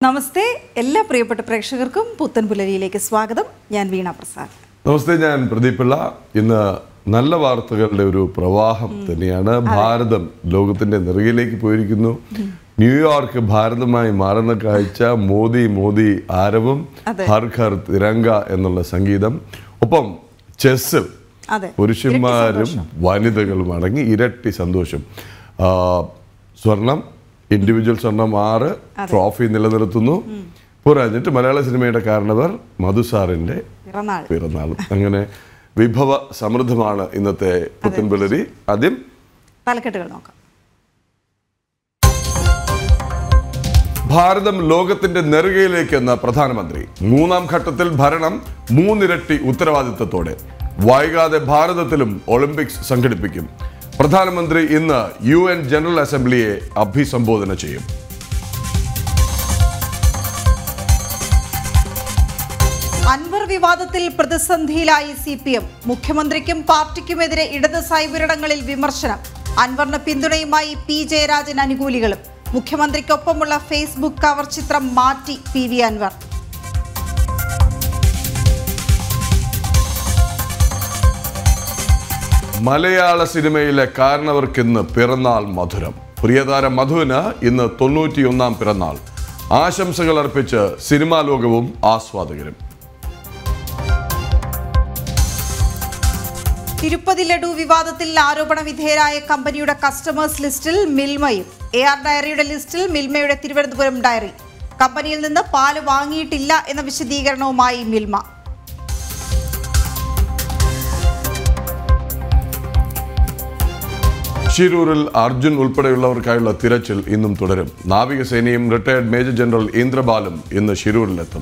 നമസ്തേ എല്ലാ പ്രിയപ്പെട്ട പ്രേക്ഷകർക്കും പുത്തൻ പുലരിയിലേക്ക് സ്വാഗതം. ഞാൻ വീണ പ്രസാദ്. നമസ്തേ, ഞാൻ പ്രദീപ് പിള്ള. ഇന്ന് നല്ല വാർത്തകളുടെ ഒരു പ്രവാഹം തന്നെയാണ്. ഭാരതം ലോകത്തിന്റെ നെറുകയിലേക്ക് പോയിരിക്കുന്നു. ന്യൂയോർക്ക് ഭാരതമായി മാറുന്ന കാഴ്ച. മോദി ആരവം, ഹർ ഘർ തിരങ്ക എന്നുള്ള സംഗീതം. ഒപ്പം ചെസ്സിൽ പുരുഷന്മാരും വനിതകളും അടങ്ങി ഇരട്ടി സന്തോഷം. സ്വർണം, ഇൻഡിവിജ്വൽ സ്വർണം 6, ട്രോഫി നിലനിർത്തുന്നു. പോരാഞ്ഞിട്ട് മലയാള സിനിമയുടെ കാരണവർ മധുസാറിന്റെ പിറന്നാളും. അങ്ങനെ വിഭവ സമൃദ്ധമാണ് ഇന്നത്തെ പുത്തൻ പുലരി. ആദ്യം തലക്കെട്ടുകൾ നോക്കാം. ഭാരതം ലോകത്തിന്റെ നെറുകയിലേക്കെന്ന പ്രധാനമന്ത്രി. 3ാം ഘട്ടത്തിൽ ഭരണം 3 ഇരട്ടി ഉത്തരവാദിത്തത്തോടെ. വൈകാതെ ഭാരതത്തിലും ഒളിമ്പിക്സ് സംഘടിപ്പിക്കും. പ്രധാനമന്ത്രി ഇന്ന് UN ജനറൽ അസംബ്ലിയെ അഭിസംബോധന ചെയ്യും. അൻവർ വിവാദത്തിൽ പ്രതിസന്ധിയിലായി CPM. മുഖ്യമന്ത്രിക്കും പാർട്ടിക്കുമെതിരെ ഇടത് സൈബറിടങ്ങളിൽ വിമർശനം. അൻവറിന് പിന്തുണയുമായി P ജയരാജൻ അനുകൂലികളും. മുഖ്യമന്ത്രിക്കൊപ്പമുള്ള ഫേസ്ബുക്ക് കവർ ചിത്രം മാറ്റി PV അൻവർ. മലയാള സിനിമയിലെ കാരണവർക്കിന്ന് പിറന്നാൾ മധുരം. പ്രിയതാരം മധുവിന് ഇന്ന് 91ാം പിറന്നാൾ. ആശംസകൾ അർപ്പിച്ച് സിനിമാ ലോകവും ആസ്വാദകരും. തിരുപ്പതി ലഡു വിവാദത്തിൽ ആരോപണ വിധേയരായ കമ്പനിയുടെ കസ്റ്റമേഴ്സ് ലിസ്റ്റിൽ മിൽമയും. AR ഡയറിയുടെ ലിസ്റ്റിൽ മിൽമയുടെ തിരുവനന്തപുരം ഡയറി. കമ്പനിയിൽ നിന്ന് പാല് വാങ്ങിയിട്ടില്ല എന്ന വിശദീകരണവുമായി മിൽമ. ഷിരൂരിൽ അർജുൻ ഉൾപ്പെടെയുള്ളവർക്കായുള്ള തിരച്ചിൽ ഇന്നും തുടരും. നാവികസേനയും റിട്ടയർഡ് മേജർ ജനറൽ ഇന്ദ്രബാലും ഇന്ന് ഷിരൂരിലെത്തും.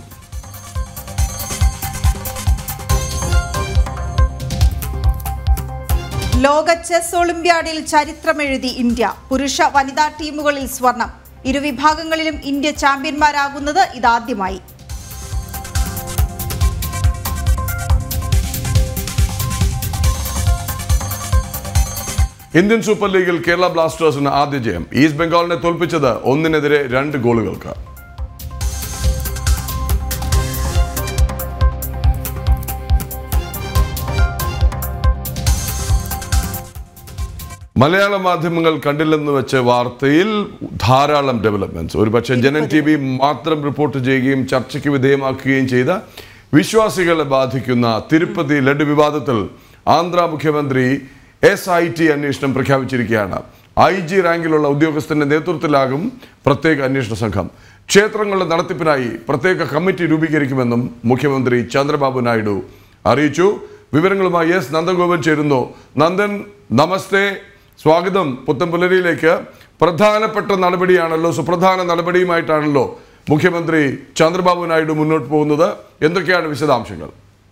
ലോക ചെസ് ഒളിമ്പ്യാഡിൽ ചരിത്രമെഴുതി ഇന്ത്യ. പുരുഷ വനിതാ ടീമുകളിൽ സ്വർണം. ഇരുവിഭാഗങ്ങളിലും ഇന്ത്യ ചാമ്പ്യന്മാരാകുന്നത് ഇതാദ്യമായി. ഇന്ത്യൻ സൂപ്പർ ലീഗിൽ കേരള ബ്ലാസ്റ്റേഴ്സിന് ആദ്യ ജയം. ഈസ്റ്റ് ബംഗാളിനെ തോൽപ്പിച്ചത് 1-നെതിരെ 2 ഗോളുകൾക്ക്. മലയാള മാധ്യമങ്ങൾ കണ്ടില്ലെന്ന് വെച്ച വാർത്തയിൽ ധാരാളം ഡെവലപ്മെന്റ്സ്. ഒരുപക്ഷെ ജനൻ TV മാത്രം റിപ്പോർട്ട് ചെയ്യുകയും ചർച്ചയ്ക്ക് വിധേയമാക്കുകയും ചെയ്ത വിശ്വാസികളെ ബാധിക്കുന്ന തിരുപ്പതി ലഡു വിവാദത്തിൽ ആന്ധ്ര മുഖ്യമന്ത്രി SIT അന്വേഷണം പ്രഖ്യാപിച്ചിരിക്കുകയാണ്. IG റാങ്കിലുള്ള ഉദ്യോഗസ്ഥന്റെ നേതൃത്വത്തിലാകും പ്രത്യേക അന്വേഷണ സംഘം. ക്ഷേത്രങ്ങളുടെ നടത്തിപ്പിനായി പ്രത്യേക കമ്മിറ്റി രൂപീകരിക്കുമെന്നും മുഖ്യമന്ത്രി ചന്ദ്രബാബു നായിഡു അറിയിച്ചു. വിവരങ്ങളുമായി S നന്ദഗോപൻ ചേരുന്നു. നന്ദൻ, നമസ്തേ, സ്വാഗതം പുത്തൻ പുലരിയിലേക്ക്. പ്രധാനപ്പെട്ട നടപടിയാണല്ലോ, സുപ്രധാന നടപടിയുമായിട്ടാണല്ലോ മുഖ്യമന്ത്രി ചന്ദ്രബാബു നായിഡു മുന്നോട്ട് പോകുന്നത്. എന്തൊക്കെയാണ് വിശദാംശങ്ങൾ?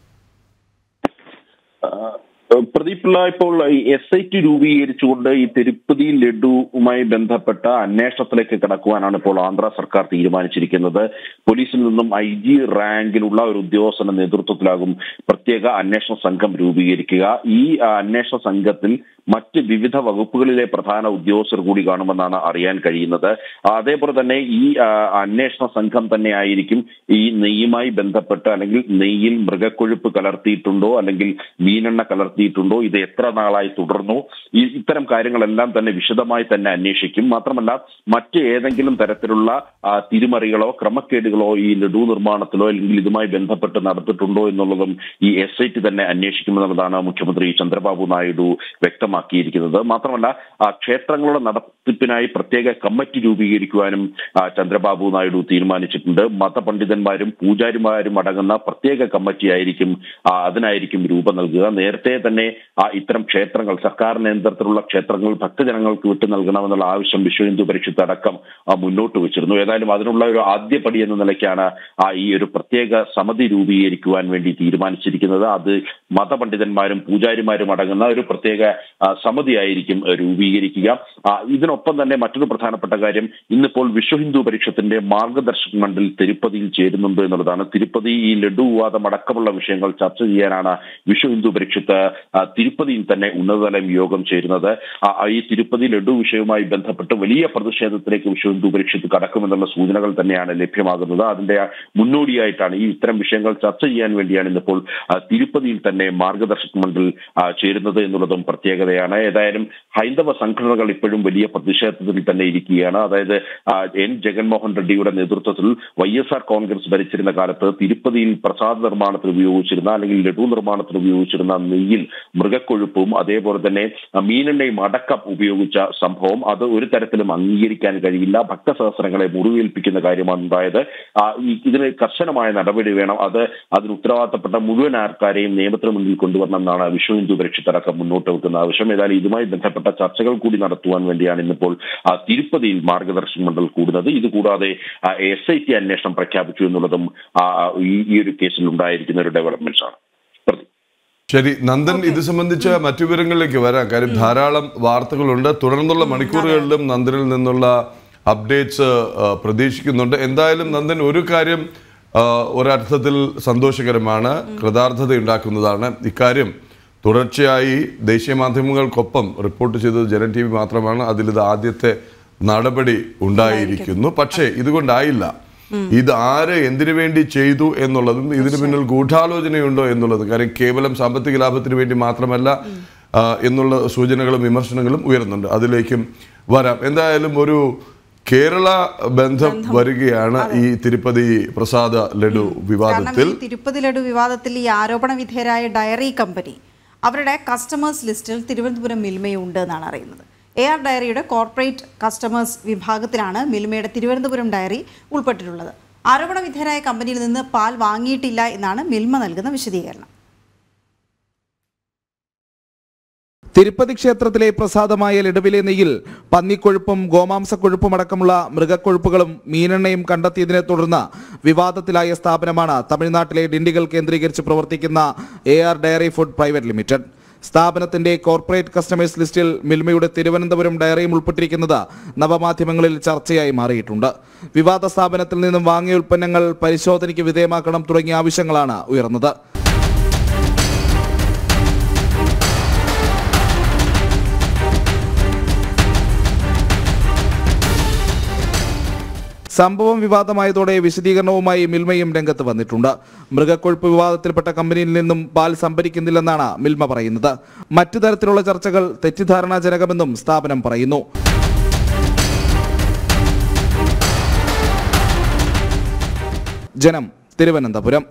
പ്രദീപ്, ഇപ്പോൾ SIT രൂപീകരിച്ചുകൊണ്ട് ഈ തിരുപ്പതി ലഡുവുമായി ബന്ധപ്പെട്ട അന്വേഷണത്തിലേക്ക് കടക്കുവാനാണ് ഇപ്പോൾ ആന്ധ്ര സർക്കാർ തീരുമാനിച്ചിരിക്കുന്നത്. പോലീസിൽ നിന്നും IG റാങ്കിലുള്ള ഒരു ഉദ്യോഗസ്ഥന്റെ നേതൃത്വത്തിലാകും പ്രത്യേക അന്വേഷണ സംഘം രൂപീകരിക്കുക. ഈ അന്വേഷണ സംഘത്തിൽ മറ്റ് വിവിധ വകുപ്പുകളിലെ പ്രധാന ഉദ്യോഗസ്ഥർ കൂടി കാണുമെന്നാണ് അറിയാൻ കഴിയുന്നത്. അതേപോലെ തന്നെ ഈ അന്വേഷണ സംഘം തന്നെ ആയിരിക്കും ഈ നെയ്യുമായി ബന്ധപ്പെട്ട്, അല്ലെങ്കിൽ നെയ്യിൽ മൃഗക്കൊഴുപ്പ് കലർത്തിയിട്ടുണ്ടോ അല്ലെങ്കിൽ മീനെണ്ണ കലർത്തിയിട്ടുണ്ടോ, ഇത് എത്ര നാളായി തുടർന്നു, ഇത്തരം കാര്യങ്ങളെല്ലാം തന്നെ വിശദമായി തന്നെ അന്വേഷിക്കും. മാത്രമല്ല മറ്റ് ഏതെങ്കിലും തരത്തിലുള്ള തിരിമറികളോ ക്രമക്കേടുകളോ ഈ ലഡു നിർമ്മാണത്തിലോ അല്ലെങ്കിൽ ഇതുമായി ബന്ധപ്പെട്ട് നടത്തിയിട്ടുണ്ടോ എന്നുള്ളതും ഈ SIT തന്നെ അന്വേഷിക്കുമെന്നുള്ളതാണ് മുഖ്യമന്ത്രി ചന്ദ്രബാബു നായിഡു വ്യക്തമാക്കിയിരിക്കുന്നത്. മാത്രമല്ല ക്ഷേത്രങ്ങളുടെ നടത്തിപ്പിനായി പ്രത്യേക കമ്മിറ്റി രൂപീകരിക്കുവാനും ചന്ദ്രബാബു നായിഡു തീരുമാനിച്ചിട്ടുണ്ട്. മതപണ്ഡിതന്മാരും പൂജാരിമാരും അടങ്ങുന്ന പ്രത്യേക കമ്മിറ്റി ആയിരിക്കും അതിനായിരിക്കും രൂപം നൽകുക. നേരത്തെ തന്നെ ഇത്തരം ക്ഷേത്രങ്ങൾ, സർക്കാർ നേതൃത്വത്തിലുള്ള ക്ഷേത്രങ്ങൾ ഭക്തജനങ്ങൾക്ക് വിട്ടു നൽകണമെന്നുള്ള ആവശ്യം വിശ്വ ഹിന്ദു പരിഷത്ത് അടക്കം മുന്നോട്ട് വെച്ചിരുന്നു. ഏതായാലും അതിനുള്ള ഒരു ആദ്യപടി എന്ന നിലയ്ക്കാണ് ഈ ഒരു പ്രത്യേക സമിതി രൂപീകരിക്കുവാൻ വേണ്ടി തീരുമാനിച്ചിരിക്കുന്നത്. അത് മതപണ്ഡിതന്മാരും പൂജാരിമാരും അടങ്ങുന്ന ഒരു പ്രത്യേക സമിതിയായിരിക്കും രൂപീകരിക്കുക. ഇതിനൊപ്പം തന്നെ മറ്റൊരു പ്രധാനപ്പെട്ട കാര്യം, ഇന്നിപ്പോൾ വിശ്വ ഹിന്ദു പരിഷത്തിന്റെ മാർഗദർശക് മണ്ഡൽ തിരുപ്പതിയിൽ ചേരുന്നുണ്ട് എന്നുള്ളതാണ്. തിരുപ്പതി ഈ ലഡു വിവാദം അടക്കമുള്ള വിഷയങ്ങൾ ചർച്ച ചെയ്യാനാണ് വിശ്വ ഹിന്ദു പരിഷത്ത് തിരുപ്പതിയിൽ തന്നെ ഉന്നതതല യോഗം ചേരുന്നത്. ഈ തിരുപ്പതി ലഡു വിഷയവുമായി ബന്ധപ്പെട്ട് വലിയ പ്രതിഷേധത്തിലേക്ക് വിശ്വ ഹിന്ദു പരിഷത്ത് കടക്കുമെന്നുള്ള സൂചനകൾ തന്നെയാണ് ലഭ്യമാകുന്നത്. അതിന്റെ മുന്നോടിയായിട്ടാണ് ഇത്തരം വിഷയങ്ങൾ ചർച്ച ചെയ്യാൻ വേണ്ടിയാണ് ഇന്നിപ്പോൾ തിരുപ്പതിയിൽ തന്നെ മാർഗദർശക് മണ്ഡൽ ചേരുന്നത് എന്നുള്ളതും പ്രത്യേകതയാണ്. ഏതായാലും ഹൈന്ദവ സംഘടനകൾ ഇപ്പോഴും വലിയ പ്രതിഷേധത്തിൽ തന്നെ ഇരിക്കുകയാണ്. അതായത് എൻ ജഗൻമോഹൻ റെഡ്ഡിയുടെ നേതൃത്വത്തിൽ YSR കോൺഗ്രസ് ഭരിച്ചിരുന്ന കാലത്ത് തിരുപ്പതിയിൽ പ്രസാദ നിർമ്മാണത്തിന് ഉപയോഗിച്ചിരുന്ന അല്ലെങ്കിൽ ലഡു നിർമ്മാണത്തിന് ഉപയോഗിച്ചിരുന്ന നെയ്യിൽ മൃഗക്കൊഴുപ്പും അതേപോലെ തന്നെ മീനെണ്ണയും അടക്കം ഉപയോഗിച്ച സംഭവം അത് ഒരു തരത്തിലും അംഗീകരിക്കാൻ കഴിയില്ല. ഭക്തസഹസ്രങ്ങളെ മുറിവേൽപ്പിക്കുന്ന കാര്യമാണ് ഉണ്ടായത്. ഇതിന് കർശനമായ നടപടി വേണം. അതിന് ഉത്തരവാദിത്തപ്പെട്ട മുഴുവൻ ആൾക്കാരെയും നിയമത്തിന് മുന്നിൽ കൊണ്ടുവരണമെന്നാണ് വിശ്വ ഹിന്ദു പരിഷത്ത് അടക്കം മുന്നോട്ട് വെക്കുന്ന ആവശ്യം. ഏതായാലും ഇതുമായി ബന്ധപ്പെട്ട ചർച്ചകൾ കൂടി നടത്തുവാൻ വേണ്ടിയാണ് ഇന്നിപ്പോൾ തിരുപ്പതിയിൽ മാർഗദർശക് മണ്ഡൽ കൂടുന്നത്. ഇതുകൂടാതെ SIT അന്വേഷണം പ്രഖ്യാപിച്ചു എന്നുള്ളതും ഈ ഒരു കേസിൽ ഉണ്ടായിരിക്കുന്ന ഒരു ഡെവലപ്മെന്റ്സ് ആണ്. ശരി നന്ദൻ, ഇത് സംബന്ധിച്ച മറ്റു വിവരങ്ങളിലേക്ക് വരാം. കാര്യം ധാരാളം വാർത്തകളുണ്ട്. തുടർന്നുള്ള മണിക്കൂറുകളിലും നന്ദനിൽ നിന്നുള്ള അപ്ഡേറ്റ്സ് പ്രതീക്ഷിക്കുന്നുണ്ട്. എന്തായാലും നന്ദൻ, ഒരു കാര്യം ഒരർത്ഥത്തിൽ സന്തോഷകരമാണ്, കൃതാർത്ഥതയുണ്ടാക്കുന്നതാണ്. ഇക്കാര്യം തുടർച്ചയായി ദേശീയ മാധ്യമങ്ങൾക്കൊപ്പം റിപ്പോർട്ട് ചെയ്തത് ജനൻ TV മാത്രമാണ്. അതിലിത് ആദ്യത്തെ നടപടി ഉണ്ടായിരിക്കുന്നു. പക്ഷേ ഇതുകൊണ്ടായില്ല. ഇത് ആര് എന്തിനു വേണ്ടി ചെയ്തു എന്നുള്ളതും ഇതിന് പിന്നിൽ ഗൂഢാലോചനയുണ്ടോ എന്നുള്ളതും, കാര്യം കേവലം സാമ്പത്തിക ലാഭത്തിന് വേണ്ടി മാത്രമല്ല എന്നുള്ള സൂചനകളും വിമർശനങ്ങളും ഉയരുന്നുണ്ട്. അതിലേക്കും വരാം. എന്തായാലും ഒരു കേരള ബന്ധം വരികയാണ് ഈ തിരുപ്പതി പ്രസാദ ലഡു വിവാദത്തിൽ. തിരുപ്പതി ലഡു വിവാദത്തിൽ ഈ ആരോപണ വിധേയരായ ഡയറി കമ്പനി അവരുടെ കസ്റ്റമേഴ്സ് ലിസ്റ്റിൽ തിരുവനന്തപുരം മിൽമയുണ്ട് എന്നാണ് അറിയുന്നത്. AR ഡയറിയുടെ കോർപ്പറേറ്റ് കസ്റ്റമേഴ്സ് വിഭാഗത്തിലാണ് മിൽമയുടെ തിരുവനന്തപുരം ഡയറി ഉൾപ്പെട്ടിട്ടുള്ളത്. ആരോപണ വിധേയരായ കമ്പനിയിൽ നിന്ന് പാൽ വാങ്ങിയിട്ടില്ല എന്നാണ് മിൽമ നൽകുന്ന വിശദീകരണം. തിരുപ്പതി ക്ഷേത്രത്തിലെ പ്രസാദമായ ലഡുവിലെ നെയ്യിൽ പന്നിക്കൊഴുപ്പും ഗോമാംസക്കൊഴുപ്പും അടക്കമുള്ള മൃഗക്കൊഴുപ്പുകളും മീനെണ്ണയും കണ്ടെത്തിയതിനെ തുടർന്ന് വിവാദത്തിലായ സ്ഥാപനമാണ് തമിഴ്നാട്ടിലെ ഡിണ്ടിഗൽ കേന്ദ്രീകരിച്ച് പ്രവർത്തിക്കുന്ന AR dairy food private limited. സ്ഥാപനത്തിന്റെ കോർപ്പറേറ്റ് കസ്റ്റമേഴ്സ് ലിസ്റ്റിൽ മിൽമയുടെ തിരുവനന്തപുരം ഡയറിയും ഉൾപ്പെട്ടിരിക്കുന്നത് നവമാധ്യമങ്ങളിൽ ചർച്ചയായി മാറിയിട്ടുണ്ട്. വിവാദ സ്ഥാപനത്തിൽ നിന്നും വാങ്ങിയ ഉൽപ്പന്നങ്ങൾ പരിശോധനയ്ക്ക് വിധേയമാക്കണം തുടങ്ങിയ ആവശ്യങ്ങളാണ് ഉയർന്നത്. സംഭവം വിവാദമായതോടെ വിശദീകരണവുമായി മിൽമയും രംഗത്ത് വന്നിട്ടുണ്ട്. മൃഗക്കൊഴുപ്പ് വിവാദത്തിൽപ്പെട്ട കമ്പനിയിൽ നിന്നും പാൽ സംഭരിക്കുന്നില്ലെന്നാണ് മിൽമ പറയുന്നത്. മറ്റു തരത്തിലുള്ള ചർച്ചകൾ തെറ്റിദ്ധാരണാജനകമെന്നും സ്ഥാപനം പറയുന്നു. ജനം, തിരുവനന്തപുരം.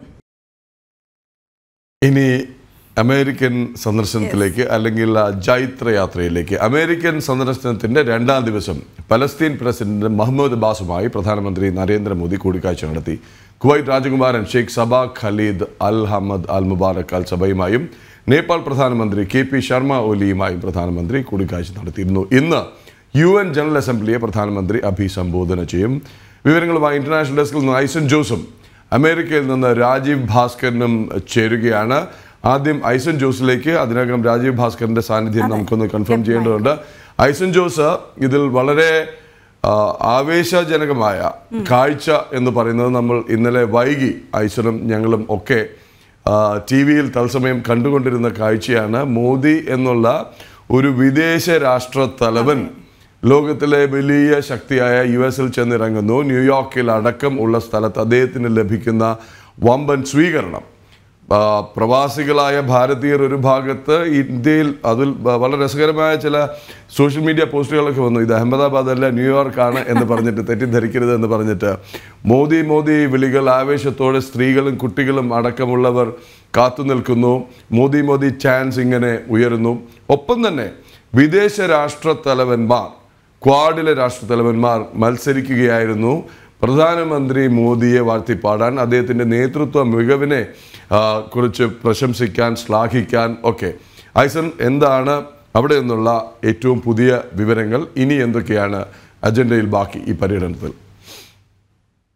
ഇനി അമേരിക്കൻ സന്ദർശനത്തിലേക്ക് അല്ലെങ്കിൽ ജൈത്രയാത്രയിലേക്ക്. അമേരിക്കൻ സന്ദർശനത്തിന്റെ 2ാം ദിവസം പലസ്തീൻ പ്രസിഡന്റ് മഹ്മൂദ് അബ്ബാസുമായി പ്രധാനമന്ത്രി നരേന്ദ്രമോദി കൂടിക്കാഴ്ച നടത്തി. കുവൈറ്റ് രാജകുമാരൻ Sheikh Sabah Khalid Al Hamad Al Mubarak Al സബയുമായും നേപ്പാൾ പ്രധാനമന്ത്രി KP ശർമ്മ ഒലിയുമായും പ്രധാനമന്ത്രി കൂടിക്കാഴ്ച നടത്തിയിരുന്നു. ഇന്ന് UN ജനറൽ അസംബ്ലിയെ പ്രധാനമന്ത്രി അഭിസംബോധന ചെയ്യും. വിവരങ്ങളുമായി ഇന്റർനാഷണൽ ഡെസ്കിൽ നിന്ന് ഐസൻ ജോസും അമേരിക്കയിൽ നിന്ന് രാജീവ് ഭാസ്കരനും ചേരുകയാണ്. ആദ്യം ഐസൻ ജോസിലേക്ക്, അതിനകം രാജീവ് ഭാസ്കറിന്റെ സാന്നിധ്യം നമുക്കൊന്ന് കൺഫേം ചെയ്യേണ്ടതുണ്ട്. ഐസൻ ജോസ്, ഇതിൽ വളരെ ആവേശജനകമായ കാഴ്ച എന്ന് പറയുന്നത് നമ്മൾ ഇന്നലെ വൈകി ഐസനും ഞങ്ങളും ഒക്കെ TV-യിൽ തത്സമയം കണ്ടുകൊണ്ടിരുന്ന കാഴ്ചയാണ്. മോദി എന്നുള്ള ഒരു വിദേശ രാഷ്ട്ര തലവൻ ലോകത്തിലെ വലിയ ശക്തിയായ US-ൽ ചെന്നിറങ്ങുന്നു. ന്യൂയോർക്കിൽ അടക്കം ഉള്ള സ്ഥലത്ത് അദ്ദേഹത്തിന് ലഭിക്കുന്ന വമ്പൻ സ്വീകരണം. പ്രവാസികളായ ഭാരതീയർ ഒരു ഭാഗത്ത്, ഇന്ത്യയിൽ അതിൽ വളരെ രസകരമായ ചില സോഷ്യൽ മീഡിയ പോസ്റ്റുകളൊക്കെ വന്നു. ഇത് അഹമ്മദാബാദ് അല്ല ന്യൂയോർക്കാണ് എന്ന് പറഞ്ഞിട്ട്, തെറ്റിദ്ധരിക്കരുത് എന്ന് പറഞ്ഞിട്ട് മോദി മോദി വിളികൾ ആവേശത്തോടെ സ്ത്രീകളും കുട്ടികളും അടക്കമുള്ളവർ കാത്തു നിൽക്കുന്നു. മോദി മോദി ചാൻസ് ഇങ്ങനെ ഉയരുന്നു. ഒപ്പം തന്നെ വിദേശ രാഷ്ട്രത്തലവന്മാർ, ക്വാഡിലെ രാഷ്ട്രത്തലവന്മാർ മത്സരിക്കുകയായിരുന്നു പ്രധാനമന്ത്രി മോദിയെ വാഴ്ത്തിപ്പാടാൻ, അദ്ദേഹത്തിൻ്റെ നേതൃത്വ മികവിനെ കുറിച്ച് പ്രശംസിക്കാൻ, ശ്ലാഘിക്കാൻ ഒക്കെ. ഐസൻ, എന്താണ് അവിടെ നിന്നുള്ള ഏറ്റവും പുതിയ വിവരങ്ങൾ? ഇനി എന്തൊക്കെയാണ് അജണ്ടയിൽ ബാക്കി ഈ പര്യടനത്തിൽ?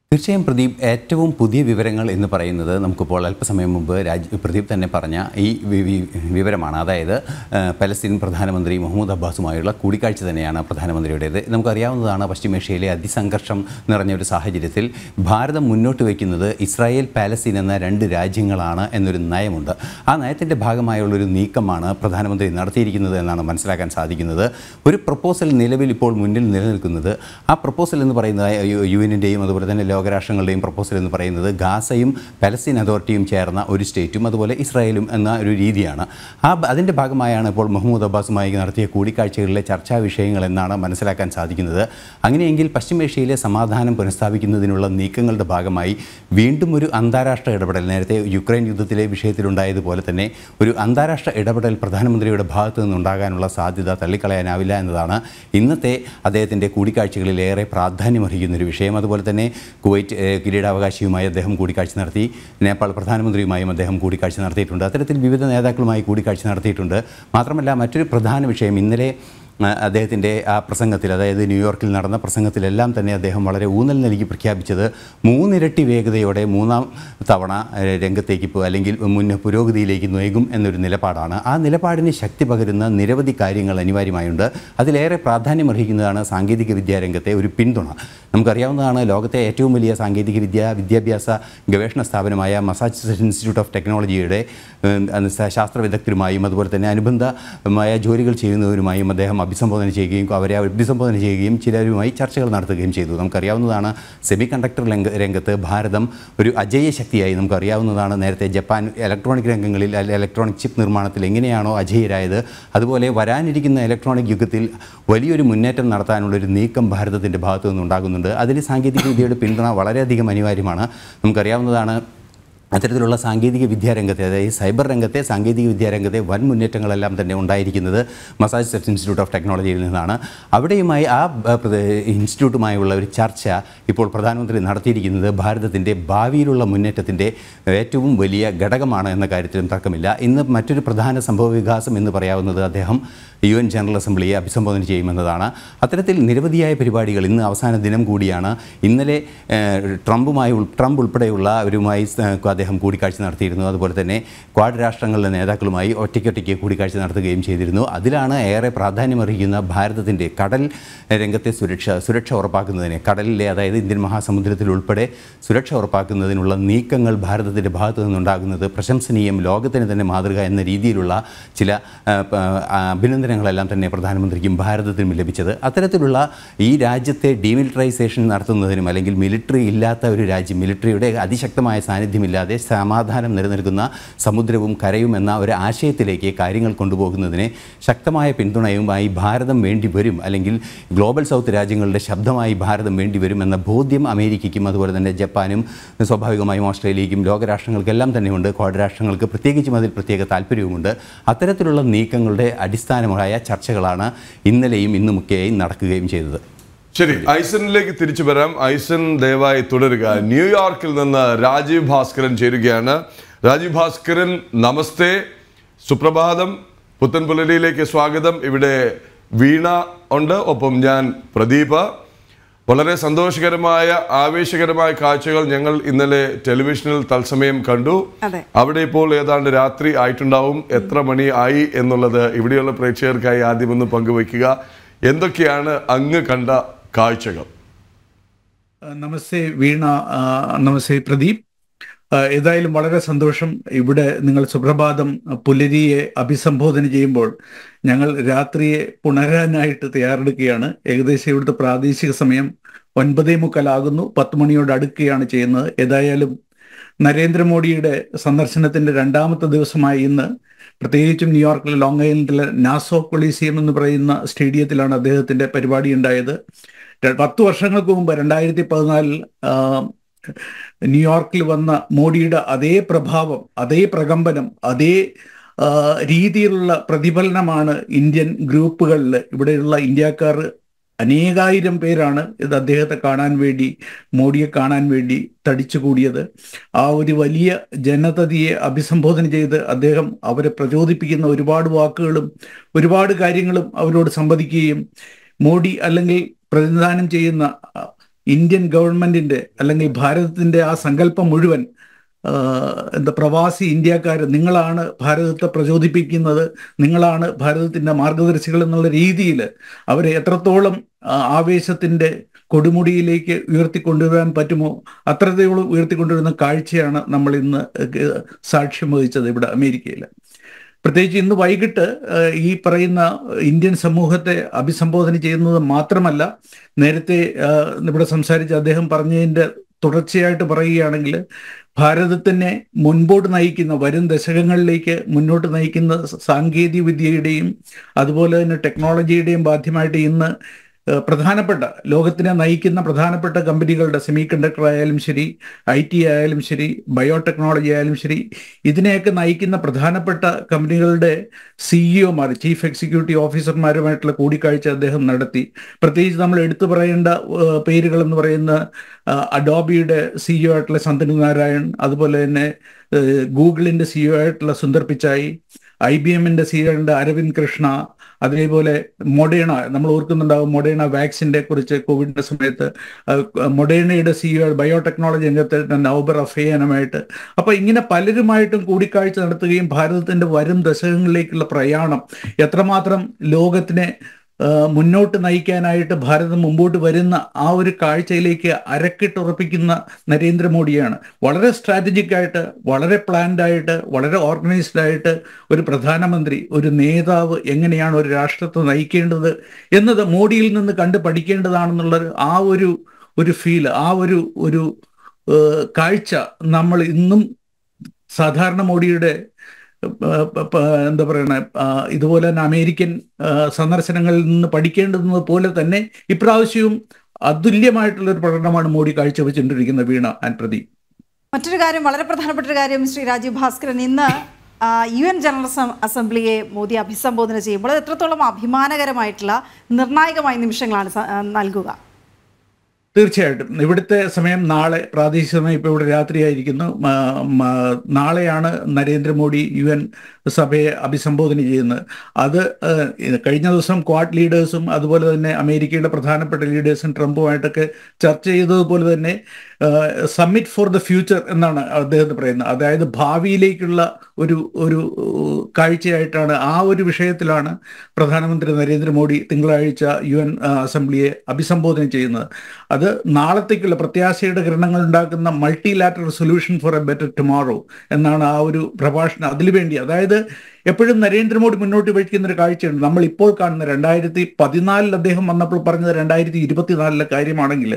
തീർച്ചയായും പ്രദീപ്, ഏറ്റവും പുതിയ വിവരങ്ങൾ എന്ന് പറയുന്നത് നമുക്കിപ്പോൾ അല്പസമയം മുമ്പ് പ്രദീപ് തന്നെ പറഞ്ഞ ഈ വിവരമാണ്. അതായത് പലസ്തീൻ പ്രധാനമന്ത്രി മുഹമ്മദ് അബ്ബാസുമായുള്ള കൂടിക്കാഴ്ച തന്നെയാണ് പ്രധാനമന്ത്രിയുടേത്. നമുക്കറിയാവുന്നതാണ്, പശ്ചിമേഷ്യയിലെ അതിസംഘർഷം നിറഞ്ഞ ഒരു സാഹചര്യത്തിൽ ഭാരതം മുന്നോട്ട് വയ്ക്കുന്നത് ഇസ്രായേൽ പാലസ്തീൻ എന്ന രണ്ട് രാജ്യങ്ങളാണ് എന്നൊരു നയമുണ്ട്. ആ നയത്തിൻ്റെ ഭാഗമായുള്ളൊരു നീക്കമാണ് പ്രധാനമന്ത്രി നടത്തിയിരിക്കുന്നത് എന്നാണ് മനസ്സിലാക്കാൻ സാധിക്കുന്നത്. ഒരു പ്രപ്പോസൽ നിലവിൽ ഇപ്പോൾ മുന്നിൽ നിലനിൽക്കുന്നത്, ആ പ്രപ്പോസൽ എന്ന് പറയുന്നത് UN-ൻ്റെയും അതുപോലെ തന്നെ ലോകരാഷ്ട്രങ്ങളുടെയും പ്രപ്പോസൽ എന്ന് പറയുന്നത് ഗാസയും പലസ്തീൻ അതോറിറ്റിയും ചേർന്ന ഒരു സ്റ്റേറ്റും അതുപോലെ ഇസ്രായേലും എന്ന ഒരു രീതിയാണ്. അതിൻ്റെ ഭാഗമായാണ് ഇപ്പോൾ മുഹമ്മദ് അബ്ബാസുമായി നടത്തിയ കൂടിക്കാഴ്ചകളിലെ ചർച്ചാ വിഷയങ്ങൾ എന്നാണ് മനസ്സിലാക്കാൻ സാധിക്കുന്നത്. അങ്ങനെയെങ്കിൽ പശ്ചിമേഷ്യയിലെ സമാധാനം പുനഃസ്ഥാപിക്കുന്നതിനുള്ള നീക്കങ്ങളുടെ ഭാഗമായി വീണ്ടും ഒരു അന്താരാഷ്ട്ര ഇടപെടൽ, നേരത്തെ യുക്രൈൻ യുദ്ധത്തിലെ വിഷയത്തിലുണ്ടായതുപോലെ തന്നെ ഒരു അന്താരാഷ്ട്ര ഇടപെടൽ പ്രധാനമന്ത്രിയുടെ ഭാഗത്തു നിന്നുണ്ടാകാനുള്ള സാധ്യത തള്ളിക്കളയാനാവില്ല എന്നതാണ് ഇന്നത്തെ അദ്ദേഹത്തിൻ്റെ കൂടിക്കാഴ്ചകളിൽ ഏറെ പ്രാധാന്യമർഹിക്കുന്നൊരു വിഷയം. അതുപോലെ തന്നെ കുവൈറ്റ് കിരീടാവകാശിയുമായി അദ്ദേഹം കൂടിക്കാഴ്ച നടത്തി. നേപ്പാൾ പ്രധാനമന്ത്രിയുമായും അദ്ദേഹം കൂടിക്കാഴ്ച നടത്തിയിട്ടുണ്ട്. അത്തരത്തിൽ വിവിധ നേതാക്കളുമായി കൂടിക്കാഴ്ച നടത്തിയിട്ടുണ്ട്. മാത്രമല്ല, മറ്റൊരു പ്രധാന വിഷയം, ഇന്നലെ അദ്ദേഹത്തിൻ്റെ ആ പ്രസംഗത്തിൽ, അതായത് ന്യൂയോർക്കിൽ നടന്ന പ്രസംഗത്തിലെല്ലാം തന്നെ അദ്ദേഹം വളരെ ഊന്നൽ നൽകി പ്രഖ്യാപിച്ചത് 3 ഇരട്ടി വേഗതയോടെ 3ാം തവണ രംഗത്തേക്ക് അല്ലെങ്കിൽ പുരോഗതിയിലേക്ക് നയിക്കും എന്നൊരു നിലപാടാണ്. ആ നിലപാടിന് ശക്തി പകരുന്ന നിരവധി കാര്യങ്ങൾ അനിവാര്യമായുണ്ട്. അതിലേറെ പ്രാധാന്യമർഹിക്കുന്നതാണ് സാങ്കേതിക വിദ്യാരംഗത്തെ ഒരു പിന്തുണ. നമുക്കറിയാവുന്നതാണ്, ലോകത്തെ ഏറ്റവും വലിയ സാങ്കേതിക വിദ്യാഭ്യാസ ഗവേഷണ സ്ഥാപനമായ മസാച്യുസെറ്റ്സ് ഇൻസ്റ്റിറ്റ്യൂട്ട് ഓഫ് ടെക്നോളജിയുടെ ശാസ്ത്ര വിദഗ്ധരുമായും അതുപോലെ തന്നെ അനുബന്ധമായ ജോലികൾ ചെയ്യുന്നവരുമായും അദ്ദേഹം അഭിസംബോധന ചെയ്യുകയും ചിലരുമായി ചർച്ചകൾ നടത്തുകയും ചെയ്തു. നമുക്കറിയാവുന്നതാണ്, സെമി കണ്ടക്ടർ രംഗത്ത് ഭാരതം ഒരു അജേയ ശക്തിയായി നമുക്കറിയാവുന്നതാണ്. നേരത്തെ ജപ്പാൻ ഇലക്ട്രോണിക് രംഗങ്ങളിൽ ഇലക്ട്രോണിക് ചിപ്പ് നിർമ്മാണത്തിൽ എങ്ങനെയാണോ അജേയരായത്, അതുപോലെ വരാനിരിക്കുന്ന ഇലക്ട്രോണിക് യുഗത്തിൽ വലിയൊരു മുന്നേറ്റം നടത്താനുള്ളൊരു നീക്കം ഭാരതത്തിൻ്റെ ഭാഗത്തു നിന്നുണ്ടാകുന്നുണ്ട്. അതിൽ സാങ്കേതികവിദ്യയുടെ പിന്തുണ വളരെയധികം അനിവാര്യമാണ്. നമുക്കറിയാവുന്നതാണ്, അത്തരത്തിലുള്ള സാങ്കേതിക വിദ്യാരംഗത്തെ, അതായത് സൈബർ രംഗത്തെ, സാങ്കേതിക വിദ്യാരംഗത്തെ വൻ മുന്നേറ്റങ്ങളെല്ലാം തന്നെ ഉണ്ടായിരിക്കുന്നത് മസാച്യുസെറ്റ്സ് ഇൻസ്റ്റിറ്റ്യൂട്ട് ഓഫ് ടെക്നോളജിയിൽ നിന്നാണ്. അവിടെയുമായി ആ ഇൻസ്റ്റിറ്റ്യൂട്ടുമായുള്ള ഒരു ചർച്ച ഇപ്പോൾ പ്രധാനമന്ത്രി നടത്തിയിരിക്കുന്നത് ഭാരതത്തിൻ്റെ ഭാവിയിലുള്ള മുന്നേറ്റത്തിൻ്റെ ഏറ്റവും വലിയ ഘടകമാണ് എന്ന കാര്യത്തിലും തർക്കമില്ല. ഇന്ന് മറ്റൊരു പ്രധാന സംഭവ വികാസം എന്ന് പറയാവുന്നത് അദ്ദേഹം UN ജനറൽ അസംബ്ലിയെ അഭിസംബോധന ചെയ്യുമെന്നതാണ്. അത്തരത്തിൽ നിരവധിയായ പരിപാടികൾ, ഇന്ന് അവസാന ദിനം കൂടിയാണ്. ഇന്നലെ ട്രംപ് ഉൾപ്പെടെയുള്ളവരുമായി അദ്ദേഹം കൂടിക്കാഴ്ച നടത്തിയിരുന്നു. അതുപോലെ തന്നെ ക്വാഡ് രാഷ്ട്രങ്ങളിലെ നേതാക്കളുമായി ഒറ്റയ്ക്കൊറ്റയ്ക്ക് കൂടിക്കാഴ്ച നടത്തുകയും ചെയ്തിരുന്നു. അതിലാണ് ഏറെ പ്രാധാന്യമർഹിക്കുന്ന ഭാരതത്തിൻ്റെ കടൽ രംഗത്തെ സുരക്ഷ ഉറപ്പാക്കുന്നതിന്, കടലിലെ, അതായത് ഇന്ത്യൻ മഹാസമുദ്രത്തിൽ ഉൾപ്പെടെ സുരക്ഷ ഉറപ്പാക്കുന്നതിനുള്ള നീക്കങ്ങൾ ഭാരതത്തിൻ്റെ ഭാഗത്തു നിന്നുണ്ടാകുന്നത് പ്രശംസനീയം, ലോകത്തിന് തന്നെ മാതൃക എന്ന രീതിയിലുള്ള ചില അഭിനന്ദനങ്ങളെല്ലാം തന്നെ പ്രധാനമന്ത്രിക്കും ഭാരതത്തിനും ലഭിച്ചത്. അത്തരത്തിലുള്ള ഈ രാജ്യത്തെ ഡീമിലിറ്ററൈസേഷൻ നടത്തുന്നതിനും, അല്ലെങ്കിൽ മിലിറ്ററി ഇല്ലാത്ത ഒരു രാജ്യം, മിലിറ്ററിയുടെ അതിശക്തമായ സാന്നിധ്യമില്ലാതെ സമാധാനം നിലനിൽക്കുന്ന സമുദ്രവും കരയും എന്ന ഒരു ആശയത്തിലേക്ക് കാര്യങ്ങൾ കൊണ്ടുപോകുന്നതിന് ശക്തമായ പിന്തുണയുമായി ഭാരതം വേണ്ടി വരും, അല്ലെങ്കിൽ ഗ്ലോബൽ സൗത്ത് രാജ്യങ്ങളുടെ ശബ്ദമായി ഭാരതം വേണ്ടി വരും എന്ന ബോധ്യം അമേരിക്കയ്ക്കും അതുപോലെ തന്നെ ജപ്പാനും സ്വാഭാവികമായും ഓസ്ട്രേലിയയ്ക്കും ലോകരാഷ്ട്രങ്ങൾക്കെല്ലാം തന്നെയുണ്ട്. ക്വാഡ് രാഷ്ട്രങ്ങൾക്ക് പ്രത്യേകിച്ചും അതിൽ പ്രത്യേക താല്പര്യവുമുണ്ട്. അത്തരത്തിലുള്ള നീക്കങ്ങളുടെ അടിസ്ഥാനമായ ചർച്ചകളാണ് ഇന്നലെയും ഇന്നുമൊക്കെയായി നടക്കുകയും ചെയ്തത്. ശരി, ഐസനിലേക്ക് തിരിച്ചു വരാം. ഐസൻ ദയവായി തുടരുക. ന്യൂയോർക്കിൽ നിന്ന് രാജീവ് ഭാസ്കരൻ ചേരുകയാണ്. രാജീവ് ഭാസ്കരൻ, നമസ്തേ, സുപ്രഭാതം, പുത്തൻ പുലരിയിലേക്ക് സ്വാഗതം. ഇവിടെ വീണ ഉണ്ട്, ഒപ്പം ഞാൻ പ്രദീപ്. വളരെ സന്തോഷകരമായ ആവേശകരമായ കാഴ്ചകൾ ഞങ്ങൾ ഇന്നലെ ടെലിവിഷനിൽ തത്സമയം കണ്ടു. അവിടെ ഇപ്പോൾ ഏതാണ്ട് രാത്രി ആയിട്ടുണ്ടാവും. എത്ര മണി ആയി എന്നുള്ളത് ഇവിടെയുള്ള പ്രേക്ഷകർക്കായി ആദ്യം ഒന്ന് പങ്കുവയ്ക്കുക. എന്തൊക്കെയാണ് അങ്ങ് കണ്ട കാഴ്ചകൾ? നമസ്തേ വീണ, നമസ്തേ പ്രദീപ്. ഏതായാലും വളരെ സന്തോഷം. ഇവിടെ നിങ്ങൾ സുപ്രഭാതം പുലരിയെ അഭിസംബോധന ചെയ്യുമ്പോൾ ഞങ്ങൾ രാത്രിയെ പുണരാനായിട്ട് തയ്യാറെടുക്കുകയാണ്. ഏകദേശം ഇവിടുത്തെ പ്രാദേശിക സമയം 9:45 10 മണിയോട് അടുക്കുകയാണ് ചെയ്യുന്നത്. ഏതായാലും നരേന്ദ്രമോദിയുടെ സന്ദർശനത്തിന്റെ 2ാമത്തെ ദിവസമായി ഇന്ന് പ്രത്യേകിച്ചും ന്യൂയോർക്കിലെ ലോങ് ഐലൻഡിലെ നാസോ കൊളീസിയം എന്ന് പറയുന്ന സ്റ്റേഡിയത്തിലാണ് അദ്ദേഹത്തിന്റെ പരിപാടി ഉണ്ടായത്. 10 വർഷങ്ങൾക്ക് മുമ്പ് 2014 ന്യൂയോർക്കിൽ വന്ന മോഡിയുടെ അതേ പ്രഭാവം, അതേ പ്രകമ്പനം, അതേ രീതിയിലുള്ള പ്രതിഫലനമാണ് ഇന്ത്യൻ ഗ്രൂപ്പുകളിൽ. ഇവിടെയുള്ള ഇന്ത്യക്കാർ അനേകായിരം പേരാണ് ഇത് അദ്ദേഹത്തെ കാണാൻ വേണ്ടി, മോഡിയെ കാണാൻ വേണ്ടി തടിച്ചുകൂടിയത്. ആ ഒരു വലിയ ജനതയെ അഭിസംബോധന ചെയ്ത് അദ്ദേഹം അവരെ പ്രചോദിപ്പിക്കുന്ന ഒരുപാട് വാക്കുകളും ഒരുപാട് കാര്യങ്ങളും അവരോട് സംവദിക്കുകയും മോഡി അല്ലെങ്കിൽ പ്രതിനിധാനം ചെയ്യുന്ന ഇന്ത്യൻ ഗവൺമെന്റിന്റെ അല്ലെങ്കിൽ ഭാരതത്തിന്റെ ആ സങ്കല്പം മുഴുവൻ പ്രവാസി ഇന്ത്യക്കാർ നിങ്ങളാണ് ഭാരതത്തെ പ്രചോദിപ്പിക്കുന്നത്, നിങ്ങളാണ് ഭാരതത്തിന്റെ മാർഗദർശികൾ എന്നുള്ള രീതിയിൽ അവരെ എത്രത്തോളം ആവേശത്തിന്റെ കൊടുമുടിയിലേക്ക് ഉയർത്തിക്കൊണ്ടുവരാൻ പറ്റുമോ അത്രത്തോളം ഉയർത്തിക്കൊണ്ടുവരുന്ന കാഴ്ചയാണ് നമ്മൾ ഇന്ന് സാക്ഷ്യം വഹിച്ചത് ഇവിടെ അമേരിക്കയിൽ. പ്രത്യേകിച്ച് ഇന്ന് വൈകിട്ട് ഈ പറയുന്ന ഇന്ത്യൻ സമൂഹത്തെ അഭിസംബോധന ചെയ്യുന്നത് മാത്രമല്ല, നേരത്തെ ഇവിടെ സംസാരിച്ച അദ്ദേഹം പറഞ്ഞതിൻ്റെ തുടർച്ചയായിട്ട് പറയുകയാണെങ്കിൽ ഭാരതത്തിനെ മുൻപോട്ട് നയിക്കുന്ന വരും ദശകങ്ങളിലേക്ക് മുന്നോട്ട് നയിക്കുന്ന സാങ്കേതിക വിദ്യയുടെയും അതുപോലെ തന്നെ ടെക്നോളജിയുടെയും ബാധ്യമായിട്ട് ഇന്ന് പ്രധാനപ്പെട്ട ലോകത്തിനെ നയിക്കുന്ന പ്രധാനപ്പെട്ട കമ്പനികളുടെ സെമി കണ്ടക്ടർ ആയാലും ശരി, IT ആയാലും ശരി, ബയോടെക്നോളജി ആയാലും ശരി, ഇതിനെയൊക്കെ നയിക്കുന്ന പ്രധാനപ്പെട്ട കമ്പനികളുടെ CEO-മാർ, ചീഫ് എക്സിക്യൂട്ടീവ് ഓഫീസർമാരുമായിട്ടുള്ള കൂടിക്കാഴ്ച അദ്ദേഹം നടത്തി. പ്രത്യേകിച്ച് നമ്മൾ എടുത്തു പറയേണ്ട പേരുകൾ എന്ന് പറയുന്ന അഡോബിയുടെ CEO ആയിട്ടുള്ള സന്തനു നാരായൺ, അതുപോലെ തന്നെ ഗൂഗിളിന്റെ CEO ആയിട്ടുള്ള സുന്ദർ പിച്ചായി, IBM-ന്റെ CEO അരവിന്ദ് കൃഷ്ണ, അതേപോലെ മൊഡേണ, നമ്മൾ ഓർക്കുന്നുണ്ടാകും മൊഡേണ വാക്സിൻ്റെ കുറിച്ച് കോവിഡിന്റെ സമയത്ത് മൊഡേണയുടെ CEO ബയോടെക്നോളജി രംഗത്ത് നൗബർ അഫേയനുമായിട്ട്. അപ്പോൾ ഇങ്ങനെ പലരുമായിട്ടും കൂടിക്കാഴ്ച നടത്തുകയും ഭാരതത്തിന്റെ വരും ദശകങ്ങളിലേക്കുള്ള പ്രയാണം എത്രമാത്രം ലോകത്തിനെ മുന്നോട്ട് നയിക്കാനായിട്ട് ഭാരതം മുമ്പോട്ട് വരുന്ന ആ ഒരു കാഴ്ചയിലേക്ക് അരക്കിട്ടുറപ്പിക്കുന്ന നരേന്ദ്രമോദിയാണ്. വളരെ സ്ട്രാറ്റജിക് ആയിട്ട്, വളരെ പ്ലാൻഡ് ആയിട്ട്, വളരെ ഓർഗനൈസ്ഡ് ആയിട്ട് ഒരു പ്രധാനമന്ത്രി, ഒരു നേതാവ് എങ്ങനെയാണ് ഒരു രാഷ്ട്രത്തെ നയിക്കേണ്ടത് എന്നത് മോഡിയിൽ നിന്ന് കണ്ട് പഠിക്കേണ്ടതാണെന്നുള്ള ആ ഒരു ഫീൽ, ആ ഒരു കാഴ്ച നമ്മൾ ഇന്നും സാധാരണ മോഡിയുടെ എന്താ പറയണ ഇതുപോലെ തന്നെ അമേരിക്കൻ സന്ദർശനങ്ങളിൽ നിന്ന് പഠിക്കേണ്ടത് പോലെ തന്നെ ഇപ്രാവശ്യവും അതുല്യമായിട്ടുള്ളൊരു പ്രകടനമാണ് മോഡി കാഴ്ചവെച്ചുകൊണ്ടിരിക്കുന്നത്. വീണ ആൻഡ് പ്രദീപ്, മറ്റൊരു കാര്യം, വളരെ പ്രധാനപ്പെട്ട ഒരു കാര്യം ശ്രീ രാജീവ് ഭാസ്കരൻ, ഇന്ന് UN ജനറൽ അസംബ്ലിയെ മോദി അഭിസംബോധന ചെയ്യുമ്പോൾ അത് എത്രത്തോളം അഭിമാനകരമായിട്ടുള്ള നിർണായകമായ നിമിഷങ്ങളാണ് നൽകുക? തീർച്ചയായിട്ടും ഇവിടുത്തെ സമയം നാളെ, പ്രാദേശിക സമയം ഇപ്പോൾ ഇവിടെ രാത്രിയായിരിക്കുന്നു. നാളെയാണ് നരേന്ദ്രമോദി UN സഭയെ അഭിസംബോധന ചെയ്യുന്നത്. അത് കഴിഞ്ഞ ദിവസം ക്വാഡ് ലീഡേഴ്സും അതുപോലെ തന്നെ അമേരിക്കയുടെ പ്രധാനപ്പെട്ട ലീഡേഴ്സും ട്രംപുമായിട്ടൊക്കെ ചർച്ച ചെയ്തതുപോലെ തന്നെ സമ്മിറ്റ് ഫോർ ദ ഫ്യൂച്ചർ എന്നാണ് അദ്ദേഹം പറയുന്നത്. അതായത് ഭാവിയിലേക്കുള്ള ഒരു കാഴ്ചയായിട്ടാണ്, ആ ഒരു വിഷയത്തിലാണ് പ്രധാനമന്ത്രി നരേന്ദ്രമോദി തിങ്കളാഴ്ച UN അസംബ്ലിയെ അഭിസംബോധന ചെയ്യുന്നത്. അത് നാളത്തേക്കുള്ള പ്രത്യാശയുടെ കിരണങ്ങൾ ഉണ്ടാക്കുന്ന multilateral solution for a better tomorrow എന്നാണ് ആ ഒരു പ്രഭാഷണം. അതിനുവേണ്ടി, അതായത് എപ്പോഴും നരേന്ദ്രമോദി മുന്നോട്ട് വയ്ക്കുന്ന ഒരു കാഴ്ചയുണ്ട്. നമ്മൾ ഇപ്പോൾ കാണുന്ന 2014 അദ്ദേഹം വന്നപ്പോൾ പറഞ്ഞത് 2024 കാര്യമാണെങ്കിൽ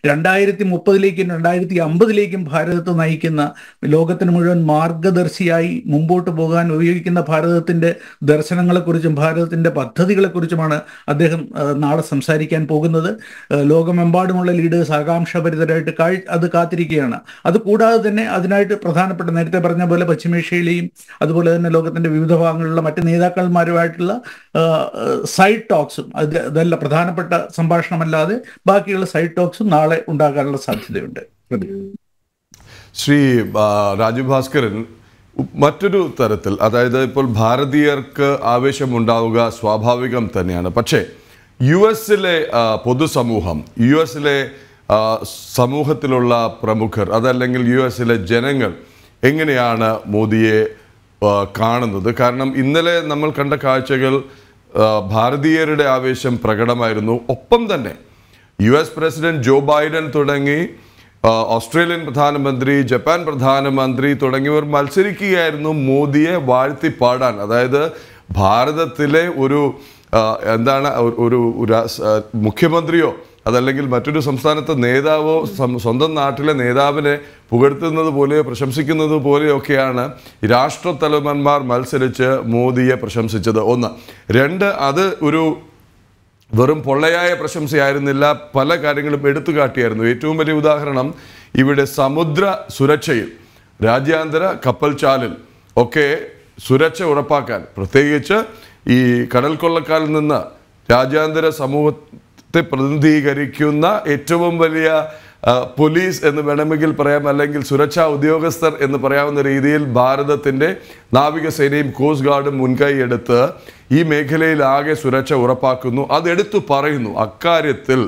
2030 2050 ഭാരതത്തെ നയിക്കുന്ന, ലോകത്തിന് മുഴുവൻ മാർഗദർശിയായി മുമ്പോട്ട് പോകാൻ ഉപയോഗിക്കുന്ന ഭാരതത്തിന്റെ ദർശനങ്ങളെക്കുറിച്ചും ഭാരതത്തിന്റെ പദ്ധതികളെക്കുറിച്ചുമാണ് അദ്ദേഹം നാളെ സംസാരിക്കാൻ പോകുന്നത്. ലോകമെമ്പാടുമുള്ള ലീഡേഴ്സ് ആകാംക്ഷാഭരിതരായിട്ട് അത് കാത്തിരിക്കുകയാണ്. അത് കൂടാതെ തന്നെ അതിനായിട്ട് പ്രധാനപ്പെട്ട, നേരത്തെ പറഞ്ഞ പോലെ പശ്ചിമേഷ്യയിലെയും അതുപോലെ തന്നെ ലോകത്തിന്റെ വിവിധ ഭാഗങ്ങളിലുള്ള മറ്റ് നേതാക്കന്മാരുമായിട്ടുള്ള സൈഡ് ടോക്സും, അതല്ല പ്രധാനപ്പെട്ട സംഭാഷണമല്ലാതെ ബാക്കിയുള്ള സൈഡ് ടോക്സും നാളെ ഉണ്ടാകാനുള്ള സാധ്യതയുണ്ട്. ശ്രീ രാജീവ് ഭാസ്കരൻ, മറ്റൊരു തരത്തിൽ, അതായത് ഇപ്പോൾ ഭാരതീയർക്ക് ആവേശമുണ്ടാവുക സ്വാഭാവികം തന്നെയാണ്. പക്ഷേ US-ലെ പൊതുസമൂഹം, US-ലെ സമൂഹത്തിലുള്ള പ്രമുഖർ, അതല്ലെങ്കിൽ US-ലെ ജനങ്ങൾ എങ്ങനെയാണ് മോദിയെ കാണുന്നത്? കാരണം ഇന്നലെ നമ്മൾ കണ്ട കാഴ്ചകൾ ഭാരതീയരുടെ ആവേശം പ്രകടമായിരുന്നു. ഒപ്പം തന്നെ US പ്രസിഡന്റ് ജോ ബൈഡൻ തുടങ്ങി ഓസ്ട്രേലിയൻ പ്രധാനമന്ത്രി, ജപ്പാൻ പ്രധാനമന്ത്രി തുടങ്ങിയവർ മത്സരിക്കുകയായിരുന്നു മോദിയെ വാഴ്ത്തി പാടാൻ. അതായത് ഭാരതത്തിലെ ഒരു മുഖ്യമന്ത്രിയോ അതല്ലെങ്കിൽ മറ്റൊരു സംസ്ഥാനത്തെ നേതാവോ സ്വന്തം നാട്ടിലെ നേതാവിനെ പുകഴ്ത്തുന്നത് പോലെയോ പ്രശംസിക്കുന്നത് പോലെയൊക്കെയാണ് രാഷ്ട്രത്തലവന്മാർ മത്സരിച്ച് മോദിയെ പ്രശംസിച്ചത്. ഒന്ന്. രണ്ട്, അത് ഒരു വെറും പൊള്ളയായ പ്രശംസയായിരുന്നില്ല, പല കാര്യങ്ങളും എടുത്തു കാട്ടിയായിരുന്നു. ഏറ്റവും വലിയ ഉദാഹരണം, ഇവിടെ സമുദ്ര സുരക്ഷയിൽ, രാജ്യാന്തര കപ്പൽചാലിൽ ഒക്കെ സുരക്ഷ ഉറപ്പാക്കാൻ, പ്രത്യേകിച്ച് ഈ കടൽ കൊള്ളക്കാരിൽ നിന്ന് രാജ്യാന്തര സമൂഹത്തെ പ്രതിനിധീകരിക്കുന്ന ഏറ്റവും വലിയ പോലീസ് എന്ന് വേണമെങ്കിൽ പറയാം, അല്ലെങ്കിൽ സുരക്ഷാ ഉദ്യോഗസ്ഥർ എന്ന് പറയാവുന്ന രീതിയിൽ ഭാരതത്തിൻ്റെ നാവികസേനയും കോസ്റ്റ് ഗാർഡും മുൻകൈ എടുത്ത് ഈ മേഖലയിൽ ആകെ സുരക്ഷ ഉറപ്പാക്കുന്നു. അതെടുത്തു പറയുന്നു. അക്കാര്യത്തിൽ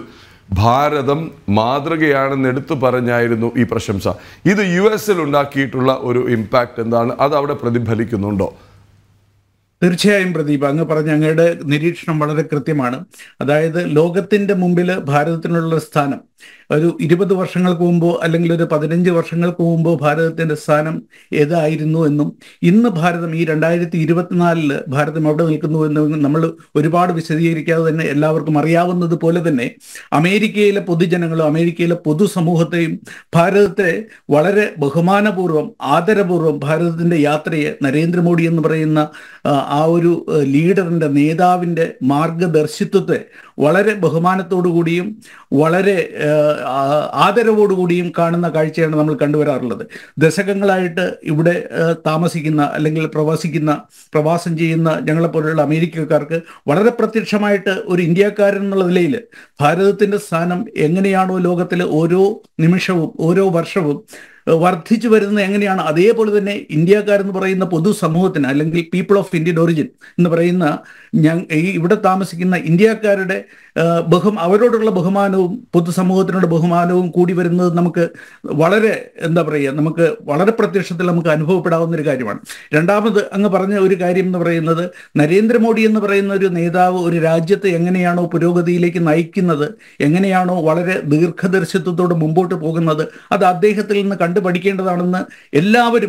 ഭാരതം മാതൃകയാണെന്ന് എടുത്തു പറഞ്ഞായിരുന്നു ഈ പ്രശംസ. ഇത് US ഉണ്ടാക്കിയിട്ടുള്ള ഒരു ഇമ്പാക്റ്റ് എന്താണ്? അത് അവിടെ പ്രതിഫലിക്കുന്നുണ്ടോ? തീർച്ചയായും പ്രദീപ്, അങ്ങ് പറഞ്ഞ അങ്ങയുടെ നിരീക്ഷണം വളരെ കൃത്യമാണ്. അതായത് ലോകത്തിന്റെ മുമ്പിൽ ഭാരതത്തിനുള്ള സ്ഥാനം ഒരു 20 വർഷങ്ങൾക്ക് മുമ്പോ അല്ലെങ്കിൽ ഒരു 15 വർഷങ്ങൾക്ക് മുമ്പോ ഭാരതത്തിന്റെ സ്ഥാനം ഏതായിരുന്നു എന്നും ഇന്ന് ഭാരതം ഈ 2024 ഭാരതം എവിടെ നിൽക്കുന്നു എന്നും നമ്മൾ ഒരുപാട് വിശദീകരിക്കാതെ തന്നെ എല്ലാവർക്കും അറിയാവുന്നത് പോലെ തന്നെ അമേരിക്കയിലെ പൊതുജനങ്ങളും അമേരിക്കയിലെ പൊതുസമൂഹത്തെയും ഭാരതത്തെ വളരെ ബഹുമാനപൂർവ്വം ആദരപൂർവ്വം ഭാരതത്തിന്റെ യാത്രയെ നരേന്ദ്രമോദി എന്ന് പറയുന്ന ആ ഒരു ലീഡറിന്റെ നേതാവിന്റെ മാർഗദർശിത്വത്തെ വളരെ ബഹുമാനത്തോടു കൂടിയും വളരെ ആദരവോടുകൂടിയും കാണുന്ന കാഴ്ചയാണ് നമ്മൾ കണ്ടുവരാറുള്ളത്. ദശകങ്ങളായിട്ട് ഇവിടെ താമസിക്കുന്ന അല്ലെങ്കിൽ പ്രവാസം ചെയ്യുന്ന ഞങ്ങളെപ്പോലുള്ള അമേരിക്കക്കാർക്ക് വളരെ പ്രത്യക്ഷമായിട്ട് ഒരു ഇന്ത്യക്കാരൻ എന്നുള്ള നിലയിൽ ഭാരതത്തിന്റെ സ്ഥാനം എങ്ങനെയാണോ ലോകത്തിൽ ഓരോ നിമിഷവും ഓരോ വർഷവും വർദ്ധിച്ചു വരുന്നത് എങ്ങനെയാണ്, അതേപോലെ തന്നെ ഇന്ത്യക്കാരെന്ന് പറയുന്ന പൊതുസമൂഹത്തിന് അല്ലെങ്കിൽ പീപ്പിൾ ഓഫ് ഇന്ത്യൻ ഒറിജിൻ എന്ന് പറയുന്ന ഇവിടെ താമസിക്കുന്ന ഇന്ത്യക്കാരുടെ അവരോടുള്ള ബഹുമാനവും പൊതുസമൂഹത്തിനുള്ള ബഹുമാനവും കൂടി വരുന്നത് നമുക്ക് വളരെ നമുക്ക് വളരെ പ്രത്യക്ഷത്തിൽ നമുക്ക് അനുഭവപ്പെടാവുന്ന ഒരു കാര്യമാണ്. രണ്ടാമത് അങ്ങ് പറഞ്ഞ ഒരു കാര്യം എന്ന് പറയുന്നത് നരേന്ദ്രമോദി എന്ന് പറയുന്ന ഒരു നേതാവ് ഒരു രാജ്യത്തെ എങ്ങനെയാണോ പുരോഗതിയിലേക്ക് നയിക്കുന്നത്, എങ്ങനെയാണോ വളരെ ദീർഘദർശിത്വത്തോടെ മുമ്പോട്ട് പോകുന്നത്, അത് അദ്ദേഹത്തിൽ നിന്ന് കണ്ടുപഠിക്കേണ്ടതാണെന്ന് എല്ലാവരും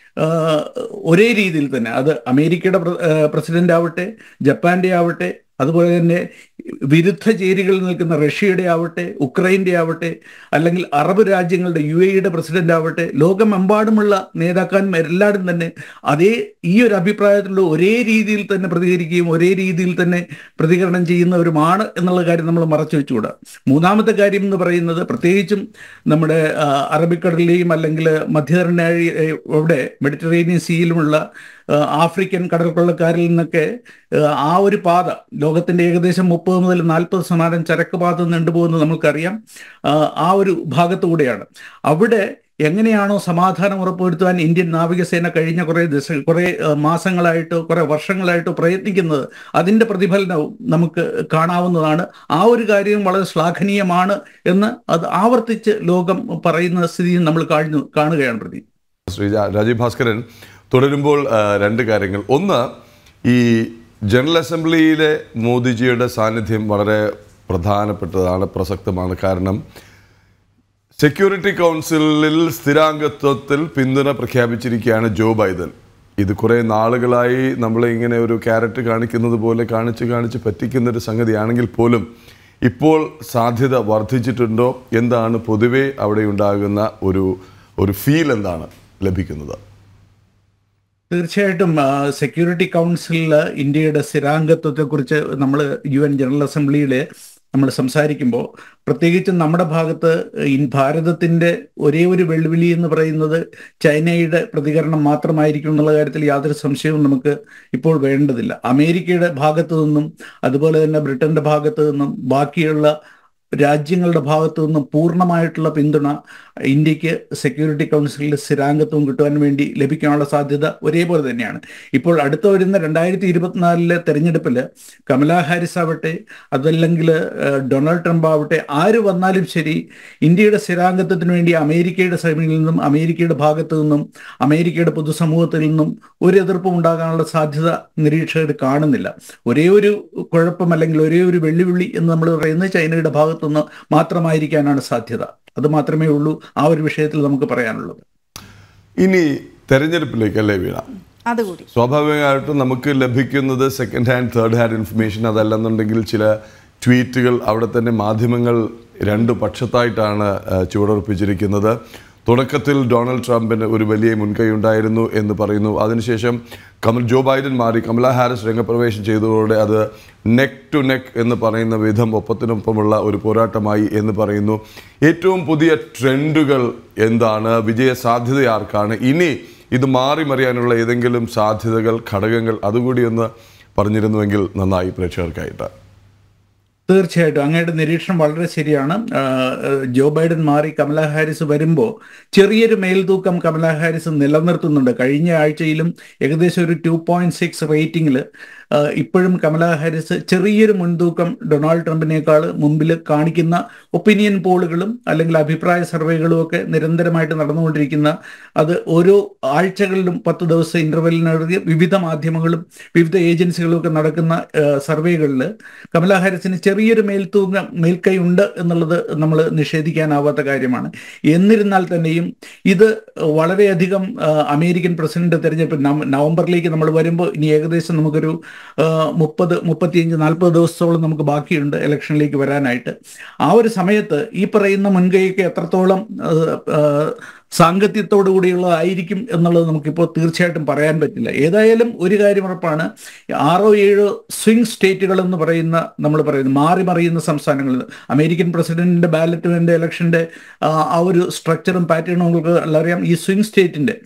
ഒരേ രീതിയിൽ തന്നെ, അത് അമേരിക്കയുടെ പ്രസിഡന്റ് ആവട്ടെ, ജപ്പാന്റെ ആവട്ടെ, അതുപോലെ തന്നെ വിരുദ്ധ ചേരികളിൽ നിൽക്കുന്ന റഷ്യയുടെ ആവട്ടെ, ഉക്രൈൻ്റെ ആവട്ടെ, അല്ലെങ്കിൽ അറബ് രാജ്യങ്ങളുടെ UAEയുടെ പ്രസിഡന്റ് ആവട്ടെ, ലോകമെമ്പാടുമുള്ള നേതാക്കന്മാരെല്ലാവരും തന്നെ ഈ ഒരു അഭിപ്രായത്തിലുള്ള ഒരേ രീതിയിൽ തന്നെ പ്രതികരിക്കുകയും ഒരേ രീതിയിൽ തന്നെ പ്രതികരണം ചെയ്യുന്നവരുമാണ് എന്നുള്ള കാര്യം നമ്മൾ മറച്ചു വെച്ചുകൂടാ. മൂന്നാമത്തെ കാര്യം എന്ന് പറയുന്നത് പ്രത്യേകിച്ചും നമ്മുടെ അറബിക്കടലിലെയും അല്ലെങ്കിൽ മധ്യധരണ്യാഴിയുടെ മെഡിറ്ററേനിയൻ സീയിലുമുള്ള ആഫ്രിക്കൻ കടൽക്കൊള്ളക്കാരിൽ നിന്നൊക്കെ ആ ഒരു പാത ലോകത്തിന്റെ ഏകദേശം 30 മുതൽ 40% ചരക്ക് പാത നീണ്ടുപോകുന്നത് നമുക്കറിയാം. ആ ഒരു ഭാഗത്തുകൂടെയാണ്. അവിടെ എങ്ങനെയാണോ സമാധാനം ഉറപ്പുവരുത്തുവാൻ ഇന്ത്യൻ നാവികസേന കഴിഞ്ഞ കുറെ മാസങ്ങളായിട്ടോ കുറെ വർഷങ്ങളായിട്ടോ പ്രയത്നിക്കുന്നത്, അതിന്റെ പ്രതിഫലനവും നമുക്ക് കാണാവുന്നതാണ്. ആ ഒരു കാര്യം വളരെ ശ്ലാഘനീയമാണ് എന്ന് അത് ആവർത്തിച്ച് ലോകം പറയുന്ന സ്ഥിതിയും നമ്മൾ കാണുകയാണ്. പ്രതി ശ്രീ രാജീവ് ഭാസ്കരൻ, തുടരുമ്പോൾ രണ്ട് കാര്യങ്ങൾ. ഒന്ന്, ഈ ജനറൽ അസംബ്ലിയിലെ മോദിജിയുടെ സാന്നിധ്യം വളരെ പ്രധാനപ്പെട്ടതാണ്, പ്രസക്തമാണ്. കാരണം സെക്യൂരിറ്റി കൗൺസിലിൽ സ്ഥിരാംഗത്വത്തിൽ പിന്തുണ പ്രഖ്യാപിച്ചിരിക്കുകയാണ് ജോ ബൈഡൻ. ഇത് കുറേ നാളുകളായി നമ്മളെ ഇങ്ങനെ ഒരു ക്യാരറ്റ് കാണിക്കുന്നത് പോലെ കാണിച്ച് പറ്റിക്കുന്നൊരു സംഗതിയാണെങ്കിൽ പോലും ഇപ്പോൾ സാധ്യത വർദ്ധിച്ചിട്ടുണ്ടോ? എന്താണ് പൊതുവെ അവിടെ ഉണ്ടാകുന്ന ഒരു ഫീൽ എന്താണ് ലഭിക്കുന്നത്? തീർച്ചയായിട്ടും സെക്യൂരിറ്റി കൗൺസിലിൽ ഇന്ത്യയുടെ സ്ഥിരാംഗത്വത്തെക്കുറിച്ച് നമ്മൾ UN ജനറൽ അസംബ്ലിയിൽ നമ്മൾ സംസാരിക്കുമ്പോൾ പ്രത്യേകിച്ചും നമ്മുടെ ഭാഗത്ത് ഭാരതത്തിൻ്റെ ഒരേ ഒരു വെല്ലുവിളി എന്ന് പറയുന്നത് ചൈനയുടെ പ്രതികരണം മാത്രമായിരിക്കും എന്നുള്ള കാര്യത്തിൽ യാതൊരു സംശയവും നമുക്ക് ഇപ്പോൾ വേണ്ടതില്ല. അമേരിക്കയുടെ ഭാഗത്തു നിന്നും അതുപോലെ തന്നെ ബ്രിട്ടന്റെ ഭാഗത്തു നിന്നും ബാക്കിയുള്ള രാജ്യങ്ങളുടെ ഭാഗത്തു നിന്നും പൂർണ്ണമായിട്ടുള്ള പിന്തുണ ഇന്ത്യക്ക് സെക്യൂരിറ്റി കൗൺസിലിൽ സ്ഥിരാംഗത്വം കിട്ടുവാൻ വേണ്ടി ലഭിക്കാനുള്ള സാധ്യത ഒരേപോലെ തന്നെയാണ്. ഇപ്പോൾ അടുത്ത വരുന്ന 2024 തെരഞ്ഞെടുപ്പിൽ കമലാ ഹാരിസ് ആവട്ടെ, അതല്ലെങ്കിൽ ഡൊണാൾഡ് ട്രംപ് ആവട്ടെ, ആര് വന്നാലും ശരി ഇന്ത്യയുടെ സ്ഥിരാംഗത്വത്തിന് വേണ്ടി അമേരിക്കയുടെ സൈഡിൽ നിന്നും അമേരിക്കയുടെ ഭാഗത്തു നിന്നും അമേരിക്കയുടെ പൊതുസമൂഹത്തിൽ നിന്നും ഒരു എതിർപ്പും ഉണ്ടാകാനുള്ള സാധ്യത നിരീക്ഷകർ കാണുന്നില്ല. ഒരേ ഒരു കുഴപ്പം അല്ലെങ്കിൽ ഒരേ ഒരു വെല്ലുവിളി എന്ന് നമ്മൾ പറയുന്നത് ചൈനയുടെ ഭാഗത്തുനിന്ന് മാത്രമായിരിക്കാനാണ് സാധ്യത. അത് മാത്രമേ ഉള്ളൂ ആ ഒരു വിഷയത്തിൽ നമുക്ക് പറയാനുള്ളത്. ഇനി തെരഞ്ഞെടുപ്പിലേക്കല്ലേ വീണ, അതുകൂടി സ്വാഭാവികമായിട്ടും നമുക്ക് ലഭിക്കുന്നത് second hand third hand information. അതല്ലെന്നുണ്ടെങ്കിൽ ചില ട്വീറ്റുകൾ അവിടെ തന്നെ മാധ്യമങ്ങൾ രണ്ടു പക്ഷത്തായിട്ടാണ് ചുവടുറപ്പിച്ചിരിക്കുന്നത്. തുടക്കത്തിൽ ഡൊണാൾഡ് ട്രംപിന് ഒരു വലിയ മുൻകൈ ഉണ്ടായിരുന്നു എന്ന് പറയുന്നു. അതിനുശേഷം ജോ ബൈഡൻ മാറി കമലാ ഹാരിസ് രംഗപ്രവേശം ചെയ്തതോടെ അത് നെക്ക് ടു നെക്ക് എന്ന് പറയുന്ന വിധം ഒപ്പത്തിനൊപ്പമുള്ള ഒരു പോരാട്ടമായി എന്ന് പറയുന്നു. ഏറ്റവും പുതിയ ട്രെൻഡുകൾ എന്താണ്? വിജയ സാധ്യത ആർക്കാണ്? ഇനി ഇത് മാറി മറിയാനുള്ള ഏതെങ്കിലും സാധ്യതകൾ, ഘടകങ്ങൾ അതുകൂടി ഒന്ന് പറഞ്ഞിരുന്നുവെങ്കിൽ നന്നായി പ്രേക്ഷകർക്കായിട്ട്. തീർച്ചയായിട്ടും അങ്ങയുടെ നിരീക്ഷണം വളരെ ശരിയാണ്. ജോ ബൈഡൻ മാറി കമലാ ഹാരിസ് വരുമ്പോൾ ചെറിയൊരു മേൽതൂക്കം കമലാ ഹാരിസ് നിലനിർത്തുന്നുണ്ട്. കഴിഞ്ഞ ആഴ്ചയിലും ഏകദേശം ഒരു 2.6 റേറ്റിംഗിൽ ഇപ്പോഴും കമലാ ഹാരിസ് ചെറിയൊരു മുൻതൂക്കം ഡൊണാൾഡ് ട്രംപിനേക്കാൾ മുമ്പിൽ കാണിക്കുന്ന ഒപ്പീനിയൻ പോളുകളും അല്ലെങ്കിൽ അഭിപ്രായ സർവേകളും ഒക്കെ നിരന്തരമായിട്ട് നടന്നുകൊണ്ടിരിക്കുന്ന, അത് ഓരോ ആഴ്ചകളിലും 10 ദിവസം ഇന്റർവെല്ലിനടുത്ത് വിവിധ മാധ്യമങ്ങളും വിവിധ ഏജൻസികളും ഒക്കെ നടക്കുന്ന സർവേകളിൽ കമലാ ഹാരിസിന് ചെറിയൊരു മേൽക്കൈ ഉണ്ട് എന്നുള്ളത് നമ്മൾ നിഷേധിക്കാനാവാത്ത കാര്യമാണ്. എന്നിരുന്നാൽ തന്നെയും ഇത് വളരെയധികം അമേരിക്കൻ പ്രസിഡന്റ് തെരഞ്ഞെടുപ്പ് നവംബറിലേക്ക് നമ്മൾ വരുമ്പോൾ ഇനി ഏകദേശം നമുക്കൊരു 30, 35, 40 ദിവസത്തോളം നമുക്ക് ബാക്കിയുണ്ട് ഇലക്ഷനിലേക്ക് വരാനായിട്ട്. ആ ഒരു സമയത്ത് ഈ പറയുന്ന മുൻകൈയൊക്കെ എത്രത്തോളം സാങ്കത്യത്തോടു കൂടിയുള്ളതായിരിക്കും എന്നുള്ളത് നമുക്കിപ്പോൾ തീർച്ചയായിട്ടും പറയാൻ പറ്റില്ല. ഏതായാലും ഒരു കാര്യം ഉറപ്പാണ്, 6-7 സ്വിംഗ് സ്റ്റേറ്റുകൾ എന്ന് പറയുന്ന നമ്മൾ പറയുന്നത് മാറി മറിയുന്ന സംസ്ഥാനങ്ങളിൽ അമേരിക്കൻ പ്രസിഡന്റിന്റെ ബാലറ്റിന്റെ ഇലക്ഷന്റെ ആ ഒരു സ്ട്രക്ചറും പാറ്റേണും നമുക്ക് അറിയാം. ഈ സ്വിംഗ് സ്റ്റേറ്റിന്റെ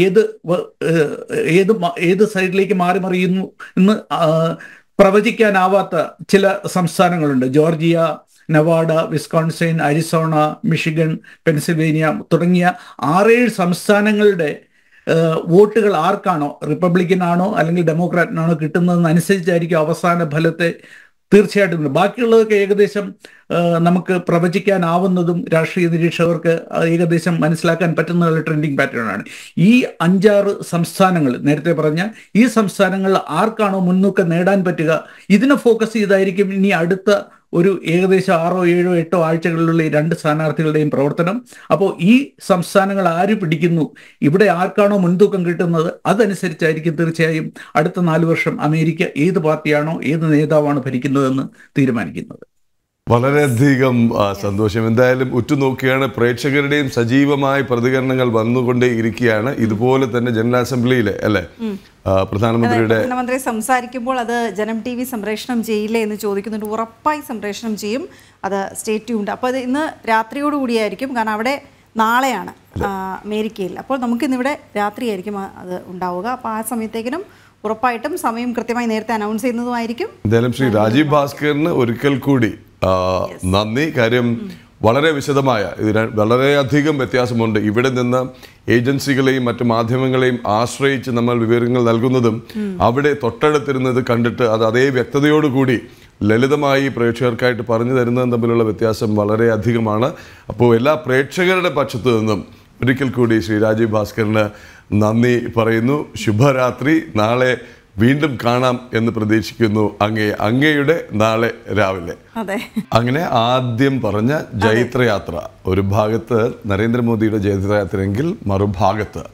ഏത് സൈഡിലേക്ക് മാറി മറിയുന്നു എന്ന് പ്രവചിക്കാനാവാത്ത ചില സംസ്ഥാനങ്ങളുണ്ട്. Georgia, Nevada, Wisconsin, Arizona, Michigan, Pennsylvania തുടങ്ങിയ 6-7 സംസ്ഥാനങ്ങളുടെ വോട്ടുകൾ ആർക്കാണോ, റിപ്പബ്ലിക്കൻ ആണോ അല്ലെങ്കിൽ ഡെമോക്രാറ്റിനാണോ കിട്ടുന്നതെന്നനുസരിച്ചായിരിക്കും അവസാന ഫലത്തെ തീർച്ചയായിട്ടും. ബാക്കിയുള്ളതൊക്കെ ഏകദേശം നമുക്ക് പ്രവചിക്കാനാവുന്നതും രാഷ്ട്രീയ നിരീക്ഷകർക്ക് ഏകദേശം മനസ്സിലാക്കാൻ പറ്റുന്ന ട്രെൻഡിങ് പാറ്റേൺ ആണ്. ഈ 5-6 സംസ്ഥാനങ്ങൾ, നേരത്തെ പറഞ്ഞ ഈ സംസ്ഥാനങ്ങളിൽ ആർക്കാണോ മുൻതൂക്കം നേടാൻ പറ്റുക, ഇതിനെ ഫോക്കസ് ചെയ്തായിരിക്കും ഇനി അടുത്ത ഒരു ഏകദേശം 6-7-8 ആഴ്ചകളിലുള്ള ഈ 2 സ്ഥാനാർത്ഥികളുടെയും പ്രവർത്തനം. അപ്പോൾ ഈ സംസ്ഥാനങ്ങൾ ആര് പിടിക്കുന്നു, ഇവിടെ ആർക്കാണോ മുൻതൂക്കം കിട്ടുന്നത്, അതനുസരിച്ചായിരിക്കും തീർച്ചയായും അടുത്ത 4 വർഷം അമേരിക്ക ഏത് പാർട്ടിയാണോ ഏത് നേതാവാണ് ഭരിക്കുന്നതെന്ന് തീരുമാനിക്കുന്നത്. വളരെയധികം സന്തോഷം. എന്തായാലും ഉറ്റുനോക്കിയാണ്, പ്രേക്ഷകരുടെയും സജീവമായ പ്രതികരണങ്ങൾ വന്നുകൊണ്ടേ ഇരിക്കുകയാണ്. ഇതുപോലെ തന്നെ ജനറൽ അസംബ്ലിയിലെ അല്ലെ പ്രധാനമന്ത്രി സംസാരിക്കുമ്പോൾ അത് ജനം TV സംപ്രേഷണം ചെയ്യില്ലേ എന്ന് ചോദിക്കുന്നുണ്ട്. ഉറപ്പായി സംപ്രേഷണം ചെയ്യും, അത് സ്റ്റേ ട്യൂൺഡ്. അപ്പോൾ അത് ഇന്ന് രാത്രിയോടുകൂടിയായിരിക്കും, കാരണം അവിടെ നാളെയാണ് അമേരിക്കയിൽ. അപ്പോൾ നമുക്കിന്നിവിടെ രാത്രിയായിരിക്കും അത് ഉണ്ടാവുക. അപ്പോൾ ആ സമയത്തേക്കിനും ഉറപ്പായിട്ടും സമയം കൃത്യമായി നേരത്തെ അനൗൺസ് ചെയ്യുന്നതുമായിരിക്കും. എന്തായാലും ശ്രീ രാജീവ് ഭാസ്കറിന് ഒരിക്കൽ കൂടി നന്ദി. കാര്യം വളരെ വിശദമായ, വളരെയധികം വ്യത്യാസമുണ്ട്. ഇവിടെ നിന്ന് ഏജൻസികളെയും മറ്റു മാധ്യമങ്ങളെയും ആശ്രയിച്ച് നമ്മൾ വിവരങ്ങൾ നൽകുന്നതും അവിടെ തൊട്ടടുത്തിരുന്നത് കണ്ടിട്ട് അത് അതേ വ്യക്തതയോടുകൂടി ലളിതമായി പ്രേക്ഷകർക്കായിട്ട് പറഞ്ഞു തരുന്നതും തമ്മിലുള്ള വ്യത്യാസം വളരെയധികമാണ്. അപ്പോൾ എല്ലാ പ്രേക്ഷകരുടെ പക്ഷത്തു നിന്നും ഒരിക്കൽ കൂടി ശ്രീ രാജീവ് ഭാസ്കറിന് നന്ദി പറയുന്നു. ശുഭരാത്രി. നാളെ വീണ്ടും കാണാം എന്ന് പ്രതീക്ഷിക്കുന്നു. അങ്ങയുടെ നാളെ രാവിലെ. അങ്ങനെ ആദ്യം പറഞ്ഞ ജൈത്രയാത്ര, ഒരു ഭാഗത്ത് നരേന്ദ്രമോദിയുടെ ജൈത്രയാത്രയെങ്കിൽ മറുഭാഗത്ത്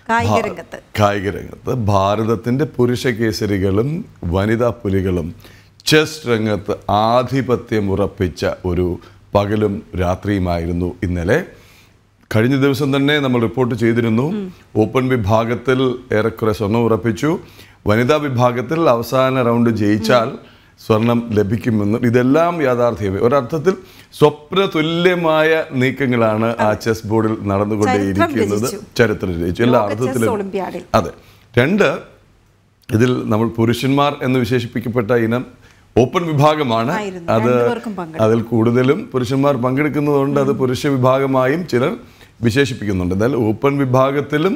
കായിക രംഗത്ത് ഭാരതത്തിന്റെ പുരുഷ കേസരികളും വനിതാ പുലികളും ചെസ് രംഗത്ത് ആധിപത്യം ഉറപ്പിച്ച ഒരു പകലും രാത്രിയുമായിരുന്നു ഇന്നലെ. കഴിഞ്ഞ ദിവസം തന്നെ നമ്മൾ റിപ്പോർട്ട് ചെയ്തിരുന്നു, ഓപ്പൺ വിഭാഗത്തിൽ ഏറെക്കുറെ സ്വർണം ഉറപ്പിച്ചു. വനിതാ വിഭാഗത്തിൽ അവസാന റൗണ്ട് ജയിച്ചാൽ സ്വർണം ലഭിക്കുമെന്ന്. ഇതെല്ലാം യാഥാർത്ഥ്യമേ. ഒരർത്ഥത്തിൽ സ്വപ്ന തുല്യമായ നീക്കങ്ങളാണ് ആ ചെസ് ബോർഡിൽ നടന്നുകൊണ്ടേയിരിക്കുന്നത്. ചരിത്രം രചിച്ചു എല്ലാ അർത്ഥത്തിലും. അതെ. 2, ഇതിൽ നമ്മൾ പുരുഷന്മാർ എന്ന് വിശേഷിപ്പിക്കപ്പെട്ട ഇനം ഓപ്പൺ വിഭാഗമാണ്. അതിൽ കൂടുതലും പുരുഷന്മാർ പങ്കെടുക്കുന്നതുകൊണ്ട് അത് പുരുഷ വിഭാഗമായും ചിലർ വിശേഷിപ്പിക്കുന്നുണ്ട്. എന്നാൽ ഓപ്പൺ വിഭാഗത്തിലും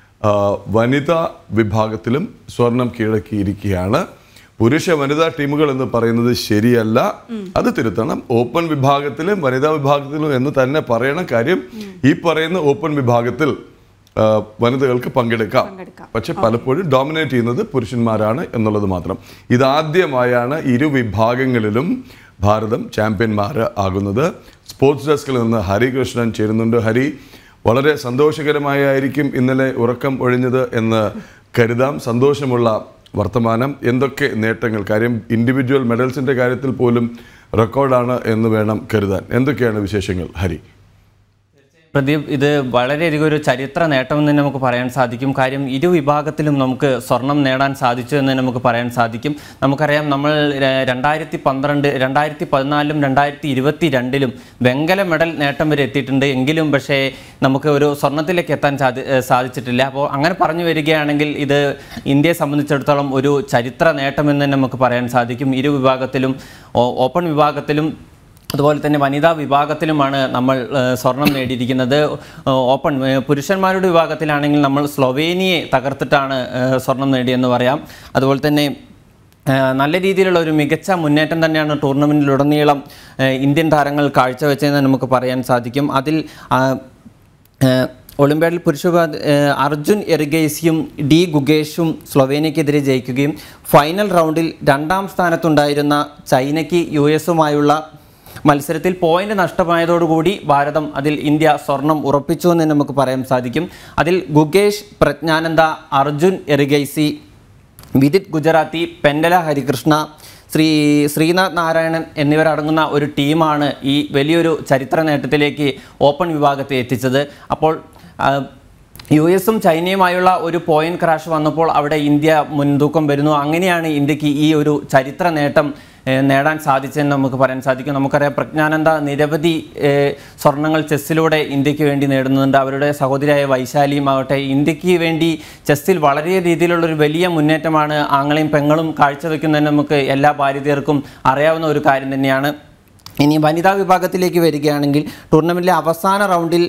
വനിതാ വിഭാഗത്തിലും സ്വർണം കീഴടക്കിയിരിക്കുകയാണ്. പുരുഷ വനിതാ ടീമുകൾ എന്ന് പറയുന്നത് ശരിയല്ല, അത് തിരുത്തണം. ഓപ്പൺ വിഭാഗത്തിലും വനിതാ വിഭാഗത്തിലും എന്ന് തന്നെ പറയണം. കാര്യം ഈ പറയുന്ന ഓപ്പൺ വിഭാഗത്തിൽ വനിതകൾക്ക് പങ്കെടുക്കാം, പക്ഷെ പലപ്പോഴും ഡോമിനേറ്റ് ചെയ്യുന്നത് പുരുഷന്മാരാണ് എന്നുള്ളത് മാത്രം. ഇതാദ്യമായാണ് ഇരു വിഭാഗങ്ങളിലും ഭാരതം ചാമ്പ്യന്മാർ ആകുന്നത്. സ്പോർട്സ് ഡെസ്കിൽ നിന്ന് ഹരികൃഷ്ണൻ ചേരുന്നുണ്ട്. ഹരി, വളരെ സന്തോഷകരമായിരിക്കും ഇന്നലെ ഉറക്കം ഒഴിഞ്ഞത് എന്ന് കരുതാം. സന്തോഷമുള്ള വർത്തമാനം. എന്തൊക്കെ നേട്ടങ്ങൾ, കാര്യം ഇൻഡിവിജ്വൽ മെഡൽസിൻ്റെ കാര്യത്തിൽ പോലും റെക്കോർഡാണ് എന്ന് വേണം കരുതാൻ. എന്തൊക്കെയാണ് വിശേഷങ്ങൾ ഹരി? പ്രദീപ്, ഇത് വളരെയധികം ഒരു ചരിത്ര നേട്ടമെന്ന് നമുക്ക് പറയാൻ സാധിക്കും. കാര്യം ഇരു വിഭാഗത്തിലും നമുക്ക് സ്വർണം നേടാൻ സാധിച്ചു എന്ന് നമുക്ക് പറയാൻ സാധിക്കും. നമുക്കറിയാം, നമ്മൾ 2012, 2014, 2022 വെങ്കല മെഡൽ നേട്ടം വരെ എത്തിയിട്ടുണ്ട്. എങ്കിലും പക്ഷേ നമുക്ക് ഒരു സ്വർണത്തിലേക്ക് എത്താൻ സാധിച്ചിട്ടില്ല. അപ്പോൾ അങ്ങനെ പറഞ്ഞു വരികയാണെങ്കിൽ ഇത് ഇന്ത്യയെ സംബന്ധിച്ചിടത്തോളം ഒരു ചരിത്ര നേട്ടമെന്ന് തന്നെ നമുക്ക് പറയാൻ സാധിക്കും. ഇരു വിഭാഗത്തിലും, ഓപ്പൺ വിഭാഗത്തിലും അതുപോലെ തന്നെ വനിതാ വിഭാഗത്തിലുമാണ് നമ്മൾ സ്വർണം നേടിയിരിക്കുന്നത്. ഓപ്പൺ പുരുഷന്മാരുടെ വിഭാഗത്തിലാണെങ്കിൽ നമ്മൾ സ്ലൊവേനിയയെ തകർത്തിട്ടാണ് സ്വർണം നേടിയെന്ന് പറയാം. അതുപോലെ തന്നെ നല്ല രീതിയിലുള്ള ഒരു മികച്ച മുന്നേറ്റം തന്നെയാണ് ടൂർണമെൻറ്റിലുടനീളം ഇന്ത്യൻ താരങ്ങൾ കാഴ്ചവെച്ചതെന്ന് നമുക്ക് പറയാൻ സാധിക്കും. അതിൽ ഒളിമ്പ്യാഡിൽ പുരുഷ അർജുൻ എറിഗൈസിയും ഡി ഗുഗേഷും സ്ലൊവേനിയക്കെതിരെ ജയിക്കുകയും ഫൈനൽ റൗണ്ടിൽ 2ാം സ്ഥാനത്തുണ്ടായിരുന്ന ചൈനയ്ക്ക് US-ഉമായുള്ള മത്സരത്തിൽ പോയിന്റ് നഷ്ടമായതോടുകൂടി ഭാരതം ഇന്ത്യ സ്വർണം ഉറപ്പിച്ചു എന്ന് നമുക്ക് പറയാൻ സാധിക്കും. അതിൽ ഗുഗേഷ് പ്രജ്ഞാനന്ദ, അർജുൻ എറിഗൈസി, വിദിത് ഗുജറാത്തി, പെൻഡല ഹരികൃഷ്ണ, ശ്രീനാഥ് നാരായണൻ എന്നിവരടങ്ങുന്ന ഒരു ടീമാണ് ഈ വലിയൊരു ചരിത്ര നേട്ടത്തിലേക്ക് ഓപ്പൺ വിഭാഗത്തെ എത്തിച്ചത്. അപ്പോൾ US-ഉം ചൈനയുമായുള്ള ഒരു പോയിന്റ് ക്രാഷ് വന്നപ്പോൾ അവിടെ ഇന്ത്യ മുൻതൂക്കം വരുന്നു. അങ്ങനെയാണ് ഇന്ത്യക്ക് ഈ ഒരു ചരിത്ര നേട്ടം നേടാൻ സാധിച്ചെന്ന് നമുക്ക് പറയാൻ സാധിക്കും. നമുക്കറിയാം പ്രജ്ഞാനന്ദ നിരവധി സ്വർണ്ണങ്ങൾ ചെസ്സിലൂടെ ഇന്ത്യക്ക് വേണ്ടി നേടുന്നുണ്ട്. അവരുടെ സഹോദരിയായ വൈശാലിയും ആവട്ടെ ഇന്ത്യക്ക് വേണ്ടി ചെസ്സിൽ വളരെ രീതിയിലുള്ളൊരു വലിയ മുന്നേറ്റമാണ് ആങ്ങളെയും പെങ്ങളും കാഴ്ചവെക്കുന്നതെന്ന് നമുക്ക് എല്ലാ ഭാരതീയർക്കും അറിയാവുന്ന ഒരു കാര്യം തന്നെയാണ്. ഇനി വനിതാ വിഭാഗത്തിലേക്ക് വരികയാണെങ്കിൽ ടൂർണമെൻറ്റിലെ അവസാന റൗണ്ടിൽ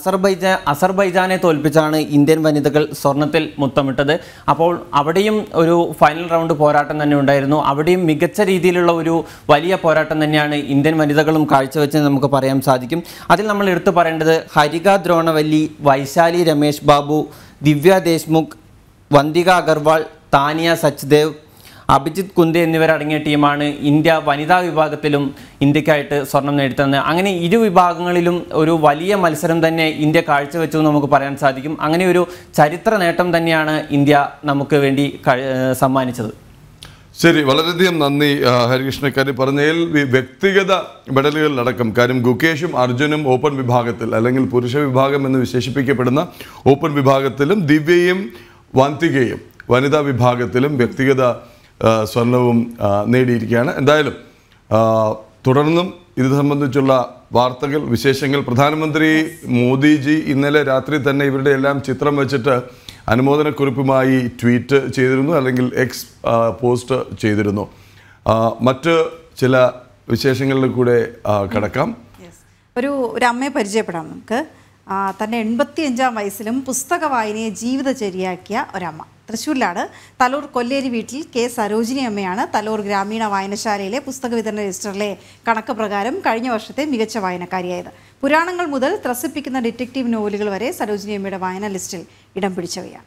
അസർബൈജാനെ തോൽപ്പിച്ചാണ് ഇന്ത്യൻ വനിതകൾ സ്വർണ്ണത്തിൽ മുത്തമിട്ടത്. അപ്പോൾ അവിടെയും ഒരു ഫൈനൽ റൗണ്ട് പോരാട്ടം തന്നെ ഉണ്ടായിരുന്നു. അവിടെയും മികച്ച രീതിയിലുള്ള ഒരു വലിയ പോരാട്ടം തന്നെയാണ് ഇന്ത്യൻ വനിതകളും കാഴ്ചവെച്ചെന്ന് നമുക്ക് പറയാൻ സാധിക്കും. അതിൽ നമ്മൾ എടുത്തു പറയേണ്ടത് ഹരിക ദ്രോണവല്ലി, വൈശാലി രമേശ് ബാബു, ദിവ്യ ദേശ്മുഖ്, വന്തിക അഗർവാൾ, താനിയ സച്ദേവ്, അഭിജിത്ത് കുന്ദെ എന്നിവരടങ്ങിയ ടീമാണ് ഇന്ത്യ വനിതാ വിഭാഗത്തിലും ഇന്ത്യക്കായിട്ട് സ്വർണം നേടിത്തന്നത്. അങ്ങനെ ഇരു വിഭാഗങ്ങളിലും ഒരു വലിയ മത്സരം തന്നെ ഇന്ത്യ കാഴ്ചവെച്ചു എന്ന് നമുക്ക് പറയാൻ സാധിക്കും. അങ്ങനെ ഒരു ചരിത്ര നേട്ടം തന്നെയാണ് ഇന്ത്യ നമുക്ക് വേണ്ടി സമ്മാനിച്ചത്. ശരി, വളരെയധികം നന്ദി ഹരികൃഷ്ണക്കാരി പറഞ്ഞതിൽ. വ്യക്തിഗത മെഡലുകളിലടക്കം കാര്യം ഗുകേഷും അർജുനും ഓപ്പൺ വിഭാഗത്തിൽ അല്ലെങ്കിൽ പുരുഷ വിഭാഗം എന്ന് വിശേഷിപ്പിക്കപ്പെടുന്ന ഓപ്പൺ വിഭാഗത്തിലും ദിവ്യയും വന്തികയും വനിതാ വിഭാഗത്തിലും വ്യക്തിഗത സ്വർണവും നേടിയിരിക്കുകയാണ്. എന്തായാലും തുടർന്നും ഇത് സംബന്ധിച്ചുള്ള വാർത്തകൾ, വിശേഷങ്ങൾ പ്രധാനമന്ത്രി മോദിജി ഇന്നലെ രാത്രി തന്നെ ഇവരുടെ എല്ലാം ചിത്രം വെച്ചിട്ട് അനുമോദനക്കുറിപ്പുമായി ട്വീറ്റ് ചെയ്തിരുന്നു, അല്ലെങ്കിൽ എക്സ് പോസ്റ്റ് ചെയ്തിരുന്നു. മറ്റ് ചില വിശേഷങ്ങളിൽ കൂടെ കടക്കാം. ഒരു അമ്മയെ പരിചയപ്പെടാം നമുക്ക്. തൻ്റെ 85-ാം വയസ്സിലും പുസ്തക വായനയെ ജീവിതചര്യയാക്കിയ ഒരമ്മ. തൃശ്ശൂരിലാണ്. തലൂർ കൊല്ലേരി വീട്ടിൽ കെ സരോജിനി അമ്മയാണ്. തലൂർ ഗ്രാമീണ വായനശാലയിലെ പുസ്തക വിതരണ രജിസ്റ്ററിലെ കണക്ക് പ്രകാരം കഴിഞ്ഞ വർഷത്തെ മികച്ച വായനക്കാരിയായത്. പുരാണങ്ങൾ മുതൽ ത്രസിപ്പിക്കുന്ന ഡിറ്റക്റ്റീവ് നോവലുകൾ വരെ സരോജിനി അമ്മയുടെ വായന ലിസ്റ്റിൽ ഇടം പിടിച്ചവയാണ്.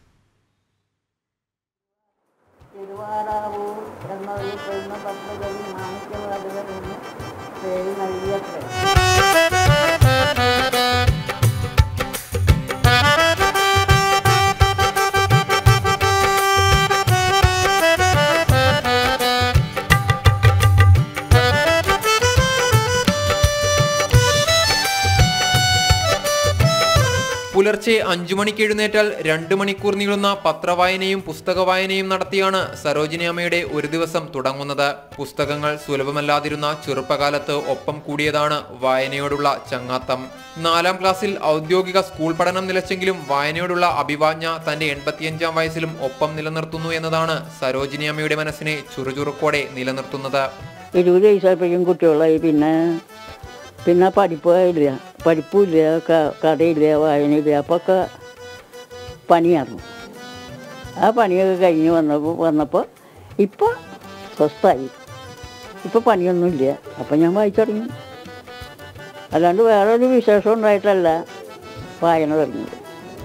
പുലർച്ചെ 5 മണിക്ക് എഴുന്നേറ്റാൽ 2 മണിക്കൂർ നീളുന്ന പത്രവായനയും പുസ്തക വായനയും നടത്തിയാണ് സരോജിനി അമ്മയുടെ ഒരു ദിവസം തുടങ്ങുന്നത്. പുസ്തകങ്ങൾ സുലഭമല്ലാതിരുന്ന ചെറുപ്പകാലത്ത് ഒപ്പം കൂടിയതാണ് വായനയോടുള്ള ചങ്ങാത്തം. 4ാം ക്ലാസ്സിൽ ഔദ്യോഗിക സ്കൂൾ പഠനം നിലച്ചെങ്കിലും വായനയോടുള്ള അഭിവാജ്ഞ തന്റെ 85-ാം വയസ്സിലും ഒപ്പം നിലനിർത്തുന്നു എന്നതാണ് സരോജിനി അമ്മയുടെ മനസ്സിനെ ചുറുചുറുക്കോടെ നിലനിർത്തുന്നത്. 20 വയസ്സായപ്പോഴും കുട്ടികളായി, പിന്നെ പഠിപ്പില്ല, കഥയില്ല, വായനയില്ല. അപ്പൊക്കെ പനിയായിരുന്നു. ആ പനിയൊക്കെ കഴിഞ്ഞ് വന്നപ്പോൾ ഇപ്പോൾ സ്വസ്ഥമായി. ഇപ്പോൾ പനിയൊന്നുമില്ല. അപ്പം ഞാൻ വായിച്ചു തുടങ്ങി. അല്ലാണ്ട് വേറെ ഒരു വിശേഷം ഉണ്ടായിട്ടല്ല വായന തുടങ്ങിയത്.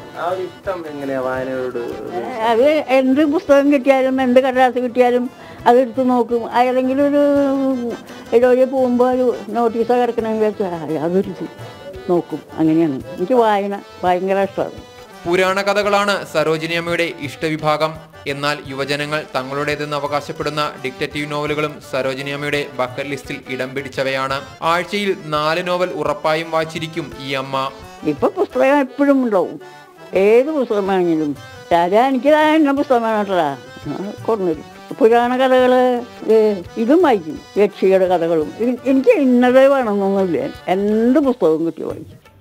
അത് എന്ത് പുസ്തകം കിട്ടിയാലും എന്ത് കടലാസ് കിട്ടിയാലും അതെടുത്ത് നോക്കും. ഏതെങ്കിലും ഒരു ഇടവഴി പോകുമ്പോൾ ഒരു നോട്ടീസ് കിടക്കണമെന്ന് വെച്ചാൽ അതൊരു നോക്കും. അങ്ങനെയാണ്. എനിക്ക് വായന ഭയങ്കര ഇഷ്ടമാണ്. പുരാണ കഥകളാണ് സരോജിനി അമ്മയുടെ ഇഷ്ടവിഭാഗം. എന്നാൽ യുവജനങ്ങൾ തങ്ങളുടേതെന്ന് അവകാശപ്പെടുന്ന ഡിറ്റക്റ്റീവ് നോവലുകളും സരോജിനി അമ്മയുടെ ബക്കറ്റ് ലിസ്റ്റിൽ ഇടം പിടിച്ചവയാണ്. ആഴ്ചയിൽ 4 നോവൽ ഉറപ്പായും വായിച്ചിരിക്കും ഈ അമ്മ. ഇപ്പൊ പുസ്തകം എപ്പോഴും ഉണ്ടാവും. ഏത് പുസ്തകം വേണമെങ്കിലും എനിക്ക് എന്നെ പുസ്തകം വേണോട്ടാ കൊണ്ടുവരും. പുരാണ കഥകള് ഇതും വായിക്കും. യക്ഷിയുടെ കഥകളും. എനിക്ക് ഇന്നതേ വേണമെന്നൊന്നുമില്ല. എന്ത് പുസ്തകവും കിട്ടി വായിക്കും.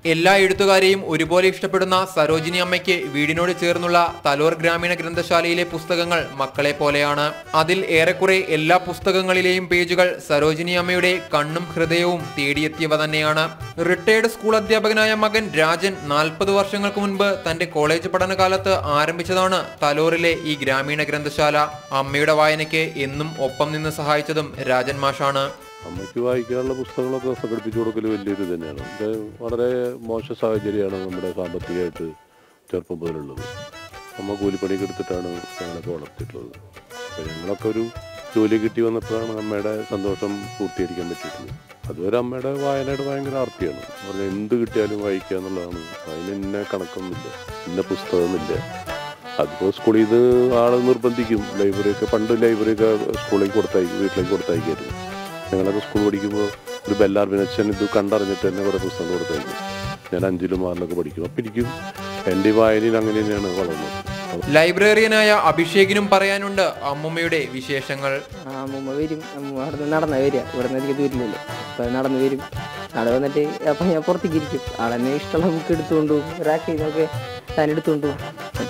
എല്ലാ എഴുത്തുകാരെയും ഒരുപോലെ ഇഷ്ടപ്പെടുന്ന സരോജിനി അമ്മയ്ക്ക് വീടിനോട് ചേർന്നുള്ള തലോർ ഗ്രാമീണ ഗ്രന്ഥശാലയിലെ പുസ്തകങ്ങൾ മക്കളെ പോലെയാണ്. അതിൽ ഏറെക്കുറെ എല്ലാ പുസ്തകങ്ങളിലെയും പേജുകൾ സരോജിനി അമ്മയുടെ കണ്ണും ഹൃദയവും തേടിയെത്തിയവ തന്നെയാണ്. റിട്ടയർഡ് സ്കൂൾ അധ്യാപകനായ മകൻ രാജൻ 40 വർഷങ്ങൾക്ക് മുൻപ് തന്റെ കോളേജ് പഠനകാലത്ത് ആരംഭിച്ചതാണ് തലോറിലെ ഈ ഗ്രാമീണ ഗ്രന്ഥശാല. അമ്മയുടെ വായനയ്ക്ക് എന്നും ഒപ്പം നിന്ന് സഹായിച്ചതും രാജൻ മാഷാണ്. അമ്മയ്ക്ക് വായിക്കാനുള്ള പുസ്തകങ്ങളൊക്കെ സംഘടിപ്പിച്ചു കൊടുക്കൽ വലിയൊരു തന്നെയാണ്. ഇത് വളരെ മോശ സാഹചര്യമാണ് നമ്മുടെ സാമ്പത്തികമായിട്ട് ചെറുപ്പം മുതലുള്ളത്. അമ്മ കൂലിപ്പണിക്ക് എടുത്തിട്ടാണ് ഞങ്ങളൊക്കെ വളർത്തിയിട്ടുള്ളത്. അപ്പോൾ ഞങ്ങളൊക്കെ ഒരു ജോലി കിട്ടി വന്നപ്പോഴാണ് അമ്മയുടെ സന്തോഷം പൂർത്തീകരിക്കാൻ പറ്റിയിട്ടുള്ളത്. അതുവരെ അമ്മയുടെ വായനയുടെ ഭയങ്കര ആർത്തിയാണ്. പറഞ്ഞാൽ എന്ത് കിട്ടിയാലും വായിക്കുക എന്നുള്ളതാണ്. അതിന് ഇന്ന കണക്കൊന്നുമില്ല, ഇന്ന പുസ്തകമൊന്നുമില്ല. അതിപ്പോൾ സ്കൂളിൽ നിന്ന് ആൾ നിർബന്ധിക്കും. ലൈബ്രറിയൊക്കെ പണ്ട് ലൈബ്രറിയൊക്കെ സ്കൂളിലേക്ക് വീട്ടിലേക്ക് കൊടുത്തയക്കായിരുന്നു. ഞങ്ങളൊക്കെ സ്കൂൾ പഠിക്കുമ്പോൾ ഒരു ബെല്ലാർ വിനച്ചൻ ഇത് കണ്ടറിഞ്ഞിട്ട് തന്നെ കുറേ പുസ്തകം കൊടുത്തായിരുന്നു. ഞാൻ 5ലും 6ലൊക്കെ പഠിക്കും. അപ്പം ഇരിക്കും. എൻ്റെ വായനയിൽ അങ്ങനെ തന്നെയാണ് വളർന്നത്. ലൈബ്രറിയനായ അഭിഷേകിനും പറയാനുണ്ട് അമ്മുമ്മയുടെ വിശേഷങ്ങൾ. അമ്മുമ്മ വരും, അമ്മ അവിടെ നിന്ന് നടന്നാ വരിക. ഇവിടെ നിന്ന് എനിക്ക് ദൂരില്ലല്ലോ. അപ്പം നടന്ന് വരും. അവിടെ വന്നിട്ട് അപ്പം ഞാൻ പുറത്തേക്ക് ഇരിക്കും. ആളെന്നെ ഇഷ്ടമുള്ള ബുക്ക് എടുത്തുകൊണ്ട് പോകും. റാക്കിൽ നിന്നൊക്കെ താൻ എടുത്തുകൊണ്ട് പോകും.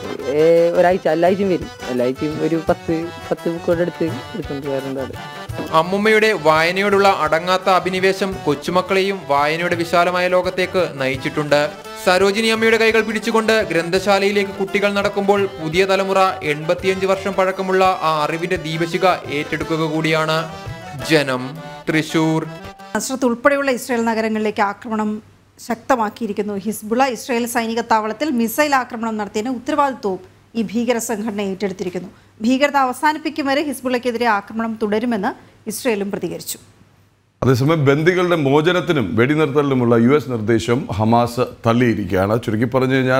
ഒരാഴ്ച എല്ലാഴ്ചയും വരും. എല്ലാഴ്ചയും ഒരു 10 ബുക്കോടെ എടുത്തുകൊണ്ട് വരേണ്ട ആള്. അമ്മുമ്മയുടെ വായനയോടുള്ള അടങ്ങാത്ത അഭിനിവേശം കൊച്ചുമക്കളെയും വായനയുടെ വിശാലമായ ലോകത്തേക്ക് നയിച്ചിട്ടുണ്ട്. സരോജിനി അമ്മയുടെ കൈകൾ പിടിച്ചുകൊണ്ട് ഗ്രന്ഥശാലയിലേക്ക് കുട്ടികൾ നടക്കുമ്പോൾ പുതിയ തലമുറ 85 വർഷം പഴക്കമുള്ള ആ അറിവിന്റെ ദീപശിഖ ഏറ്റെടുക്കുക കൂടിയാണ്. ജനം, തൃശൂർ. നസ്രത്ത് ഉൾപ്പെടെയുള്ള ഇസ്രായേൽ നഗരങ്ങളിലേക്ക് ആക്രമണം ശക്തമാക്കിയിരിക്കുന്നു. ഹിസ്ബുള്ള ഇസ്രായേൽ സൈനിക താവളത്തിൽ മിസൈൽ ആക്രമണം നടത്തിയതിന് ഉത്തരവാദിത്വവും ഈ ഭീകര സംഘടന ഏറ്റെടുത്തിരിക്കുന്നു. ഭീകരത അവസാനിപ്പിക്കും വരെ ഹിസ്ബുള്ളയ്ക്കെതിരെ ആക്രമണം തുടരുമെന്ന് ഇസ്രായേലും പ്രതികരിച്ചു. അതേസമയം ബന്ദികളുടെ മോചനത്തിനും വെടിനിർത്തലിനുമുള്ള US നിർദ്ദേശം ഹമാസ് തള്ളിയിരിക്കുകയാണ്. ചുരുക്കി പറഞ്ഞു കഴിഞ്ഞാൽ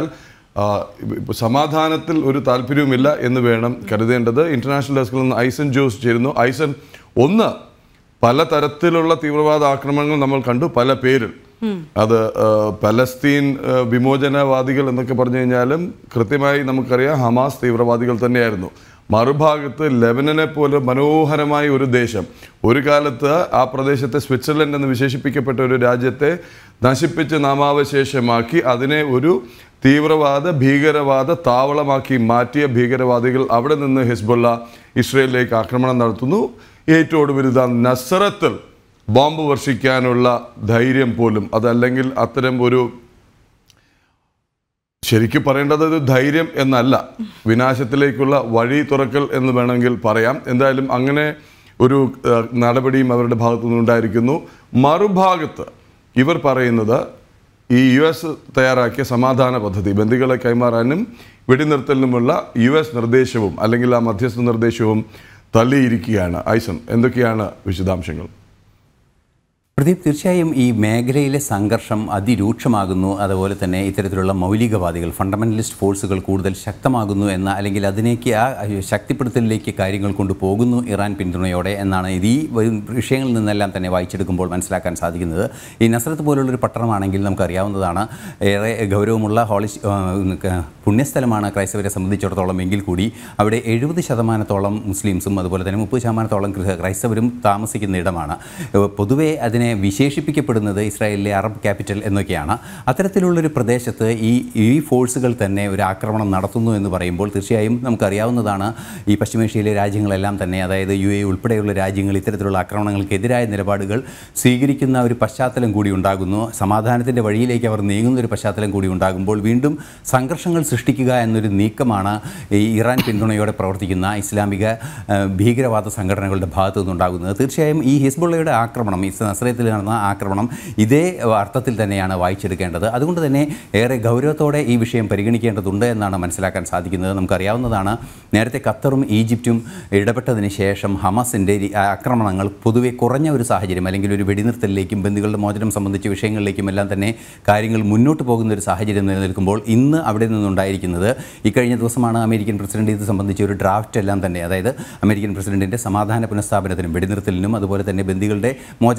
സമാധാനത്തിൽ ഒരു താല്പര്യവുമില്ല എന്ന് വേണം കരുതേണ്ടത്. ഇന്റർനാഷണൽ ഡെസ്കിൽ നിന്ന് ഐസൻ ജോസ് ചേരുന്നു. ഐസൻ, ഒന്ന്, പലതരത്തിലുള്ള തീവ്രവാദ ആക്രമണങ്ങൾ നമ്മൾ കണ്ടു, പല പേരിൽ. അത് പലസ്തീൻ വിമോചനവാദികൾ എന്നൊക്കെ പറഞ്ഞു കഴിഞ്ഞാലും കൃത്യമായി നമുക്കറിയാം ഹമാസ് തീവ്രവാദികൾ തന്നെയായിരുന്നു. മറുഭാഗത്ത് ലെബനനെ പോലെ മനോഹരമായ ഒരു ദേശം, ഒരു കാലത്ത് ആ പ്രദേശത്തെ സ്വിറ്റ്സർലൻഡ് എന്ന് വിശേഷിപ്പിക്കപ്പെട്ട ഒരു രാജ്യത്തെ നശിപ്പിച്ച് നാമാവശേഷമാക്കി അതിനെ ഒരു ഭീകരവാദ താവളമാക്കി മാറ്റിയ ഭീകരവാദികൾ അവിടെ നിന്ന് ഹിസ്ബുള്ള ഇസ്രയേലിലേക്ക് ആക്രമണം നടത്തുന്നു. ഏറ്റവും ഒടുവിൽ നസ്രത്തിൽ ബോംബ് വർഷിക്കാനുള്ള ധൈര്യം പോലും, അതല്ലെങ്കിൽ അത്തരം ഒരു, ശരിക്കും പറയേണ്ടത് ഒരു ധൈര്യം എന്നല്ല, വിനാശത്തിലേക്കുള്ള വഴി തുറക്കൽ എന്ന് വേണമെങ്കിൽ പറയാം. എന്തായാലും അങ്ങനെ ഒരു നടപടിയും അവരുടെ ഭാഗത്തുനിന്ന് ഉണ്ടായിരിക്കുന്നു. മറുഭാഗത്ത് ഇവർ പറയുന്നത് ഈ US തയ്യാറാക്കിയ സമാധാന പദ്ധതി, ബന്ദികളെ കൈമാറാനും വെടിനിർത്തലിനുമുള്ള US നിർദ്ദേശവും അല്ലെങ്കിൽ ആ മധ്യസ്ഥ നിർദ്ദേശവും തള്ളിയിരിക്കുകയാണ്. ഐസൻ, എന്തൊക്കെയാണ് വിശദാംശങ്ങൾ? പ്രദീപ്, തീർച്ചയായും ഈ മേഖലയിലെ സംഘർഷം അതിരൂക്ഷമാകുന്നു. അതുപോലെ തന്നെ ഇത്തരത്തിലുള്ള മൗലികവാദികൾ, ഫണ്ടമെന്റലിസ്റ്റ് ഫോഴ്സുകൾ കൂടുതൽ ശക്തമാകുന്നു എന്ന, അല്ലെങ്കിൽ അതിലേക്ക് ആ ശക്തിപ്പെടുത്തലിലേക്ക് കാര്യങ്ങൾ കൊണ്ടുപോകുന്നു ഇറാൻ പിന്തുണയോടെ എന്നാണ് ഈ വിഷയങ്ങളിൽ നിന്നെല്ലാം തന്നെ വായിച്ചെടുക്കുമ്പോൾ മനസ്സിലാക്കാൻ സാധിക്കുന്നത്. ഈ നസ്രത്ത് പോലുള്ളൊരു പട്ടണമാണെങ്കിൽ നമുക്കറിയാവുന്നതാണ്, ഏറെ ഗൗരവമുള്ള പുണ്യസ്ഥലമാണ് ക്രൈസ്തവരെ സംബന്ധിച്ചിടത്തോളം. എങ്കിൽ കൂടി അവിടെ 70% മുസ്ലിംസും അതുപോലെ തന്നെ 30% ക്രൈസ്തവരും താമസിക്കുന്ന ഇടമാണ്. പൊതുവേ അതിനെ വിശേഷിപ്പിക്കപ്പെടുന്നത് ഇസ്രായേലിലെ അറബ് ക്യാപിറ്റൽ എന്നൊക്കെയാണ്. അത്തരത്തിലുള്ളൊരു പ്രദേശത്ത് ഈ ഫോഴ്സുകൾ തന്നെ ഒരു ആക്രമണം നടത്തുന്നു എന്ന് പറയുമ്പോൾ തീർച്ചയായും നമുക്കറിയാവുന്നതാണ്, ഈ പശ്ചിമേഷ്യയിലെ രാജ്യങ്ങളെല്ലാം തന്നെ, അതായത് UAE ഉൾപ്പെടെയുള്ള രാജ്യങ്ങൾ ഇത്തരത്തിലുള്ള ആക്രമണങ്ങൾക്കെതിരായ നിലപാടുകൾ സ്വീകരിക്കുന്ന ഒരു പശ്ചാത്തലം കൂടി ഉണ്ടാകുന്നു. സമാധാനത്തിൻ്റെ വഴിയിലേക്ക് അവർ നീങ്ങുന്ന ഒരു പശ്ചാത്തലം കൂടി ഉണ്ടാകുമ്പോൾ വീണ്ടും സംഘർഷങ്ങൾ സൃഷ്ടിക്കുക എന്നൊരു നീക്കമാണ് ഈ ഇറാൻ പിന്തുണയോടെ പ്രവർത്തിക്കുന്ന ഇസ്ലാമിക ഭീകരവാദ സംഘടനകളുടെ ഭാഗത്തു നിന്നുണ്ടാകുന്നത്. തീർച്ചയായും ഈ ഹിസ്ബുള്ളയുടെ ആക്രമണം, ഈ നസ്രത്തിൽ നടന്ന ആക്രമണം ഇതേ അർത്ഥത്തിൽ തന്നെയാണ് വായിച്ചെടുക്കേണ്ടത്. അതുകൊണ്ട് തന്നെ ഏറെ ഗൗരവത്തോടെ ഈ വിഷയം പരിഗണിക്കേണ്ടതുണ്ട് എന്നാണ് മനസ്സിലാക്കാൻ സാധിക്കുന്നത്. നമുക്കറിയാവുന്നതാണ്, നേരത്തെ ഖത്തറും ഈജിപ്തും ഇടപെട്ടതിന് ശേഷം ഹമാസിൻ്റെ ആക്രമണങ്ങൾ പൊതുവെ കുറഞ്ഞ ഒരു സാഹചര്യം, അല്ലെങ്കിൽ ഒരു വെടിനിർത്തലിലേക്കും ബന്ദികളുടെ മോചനം സംബന്ധിച്ച വിഷയങ്ങളിലേക്കും എല്ലാം തന്നെ കാര്യങ്ങൾ മുന്നോട്ട് പോകുന്ന ഒരു സാഹചര്യം നിലനിൽക്കുമ്പോൾ ഇന്ന് അവിടെ നിന്നുണ്ടായിരിക്കുന്നത്, ഇക്കഴിഞ്ഞ ദിവസമാണ് അമേരിക്കൻ പ്രസിഡന്റ് ഇത് സംബന്ധിച്ച ഒരു ഡ്രാഫ്റ്റ് എല്ലാം തന്നെ, അതായത് അമേരിക്കൻ പ്രസിഡന്റിൻ്റെ സമാധാന പുനഃസ്ഥാപനത്തിനും വെടിനിർത്തലിനും അതുപോലെ തന്നെ ബന്ദികളുടെ മോചനം ഘട്ടം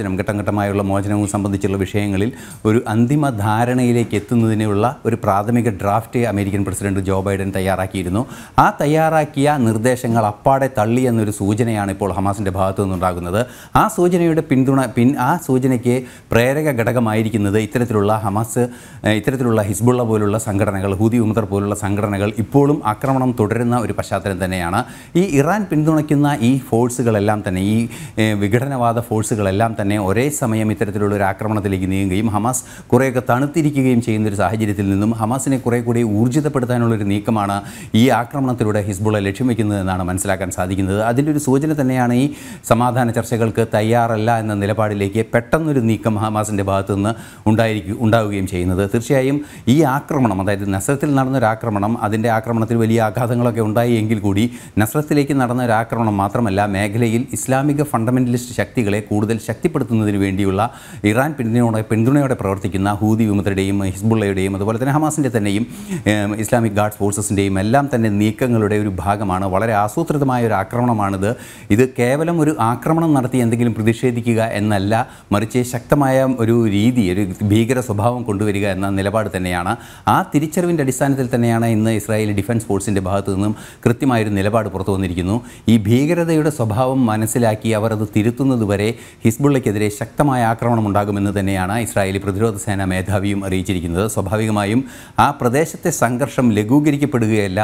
ഘട്ടമായുള്ള മോചനവും സംബന്ധിച്ചുള്ള വിഷയങ്ങളിൽ ഒരു അന്തിമ ധാരണയിലേക്ക് എത്തുന്നതിനുള്ള ഒരു പ്രാഥമിക draft American president Joe Biden തയ്യാറാക്കിയിരുന്നു. ആ തയ്യാറാക്കിയ നിർദ്ദേശങ്ങൾ അപ്പാടെ തള്ളി എന്നൊരു സൂചനയാണ് ഇപ്പോൾ ഹമാസിൻ്റെ ഭാഗത്തു നിന്നുണ്ടാകുന്നത്. ആ സൂചനയുടെ ആ സൂചനയ്ക്ക് പ്രേരക ഘടകമായിരിക്കുന്നത് ഇത്തരത്തിലുള്ള ഹിസ്ബുള്ള പോലുള്ള സംഘടനകൾ, ഹൂതി ഉമർ പോലുള്ള സംഘടനകൾ ഇപ്പോഴും ആക്രമണം തുടരുന്ന ഒരു പശ്ചാത്തലം തന്നെയാണ്. ഈ ഇറാൻ പിന്തുണയ്ക്കുന്ന ഈ ഫോഴ്സുകളെല്ലാം തന്നെ, ഈ വിഘടനവാദ ഫോഴ്സുകളെല്ലാം തന്നെ ഒരേ സമയം ഇത്തരത്തിലുള്ള ഒരു ആക്രമണത്തിലേക്ക് നീങ്ങുകയും ഹമാസ് കുറേയൊക്കെ തണുത്തിരിക്കുകയും ചെയ്യുന്ന ഒരു സാഹചര്യത്തിൽ നിന്നും ഹമാസിനെ കുറേ കൂടി ഊർജിതപ്പെടുത്താനുള്ളൊരു നീക്കമാണ് ഈ ആക്രമണത്തിലൂടെ ഹിസ്ബുള്ള ലക്ഷ്യം വയ്ക്കുന്നതെന്നാണ് മനസ്സിലാക്കാൻ സാധിക്കുന്നത്. അതിൻ്റെ ഒരു സൂചന തന്നെയാണ് ഈ സമാധാന ചർച്ചകൾക്ക് തയ്യാറല്ല എന്ന നിലപാടിലേക്ക് പെട്ടെന്നൊരു നീക്കം ഹമാസിൻ്റെ ഭാഗത്തു നിന്ന് ഉണ്ടാവുകയും ചെയ്യുന്നത്. തീർച്ചയായും ഈ ആക്രമണം, അതായത് നസ്രത്തിൽ നടന്നൊരു ആക്രമണം, അതിൻ്റെ ആക്രമണത്തിൽ വലിയ ആഘാതങ്ങളൊക്കെ ഉണ്ടായി എങ്കിൽ കൂടി നസ്രത്തിലേക്ക് നടന്ന ഒരു ആക്രമണം മാത്രമല്ല, മേഖലയിൽ ഇസ്ലാമിക ഫണ്ടമെൻ്റലിസ്റ്റ് ശക്തികളെ കൂടുതൽ ശക്തിപ്പെടുത്തുന്നതിന് വേണ്ടിയുള്ള ഇറാൻ പിന്തുണയോടെ പ്രവർത്തിക്കുന്ന ഹൂതി വിമതരുടെയും ഹിസ്ബുള്ളയുടെയും അതുപോലെ തന്നെ ഹമാസിൻ്റെ തന്നെയും ഇസ്ലാമിക് ഗാർഡ്സ് ഫോഴ്സസിൻ്റെയും എല്ലാം തന്നെ നീക്കങ്ങളുടെ ഒരു ഭാഗമാണ്. വളരെ ആസൂത്രിതമായ ഒരു ആക്രമണമാണിത്. ഇത് കേവലം ഒരു ആക്രമണം നടത്തി എന്തെങ്കിലും പ്രതിഷേധിക്കുക എന്നല്ല, മറിച്ച് ശക്തമായ ഒരു രീതി, ഒരു ഭീകര സ്വഭാവം കൊണ്ടുവരിക എന്ന നിലപാട് തന്നെയാണ്. ആ തിരിച്ചറിവിൻ്റെ അടിസ്ഥാനത്തിൽ തന്നെയാണ് ഇന്ന് ഇസ്രായേലി ഡിഫൻസ് ഫോഴ്സിൻ്റെ ഭാഗത്തു നിന്നും കൃത്യമായൊരു നിലപാട് പുറത്തു വന്നിരിക്കുന്നു. ഈ ഭീകരതയുടെ സ്വഭാവം മനസ്സിലാക്കി അവർ അത് തിരുത്തുന്നതുവരെ ഹിസ്ബുള്ളയ്ക്കെതിരെ ശക്തമായ ആക്രമണം ഉണ്ടാകുമെന്ന് തന്നെയാണ് ഇസ്രായേലി പ്രതിരോധ സേനാ മേധാവിയും അറിയിച്ചിരിക്കുന്നത്. സ്വാഭാവികമായും ആ പ്രദേശത്തെ സംഘർഷം ലഘൂകരിക്കപ്പെടുകയല്ല,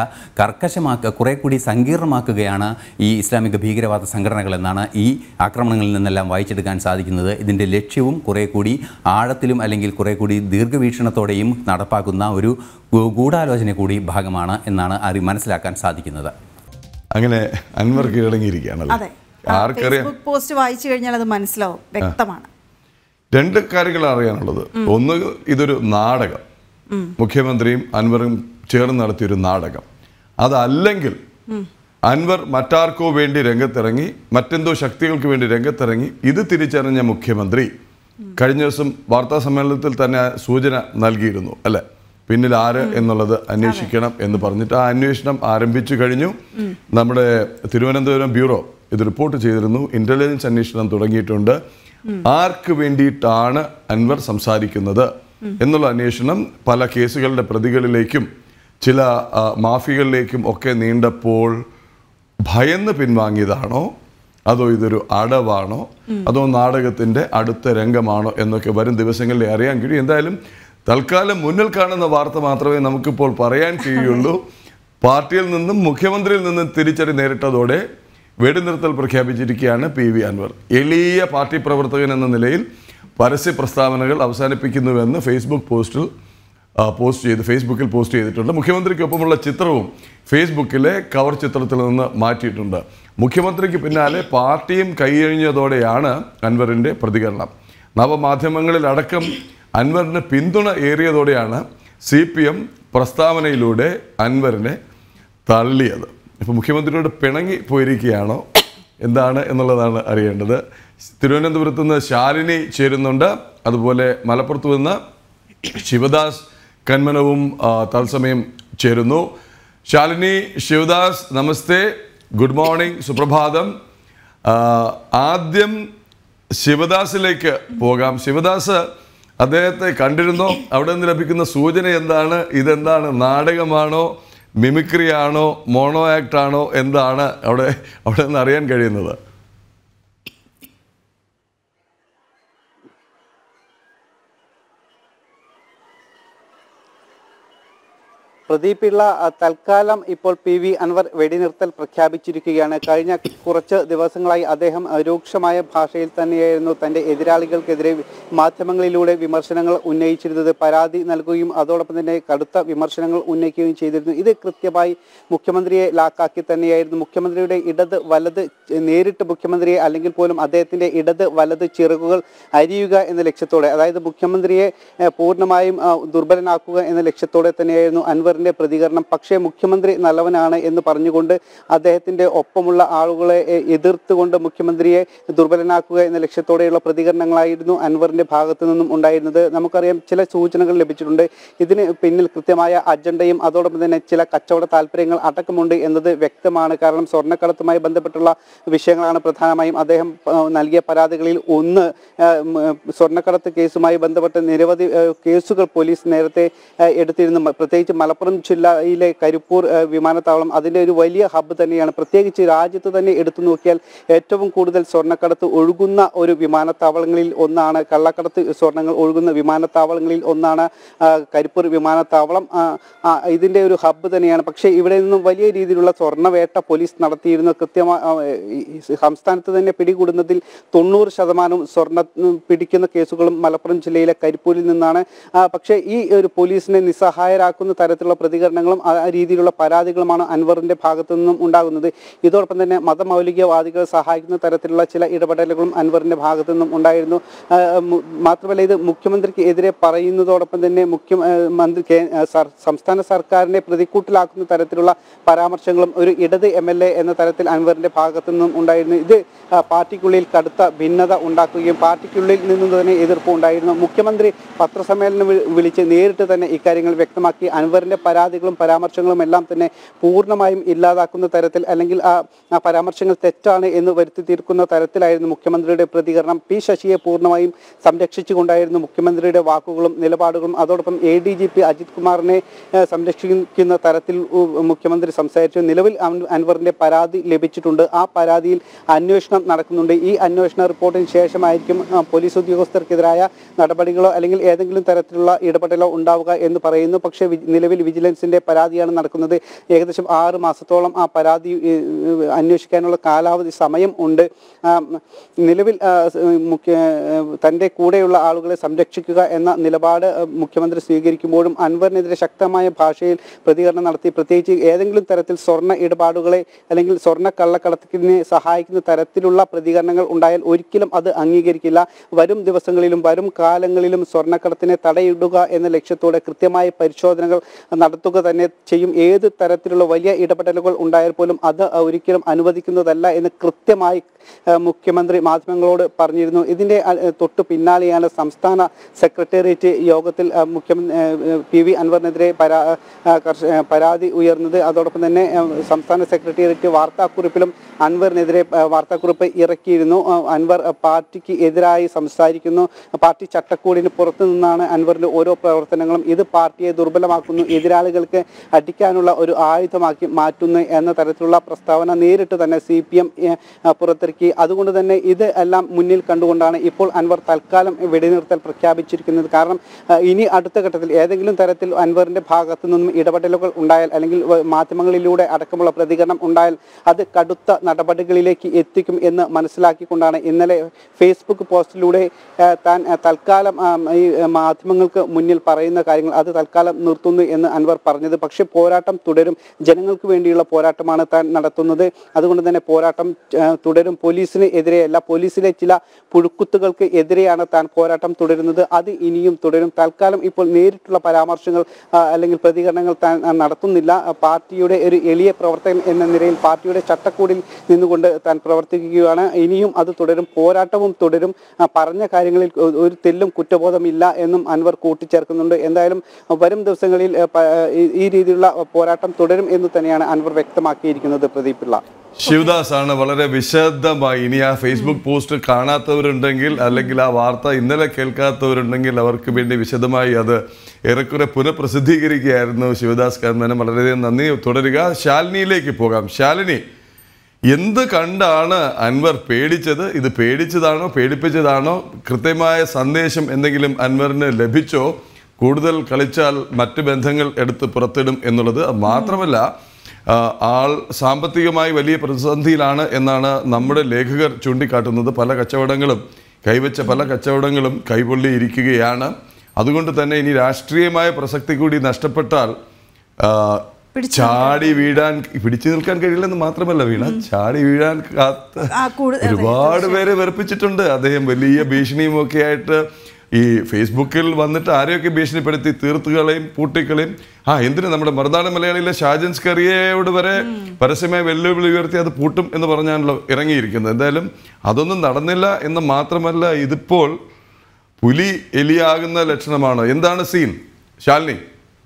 കുറേ കൂടി സങ്കീർണമാക്കുകയാണ് ഈ ഇസ്ലാമിക ഭീകരവാദ സംഘടനകളെന്നാണ് ഈ ആക്രമണങ്ങളിൽ നിന്നെല്ലാം വായിച്ചെടുക്കാൻ സാധിക്കുന്നത്. ഇതിൻ്റെ ലക്ഷ്യവും കുറേ കൂടി ആഴത്തിലും അല്ലെങ്കിൽ കുറേ കൂടി ദീർഘവീക്ഷണത്തോടെയും നടപ്പാക്കുന്ന ഒരു ഗൂഢാലോചന കൂടി ഭാഗമാണ് എന്നാണ് മനസ്സിലാക്കാൻ സാധിക്കുന്നത്. അങ്ങനെ അൻവർ കീഴടങ്ങിയിരിക്കുകയാണല്ലോ. ആർക്കറിയാം, പോസ്റ്റ് വായിച്ചു കഴിഞ്ഞാൽ അത് മനസ്സിലാവും, വ്യക്തമാണ്. രണ്ട് കാര്യങ്ങൾ അറിയാനുള്ളത്. ഒന്ന്, ഇതൊരു നാടകം, മുഖ്യമന്ത്രിയും അൻവറും ചേർന്ന് നടത്തിയൊരു നാടകം. അതല്ലെങ്കിൽ അൻവർ മറ്റാർക്കോ വേണ്ടി രംഗത്തിറങ്ങി, മറ്റെന്തോ ശക്തികൾക്ക് വേണ്ടി രംഗത്തിറങ്ങി. ഇത് തിരിച്ചറിഞ്ഞ മുഖ്യമന്ത്രി കഴിഞ്ഞ ദിവസം വാർത്താ സമ്മേളനത്തിൽ തന്നെ സൂചന നൽകിയിരുന്നു, അല്ലെ, പിന്നിൽ ആര് എന്നുള്ളത് അന്വേഷിക്കണം എന്ന് പറഞ്ഞിട്ട് ആ അന്വേഷണം ആരംഭിച്ചു കഴിഞ്ഞു. നമ്മുടെ തിരുവനന്തപുരം ബ്യൂറോ ഇത് റിപ്പോർട്ട് ചെയ്തിരുന്നു. ഇന്റലിജൻസ് അന്വേഷണം തുടങ്ങിയിട്ടുണ്ട്. ആർക്ക് വേണ്ടിയിട്ടാണ് അൻവർ സംസാരിക്കുന്നത് എന്നുള്ള അന്വേഷണം പല കേസുകളുടെ പ്രതികളിലേക്കും ചില മാഫിയകളിലേക്കും ഒക്കെ നീണ്ടപ്പോൾ ഭയന്ന് പിൻവാങ്ങിയതാണോ, അതോ ഇതൊരു അടവാണോ, അതോ നാടകത്തിൻ്റെ അടുത്ത രംഗമാണോ എന്നൊക്കെ വരും ദിവസങ്ങളിൽ അറിയാൻ കഴിയും. എന്തായാലും തൽക്കാലം മുന്നിൽ കാണുന്ന വാർത്ത മാത്രമേ നമുക്കിപ്പോൾ പറയാൻ കഴിയുള്ളൂ. പാർട്ടിയിൽ നിന്നും മുഖ്യമന്ത്രിയിൽ നിന്നും തിരിച്ചടി നേരിട്ടതോടെ വെടിനിർത്തൽ പ്രഖ്യാപിച്ചിരിക്കുകയാണ് PV അൻവർ. എളിയ പാർട്ടി പ്രവർത്തകൻ എന്ന നിലയിൽ പരസ്യ പ്രസ്താവനകൾ അവസാനിപ്പിക്കുന്നുവെന്ന് ഫേസ്ബുക്കിൽ പോസ്റ്റ് ചെയ്തിട്ടുണ്ട്. മുഖ്യമന്ത്രിക്കൊപ്പമുള്ള ചിത്രവും ഫേസ്ബുക്കിലെ കവർ ചിത്രത്തിൽ നിന്ന് മാറ്റിയിട്ടുണ്ട്. മുഖ്യമന്ത്രിക്ക് പിന്നാലെ പാർട്ടിയും കൈയഴിഞ്ഞതോടെയാണ് അൻവറിൻ്റെ പ്രതികരണം. നവമാധ്യമങ്ങളിലടക്കം അൻവറിന് പിന്തുണ ഏറിയതോടെയാണ് CPM പ്രസ്താവനയിലൂടെ അൻവറിനെ തള്ളിയത്. ഇപ്പോൾ മുഖ്യമന്ത്രിയോട് പിണങ്ങി പോയിരിക്കുകയാണോ എന്താണ് എന്നുള്ളതാണ് അറിയേണ്ടത്. തിരുവനന്തപുരത്ത് നിന്ന് ശാലിനി ചേരുന്നുണ്ട്, അതുപോലെ മലപ്പുറത്ത് നിന്ന് ശിവദാസ് കന്മനവും തത്സമയം ചേരുന്നു. ശാലിനി, ശിവദാസ്, നമസ്തേ, ഗുഡ് മോർണിംഗ്, സുപ്രഭാതം. ആദ്യം ശിവദാസിലേക്ക് പോകാം. ശിവദാസ്, അദ്ദേഹത്തെ കണ്ടിരുന്നോ? അവിടെ നിന്ന് ലഭിക്കുന്ന സൂചന എന്താണ്? ഇതെന്താണ്, നാടകമാണോ, മിമിക്രി ആണോ, മോണോ ആക്ട് ആണോ, എന്താണ് അവിടെ നിന്ന് അറിയാൻ കഴിയുന്നത്? പ്രദീപ് പിള്ള, തൽക്കാലം ഇപ്പോൾ PV അൻവർ വെടിനിർത്തൽ പ്രഖ്യാപിച്ചിരിക്കുകയാണ്. കഴിഞ്ഞ കുറച്ച് ദിവസങ്ങളായി അദ്ദേഹം രൂക്ഷമായ ഭാഷയിൽ തന്നെയായിരുന്നു തൻ്റെ എതിരാളികൾക്കെതിരെ മാധ്യമങ്ങളിലൂടെ വിമർശനങ്ങൾ ഉന്നയിച്ചിരുന്നത്. പരാതി നൽകുകയും അതോടൊപ്പം തന്നെ കടുത്ത വിമർശനങ്ങൾ ഉന്നയിക്കുകയും ചെയ്തിരുന്നു. ഇത് കൃത്യമായി മുഖ്യമന്ത്രിയെ ലാക്കാക്കി തന്നെയായിരുന്നു. മുഖ്യമന്ത്രിയുടെ ഇടത് വലത്, നേരിട്ട് മുഖ്യമന്ത്രിയെ അല്ലെങ്കിൽ പോലും അദ്ദേഹത്തിൻ്റെ ഇടത് വലത് ചിറകുകൾ അരിയുക എന്ന ലക്ഷ്യത്തോടെ, അതായത് മുഖ്യമന്ത്രിയെ പൂർണ്ണമായും ദുർബലനാക്കുക എന്ന ലക്ഷ്യത്തോടെ തന്നെയായിരുന്നു അൻവർ അൻവറിന്റെ പ്രതികരണം. പക്ഷേ മുഖ്യമന്ത്രി നല്ലവനാണ് എന്ന് പറഞ്ഞുകൊണ്ട് അദ്ദേഹത്തിന്റെ ഒപ്പമുള്ള ആളുകളെ എതിർത്തുകൊണ്ട് മുഖ്യമന്ത്രിയെ ദുർബലനാക്കുക എന്ന ലക്ഷ്യത്തോടെയുള്ള പ്രതികരണങ്ങളായിരുന്നു അൻവറിന്റെ ഭാഗത്തു നിന്നും ഉണ്ടായിരുന്നത്. നമുക്കറിയാം, ചില സൂചനകൾ ലഭിച്ചിട്ടുണ്ട്. ഇതിന് പിന്നിൽ കൃത്യമായ അജണ്ടയും അതോടൊപ്പം തന്നെ ചില കച്ചവട താല്പര്യങ്ങൾ അടക്കമുണ്ട് എന്നത് വ്യക്തമാണ്. കാരണം സ്വർണ്ണക്കടത്തുമായി ബന്ധപ്പെട്ടുള്ള വിഷയങ്ങളാണ് പ്രധാനമായും അദ്ദേഹം നൽകിയ പരാതികളിൽ ഒന്ന്. സ്വർണ്ണക്കടത്ത് കേസുമായി ബന്ധപ്പെട്ട് നിരവധി കേസുകൾ പോലീസ് നേരത്തെ എടുത്തിരുന്നു. പ്രത്യേകിച്ച് മലപ്പുറം ജില്ലയിലെ കരിപ്പൂർ വിമാനത്താവളം അതിൻ്റെ ഒരു വലിയ ഹബ്ബ് തന്നെയാണ്. പ്രത്യേകിച്ച് രാജ്യത്ത് തന്നെ എടുത്തു നോക്കിയാൽ ഏറ്റവും കൂടുതൽ സ്വർണ്ണക്കടത്ത് ഒഴുകുന്ന ഒരു വിമാനത്താവളങ്ങളിൽ ഒന്നാണ്, കള്ളക്കടത്ത് സ്വർണ്ണങ്ങൾ ഒഴുകുന്ന വിമാനത്താവളങ്ങളിൽ ഒന്നാണ് കരിപ്പൂർ വിമാനത്താവളം. ഇതിൻ്റെ ഒരു ഹബ്ബ് തന്നെയാണ്. പക്ഷേ ഇവിടെ നിന്നും വലിയ രീതിയിലുള്ള സ്വർണ്ണവേട്ട പോലീസ് നടത്തിയിരുന്നു. കൃത്യമായി സംസ്ഥാനത്ത് തന്നെ പിടികൂടുന്നതിൽ 90% സ്വർണ്ണ പിടിക്കുന്ന കേസുകളും മലപ്പുറം ജില്ലയിലെ കരിപ്പൂരിൽ നിന്നാണ്. പക്ഷേ ഈ ഒരു പോലീസിനെ നിസ്സഹായരാക്കുന്ന തരത്തിലുള്ള പ്രതികരണങ്ങളും ആ രീതിയിലുള്ള പരാതികളുമാണ് അൻവറിന്റെ ഭാഗത്തു നിന്നും ഉണ്ടാകുന്നത്. ഇതോടൊപ്പം തന്നെ മതമൗലികവാദികളെ സഹായിക്കുന്ന തരത്തിലുള്ള ചില ഇടപെടലുകളും അൻവറിന്റെ ഭാഗത്തു നിന്നും ഉണ്ടായിരുന്നു. മാത്രമല്ല, ഇത് മുഖ്യമന്ത്രിക്ക് എതിരെ പറയുന്നതോടൊപ്പം തന്നെ സംസ്ഥാന സർക്കാരിനെ പ്രതിക്കൂട്ടിലാക്കുന്ന തരത്തിലുള്ള പരാമർശങ്ങളും ഒരു ഇടത് MLA എന്ന തരത്തിൽ അൻവറിന്റെ ഭാഗത്തു നിന്നും ഉണ്ടായിരുന്നു. ഇത് പാർട്ടിക്കുള്ളിൽ കടുത്ത ഭിന്നത ഉണ്ടാക്കുകയും പാർട്ടിക്കുള്ളിൽ നിന്നും തന്നെ എതിർപ്പ് ഉണ്ടായിരുന്നു. മുഖ്യമന്ത്രി പത്രസമ്മേളനം വിളിച്ച് നേരിട്ട് തന്നെ ഇക്കാര്യങ്ങൾ വ്യക്തമാക്കി അൻവറിന്റെ പരാതികളും പരാമർശങ്ങളും എല്ലാം തന്നെ പൂർണ്ണമായും ഇല്ലാതാക്കുന്ന തരത്തിൽ, അല്ലെങ്കിൽ ആ പരാമർശങ്ങൾ തെറ്റാണ് എന്ന് വരുത്തി തീർക്കുന്ന തരത്തിലായിരുന്നു മുഖ്യമന്ത്രിയുടെ പ്രതികരണം. പി ശശിയെ പൂർണ്ണമായും സംരക്ഷിച്ചുകൊണ്ടായിരുന്നു മുഖ്യമന്ത്രിയുടെ വാക്കുകളും നിലപാടുകളും. അതോടൊപ്പം ADGP അജിത് കുമാറിനെ സംരക്ഷിക്കുന്ന തരത്തിൽ മുഖ്യമന്ത്രി സംസാരിച്ചു. നിലവിൽ അൻവറിന്റെ പരാതി ലഭിച്ചിട്ടുണ്ട്. ആ പരാതിയിൽ അന്വേഷണം നടക്കുന്നുണ്ട്. ഈ അന്വേഷണ റിപ്പോർട്ടിന് ശേഷമായിരിക്കും പോലീസ് ഉദ്യോഗസ്ഥർക്കെതിരായ നടപടികളോ അല്ലെങ്കിൽ ഏതെങ്കിലും തരത്തിലുള്ള ഇടപെടലോ ഉണ്ടാവുക എന്ന് പറയുന്നു. പക്ഷേ നിലവിൽ വിജിലൻസിന്റെ പരാതിയാണ് നടക്കുന്നത്. ഏകദേശം 6 മാസത്തോളം ആ പരാതി അന്വേഷിക്കാനുള്ള കാലാവധി സമയം ഉണ്ട്. നിലവിൽ തൻ്റെ കൂടെയുള്ള ആളുകളെ സംരക്ഷിക്കുക എന്ന നിലപാട് മുഖ്യമന്ത്രി സ്വീകരിക്കുമ്പോഴും അൻവറിനെതിരെ ശക്തമായ ഭാഷയിൽ പ്രതികരണം നടത്തി. പ്രത്യേകിച്ച് ഏതെങ്കിലും തരത്തിൽ സ്വർണ്ണ ഇടപാടുകളെ അല്ലെങ്കിൽ സ്വർണ്ണ കള്ളക്കടത്തിന് സഹായിക്കുന്ന തരത്തിലുള്ള പ്രതികരണങ്ങൾ ഉണ്ടായാൽ ഒരിക്കലും അത് അംഗീകരിക്കില്ല. വരും ദിവസങ്ങളിലും വരും കാലങ്ങളിലും സ്വർണ്ണക്കടത്തിനെ തടയിടുക എന്ന ലക്ഷ്യത്തോടെ കൃത്യമായ പരിശോധനകൾ നടത്തുക തന്നെ ചെയ്യും. ഏത് തരത്തിലുള്ള വലിയ ഇടപെടലുകൾ ഉണ്ടായാൽ പോലും അത് ഒരിക്കലും അനുവദിക്കുന്നതല്ല എന്ന് കൃത്യമായി മുഖ്യമന്ത്രി മാധ്യമങ്ങളോട് പറഞ്ഞിരുന്നു. ഇതിന്റെ തൊട്ടു പിന്നാലെയാണ് സംസ്ഥാന സെക്രട്ടേറിയറ്റ് യോഗത്തിൽ മുഖ്യമന്ത്രി PV അൻവറിനെതിരെ പരാതി ഉയർന്നത്. അതോടൊപ്പം തന്നെ സംസ്ഥാന സെക്രട്ടേറിയറ്റ് വാർത്താക്കുറിപ്പിലും അൻവറിനെതിരെ വാർത്താക്കുറിപ്പ് ഇറക്കിയിരുന്നു. അൻവർ പാർട്ടിക്ക് എതിരായി സംസാരിക്കുന്നു, പാർട്ടി ചട്ടക്കൂടിന് പുറത്തു നിന്നാണ് അൻവറിന്റെ ഓരോ പ്രവർത്തനങ്ങളും, ഇത് പാർട്ടിയെ ദുർബലമാക്കുന്നു, എതിരാളികൾക്ക് അടിക്കാനുള്ള ഒരു ആയുധമാക്കി മാറ്റുന്നു എന്ന തരത്തിലുള്ള പ്രസ്താവന നേരിട്ട് തന്നെ CPM പുറത്തിറക്കി. അതുകൊണ്ട് തന്നെ ഇത് എല്ലാം മുന്നിൽ കണ്ടുകൊണ്ടാണ് ഇപ്പോൾ അൻവർ തൽക്കാലം വെടിനിർത്തൽ പ്രഖ്യാപിച്ചിരിക്കുന്നത്. കാരണം ഇനി അടുത്ത ഘട്ടത്തിൽ ഏതെങ്കിലും തരത്തിൽ അൻവറിന്റെ ഭാഗത്തു നിന്നും ഇടപെടലുകൾ ഉണ്ടായാൽ അല്ലെങ്കിൽ മാധ്യമങ്ങളിലൂടെ അടക്കമുള്ള പ്രതികരണം ഉണ്ടായാൽ അത് കടുത്ത നടപടികളിലേക്ക് എത്തിക്കും എന്ന് മനസ്സിലാക്കിക്കൊണ്ടാണ് ഇന്നലെ ഫേസ്ബുക്ക് പോസ്റ്റിലൂടെ താൻ തൽക്കാലം ഈ മാധ്യമങ്ങൾക്ക് മുന്നിൽ പറയുന്ന കാര്യങ്ങൾ അത് തൽക്കാലം നിർത്തുന്നു എന്ന് അൻവർ പറഞ്ഞത്. പക്ഷേ പോരാട്ടം തുടരും, ജനങ്ങൾക്ക് വേണ്ടിയുള്ള പോരാട്ടമാണ് താൻ നടത്തുന്നത്. അതുകൊണ്ട് തന്നെ പോരാട്ടം തുടരും. പോലീസിന് എതിരെയല്ല, പോലീസിലെ ചില പുഴുക്കുത്തുകൾക്ക് എതിരെയാണ് താൻ പോരാട്ടം തുടരുന്നത്. അത് ഇനിയും തുടരും. തൽക്കാലം ഇപ്പോൾ നേരിട്ടുള്ള പരാമർശങ്ങൾ അല്ലെങ്കിൽ പ്രതികരണങ്ങൾ താൻ നടത്തുന്നില്ല. പാർട്ടിയുടെ ഒരു എളിയ പ്രവർത്തകൻ എന്ന നിലയിൽ പാർട്ടിയുടെ ചട്ടക്കൂടിൽ നിന്നുകൊണ്ട് താൻ പ്രവർത്തിക്കുകയാണ്. ഇനിയും അത് തുടരും, പോരാട്ടവും തുടരും. പറഞ്ഞ കാര്യങ്ങളിൽ ഒരു തെല്ലും കുറ്റബോധമില്ല എന്നും അൻവർ കൂട്ടിച്ചേർക്കുന്നുണ്ട്. എന്തായാലും വരും ദിവസങ്ങളിൽ ഈ രീതിയിലുള്ള പോരാട്ടം തുടരും എന്ന് തന്നെയാണ് അൻവർ വ്യക്തമാക്കിയിരിക്കുന്നത്. പ്രദീപ് പിള്ള. ശിവദാസ് ആണ് വളരെ വിശദമായി. ഇനി ആ ഫേസ്ബുക്ക് പോസ്റ്റ് കാണാത്തവരുണ്ടെങ്കിൽ അല്ലെങ്കിൽ ആ വാർത്ത ഇന്നലെ കേൾക്കാത്തവരുണ്ടെങ്കിൽ അവർക്ക് വേണ്ടി വിശദമായി അത് ഏറെക്കുറെ പുനഃപ്രസിദ്ധീകരിക്കുകയായിരുന്നു ശിവദാസ് കർമ്മനം. വളരെയധികം നന്ദി. തുടരുക. ശാലിനിയിലേക്ക് പോകാം. ശാലിനി, എന്ത് കണ്ടാണ് അൻവർ പേടിച്ചത്? ഇത് പേടിച്ചതാണോ പേടിപ്പിച്ചതാണോ? കൃത്യമായ സന്ദേശം എന്തെങ്കിലും അൻവറിന് ലഭിച്ചോ? കൂടുതൽ കളിച്ചാൽ മറ്റ് ബന്ധങ്ങൾ എടുത്ത് പുറത്തിടും എന്നുള്ളത് മാത്രമല്ല, ആൾ സാമ്പത്തികമായി വലിയ പ്രതിസന്ധിയിലാണ് എന്നാണ് നമ്മുടെ ലേഖകർ ചൂണ്ടിക്കാട്ടുന്നത്. പല കച്ചവടങ്ങളും കൈവച്ച പല കച്ചവടങ്ങളും കൈപൊള്ളിയിരിക്കുകയാണ്. അതുകൊണ്ട് തന്നെ ഇനി രാഷ്ട്രീയമായ പ്രസക്തി കൂടി നഷ്ടപ്പെട്ടാൽ ചാടി വീഴാൻ പിടിച്ചു നിൽക്കാൻ കഴിയില്ലെന്ന് മാത്രമല്ല, വീണ ചാടി വീഴാൻ കാത്ത് ഒരുപാട് പേരെ വെറുപ്പിച്ചിട്ടുണ്ട് അദ്ദേഹം. വലിയ ഭീഷണിയും ഒക്കെ ആയിട്ട് ഈ ഫേസ്ബുക്കിൽ വന്നിട്ട് ആരെയൊക്കെ ഭീഷണിപ്പെടുത്തി തീർത്തുകളെയും പൂട്ടിക്കളെയും എന്തിനു നമ്മുടെ മറുനാടൻ മലയാളിയിലെ ഷാജൻ സ്കറിയയോട് വരെ പരസ്യമായി വെല്ലുവിളി ഉയർത്തി അത് പൂട്ടും എന്ന് പറഞ്ഞാണല്ലോ ഇറങ്ങിയിരിക്കുന്നത്. എന്തായാലും അതൊന്നും നടന്നില്ല എന്ന് മാത്രമല്ല, ഇതിപ്പോൾ പുലി എലിയാകുന്ന ലക്ഷണമാണ്. എന്താണ് സീൻ ശാലിനി?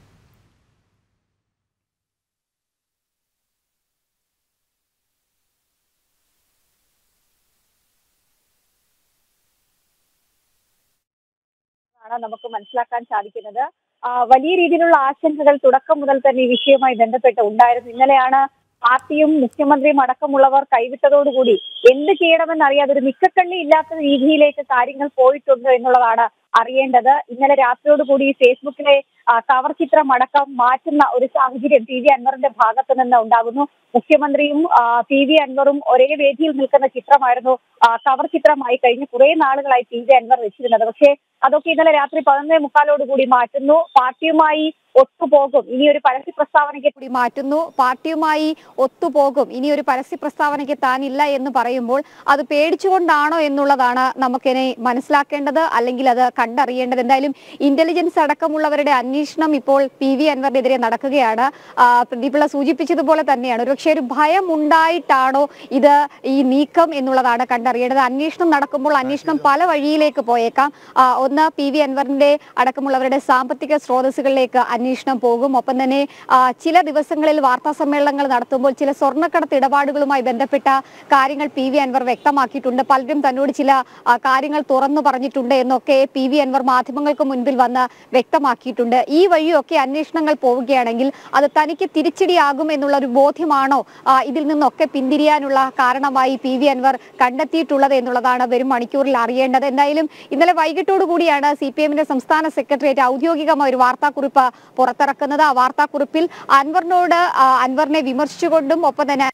നമുക്ക് മനസ്സിലാക്കാൻ സാധിക്കുന്നത് വലിയ രീതിയിലുള്ള ആശങ്കകൾ തുടക്കം മുതൽ തന്നെ ഈ വിഷയവുമായി ബന്ധപ്പെട്ട് ഉണ്ടായിരുന്നു. ഇന്നലെയാണ് പാർട്ടിയും മുഖ്യമന്ത്രിയും അടക്കമുള്ളവർ കൈവിട്ടതോടുകൂടി എന്ത് ചെയ്യണമെന്നറിയാതെ ഒരു മിക്കക്കള്ളി ഇല്ലാത്ത രീതിയിലേക്ക് കാര്യങ്ങൾ പോയിട്ടുണ്ട് എന്നുള്ളതാണ് അറിയേണ്ടത്. ഇന്നലെ രാത്രിയോടുകൂടി ഫേസ്ബുക്കിലെ കവർ ചിത്രം അടക്കം മാറ്റുന്ന ഒരു സാഹചര്യം പി വി അൻവറിന്റെ ഭാഗത്ത് നിന്ന് ഉണ്ടാകുന്നു. മുഖ്യമന്ത്രിയും പി വി അൻവറും ഒരേ വേദിയിൽ നിൽക്കുന്ന ചിത്രമായിരുന്നു കവർ ചിത്രമായി കഴിഞ്ഞ കുറെ നാളുകളായി പി വി അൻവർ വെച്ചിരുന്നത്. പക്ഷേ അതൊക്കെ ഇന്നലെ രാത്രി 11:45 മാറ്റുന്നു. പാർട്ടിയുമായി ഒത്തുപോകും, ഇനി ഒരു പരസ്യ പ്രസ്താവനയ്ക്ക് കൂടി മാറ്റുന്നു. പാർട്ടിയുമായി ഒത്തുപോകും, ഇനി ഒരു പരസ്യ പ്രസ്താവനയ്ക്ക് താനില്ല എന്ന് പറയുമ്പോൾ അത് പേടിച്ചുകൊണ്ടാണോ എന്നുള്ളതാണ് നമുക്കിനി മനസ്സിലാക്കേണ്ടത്, അല്ലെങ്കിൽ അത് കണ്ടറിയേണ്ടത്. എന്തായാലും ഇന്റലിജൻസ് അടക്കമുള്ളവരുടെ അന്വേഷണം ഇപ്പോൾ പി വി അൻവറിനെതിരെ നടക്കുകയാണ്. പ്രദീപിള്ള സൂചിപ്പിച്ചതുപോലെ തന്നെയാണ്, ഒരുപക്ഷെ ഒരു ഭയം ഉണ്ടായിട്ടാണോ ഇത് ഈ നീക്കം എന്നുള്ളതാണ് കണ്ടറിയേണ്ടത്. അന്വേഷണം നടക്കുമ്പോൾ അന്വേഷണം പല വഴിയിലേക്ക് പോയേക്കാം. ഒന്ന്, പി വി അൻവറിന്റെ അടക്കമുള്ളവരുടെ സാമ്പത്തിക സ്രോതസ്സുകളിലേക്ക് അന്വേഷണം പോകും. ഒപ്പം തന്നെ ചില ദിവസങ്ങളിൽ വാർത്താ സമ്മേളനങ്ങൾ നടത്തുമ്പോൾ ചില സ്വർണ്ണക്കടത്ത് ഇടപാടുകളുമായി ബന്ധപ്പെട്ട കാര്യങ്ങൾ പി വി അൻവർ വ്യക്തമാക്കിയിട്ടുണ്ട്. പലരും തന്നോട് ചില കാര്യങ്ങൾ തുറന്നു പറഞ്ഞിട്ടുണ്ട് എന്നൊക്കെ പി വി അൻവർ മാധ്യമങ്ങൾക്ക് മുൻപിൽ വന്ന് വ്യക്തമാക്കിയിട്ടുണ്ട്. ഈ വഴിയൊക്കെ അന്വേഷണങ്ങൾ പോവുകയാണെങ്കിൽ അത് തനിക്ക് തിരിച്ചടിയാകും എന്നുള്ള ഒരു ബോധ്യമാണോ ഇതിൽ നിന്നൊക്കെ പിന്തിരിയാനുള്ള കാരണമായി പി വി അൻവർ കണ്ടെത്തിയിട്ടുള്ളത് എന്നുള്ളതാണ് വരും മണിക്കൂറിൽ അറിയേണ്ടത്. എന്തായാലും ഇന്നലെ വൈകിട്ടോടുകൂടിയാണ് CPM-ന്റെ സംസ്ഥാന സെക്രട്ടേറിയറ്റ് ഔദ്യോഗികമായ ഒരു വാർത്താക്കുറിപ്പ് പുറത്തിറക്കുന്നത്. ആ വാർത്താക്കുറിപ്പിൽ അൻവറിനെ വിമർശിച്ചുകൊണ്ടും ഒപ്പം തന്നെ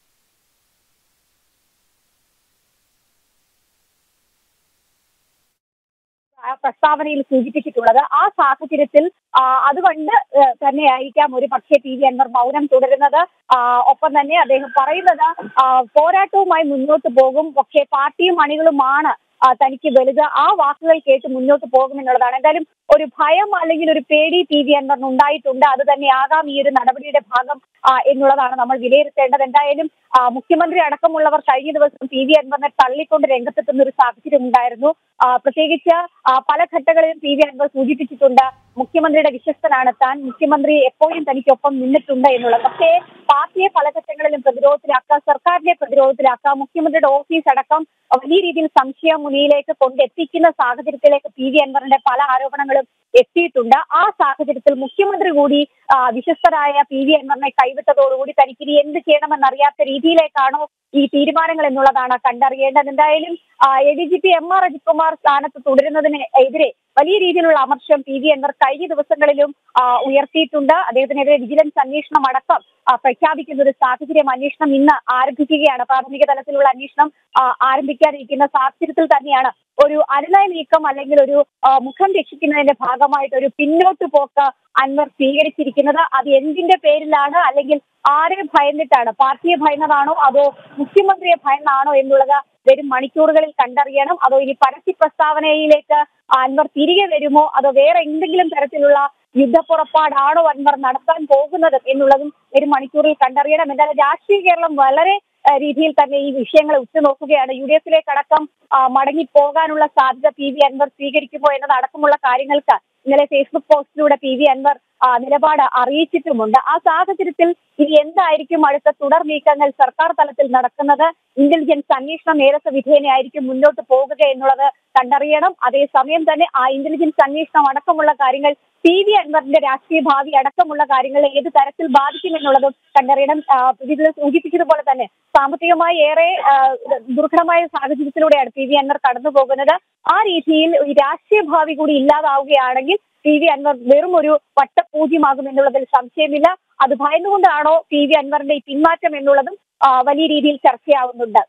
പ്രസ്താവനയിൽ സൂചിപ്പിച്ചിട്ടുള്ളത്. ആ സാഹചര്യത്തിൽ അതുകൊണ്ട് തന്നെയായിരിക്കാം ഒരു പക്ഷേ പി വി അൻവർ മൗനം തുടരുന്നത്. ഒപ്പം തന്നെ അദ്ദേഹം പറയുന്നത് പോരാട്ടവുമായി മുന്നോട്ട് പോകും, പക്ഷേ പാർട്ടിയും അണികളുമാണ് തനിക്ക് വലുത്. ആ വാക്കുകൾ കേട്ട് മുന്നോട്ട് പോകുമെന്നുള്ളതാണ്. എന്തായാലും ഒരു ഭയം അല്ലെങ്കിൽ ഒരു പേടി പി വി അൻവറിന് ഉണ്ടായിട്ടുണ്ട്. അത് തന്നെയാകാം ഈ ഒരു നടപടിയുടെ ഭാഗം എന്നുള്ളതാണ് നമ്മൾ വിലയിരുത്തേണ്ടത്. എന്തായാലും മുഖ്യമന്ത്രി അടക്കമുള്ളവർ കഴിഞ്ഞ ദിവസം പി വി അൻവറിനെ തള്ളിക്കൊണ്ട് രംഗത്തെത്തുന്ന ഒരു സാഹചര്യം ഉണ്ടായിരുന്നു. പ്രത്യേകിച്ച് പല ഘട്ടങ്ങളിലും പി വി അൻവർ സൂചിപ്പിച്ചിട്ടുണ്ട് മുഖ്യമന്ത്രിയുടെ വിശ്വസ്തനാണ് താൻ, മുഖ്യമന്ത്രി എപ്പോഴും തനിക്കൊപ്പം നിന്നിട്ടുണ്ട് എന്നുള്ളത്. പക്ഷേ പാർട്ടിയെ പല ഘട്ടങ്ങളിലും പ്രതിരോധത്തിലാക്കാം, സർക്കാരിനെ പ്രതിരോധത്തിലാക്കാം, മുഖ്യമന്ത്രിയുടെ ഓഫീസ് അടക്കം വലിയ രീതിയിൽ സംശയം മുന്നിലേക്ക് കൊണ്ടെത്തിക്കുന്ന സാഹചര്യത്തിലേക്ക് പി വി അൻവറിന്റെ പല ആരോപണങ്ങളും എത്തിയിട്ടുണ്ട്. ആ സാഹചര്യത്തിൽ മുഖ്യമന്ത്രി കൂടി വിശ്വസ്തരായ പി വി അൻവറിനെ കൈവിട്ടതോടുകൂടി തനിക്കിനി എന്ത് ചെയ്യണമെന്നറിയാത്ത രീതിയിലേക്കാണോ ഈ തീരുമാനങ്ങൾ എന്നുള്ളതാണ് കണ്ടറിയേണ്ടത്. എന്തായാലും ADGP MR അജിത് കുമാർ സ്ഥാനത്ത് തുടരുന്നതിന് എതിരെ വലിയ രീതിയിലുള്ള അമർഷം പി വി അൻവർ കഴിഞ്ഞ ദിവസങ്ങളിലും ഉയർത്തിയിട്ടുണ്ട്. അദ്ദേഹത്തിനെതിരെ വിജിലൻസ് അന്വേഷണം അടക്കം പ്രഖ്യാപിക്കുന്ന ഒരു സാഹചര്യം, അന്വേഷണം ഇന്ന് ആരംഭിക്കുകയാണ്. പ്രാഥമിക തലത്തിലുള്ള അന്വേഷണം ആരംഭിക്കാനിരിക്കുന്ന സാഹചര്യത്തിൽ തന്നെയാണ് ഒരു അനുനയ നീക്കം അല്ലെങ്കിൽ ഒരു മുഖം രക്ഷിക്കുന്നതിന്റെ ഭാഗമായിട്ട് ഒരു പിന്നോട്ട് പോക്ക് അൻവർ സ്വീകരിച്ചിരിക്കുന്നത്. അത് എന്തിന്റെ പേരിലാണ്, അല്ലെങ്കിൽ ആരെ ഭയന്നിട്ടാണ്? പാർട്ടിയെ ഭയന്നതാണോ അതോ മുഖ്യമന്ത്രിയെ ഭയന്നാണോ എന്നുള്ളത് വരും മണിക്കൂറുകളിൽ കണ്ടറിയണം. അതോ ഇനി പരസ്യ പ്രസ്താവനയിലേക്ക് അൻവർ തിരികെ വരുമോ, അതോ വേറെ എന്തെങ്കിലും തരത്തിലുള്ള യുദ്ധപ്പുറപ്പാടാണോ അൻവർ നടത്താൻ പോകുന്നത് എന്നുള്ളതും വരും മണിക്കൂറിൽ കണ്ടറിയണം. എന്തായാലും രാഷ്ട്രീയ കേരളം വളരെ രീതിയിൽ തന്നെ ഈ വിഷയങ്ങളെ ഉറ്റുനോക്കുകയാണ്. UDF-ലേക്ക് അടക്കം മടങ്ങിപ്പോകാനുള്ള സാധ്യത പി വി അൻവർ സ്വീകരിക്കുമോ എന്നതടക്കമുള്ള കാര്യങ്ങൾക്ക് ഇന്നലെ ഫേസ്ബുക്ക് പോസ്റ്റിലൂടെ പി വി അൻവർ നിലപാട് അറിയിച്ചിട്ടുമുണ്ട്. ആ സാഹചര്യത്തിൽ ഇനി എന്തായിരിക്കും അടുത്ത തുടർ നീക്കങ്ങൾ സർക്കാർ തലത്തിൽ നടക്കുന്നത്? ഇന്റലിജൻസ് അന്വേഷണം ഏതൊക്കെ വിധേയനായിരിക്കും മുന്നോട്ട് പോകുക എന്നുള്ളത് കണ്ടറിയണം. അതേസമയം തന്നെ ആ ഇന്റലിജൻസ് അന്വേഷണം അടക്കമുള്ള കാര്യങ്ങൾ പി വി അൻവറിന്റെ രാഷ്ട്രീയ ഭാവി അടക്കമുള്ള കാര്യങ്ങൾ ഏത് തരത്തിൽ ബാധിക്കുമെന്നുള്ളതും കണ്ടറിയണം. ഇതിൽ സൂചിപ്പിച്ചതുപോലെ തന്നെ സാമ്പത്തികമായി ഏറെ ദുർഘടമായ സാഹചര്യത്തിലൂടെയാണ് പി വി അൻവർ കടന്നു പോകുന്നത്. ആ രീതിയിൽ ഈ രാഷ്ട്രീയ ഭാവി കൂടി ഇല്ലാതാവുകയാണെങ്കിൽ പി വി അൻവർ വെറും ഒരു വട്ടപൂജ്യമാകുമെന്നുള്ളതിൽ സംശയമില്ല. അത് ഭയന്നുകൊണ്ടാണോ പി വി അൻവറിന്റെ ഈ പിന്മാറ്റം എന്നുള്ളതും വലിയ രീതിയിൽ ചർച്ചയാവുന്നുണ്ട്.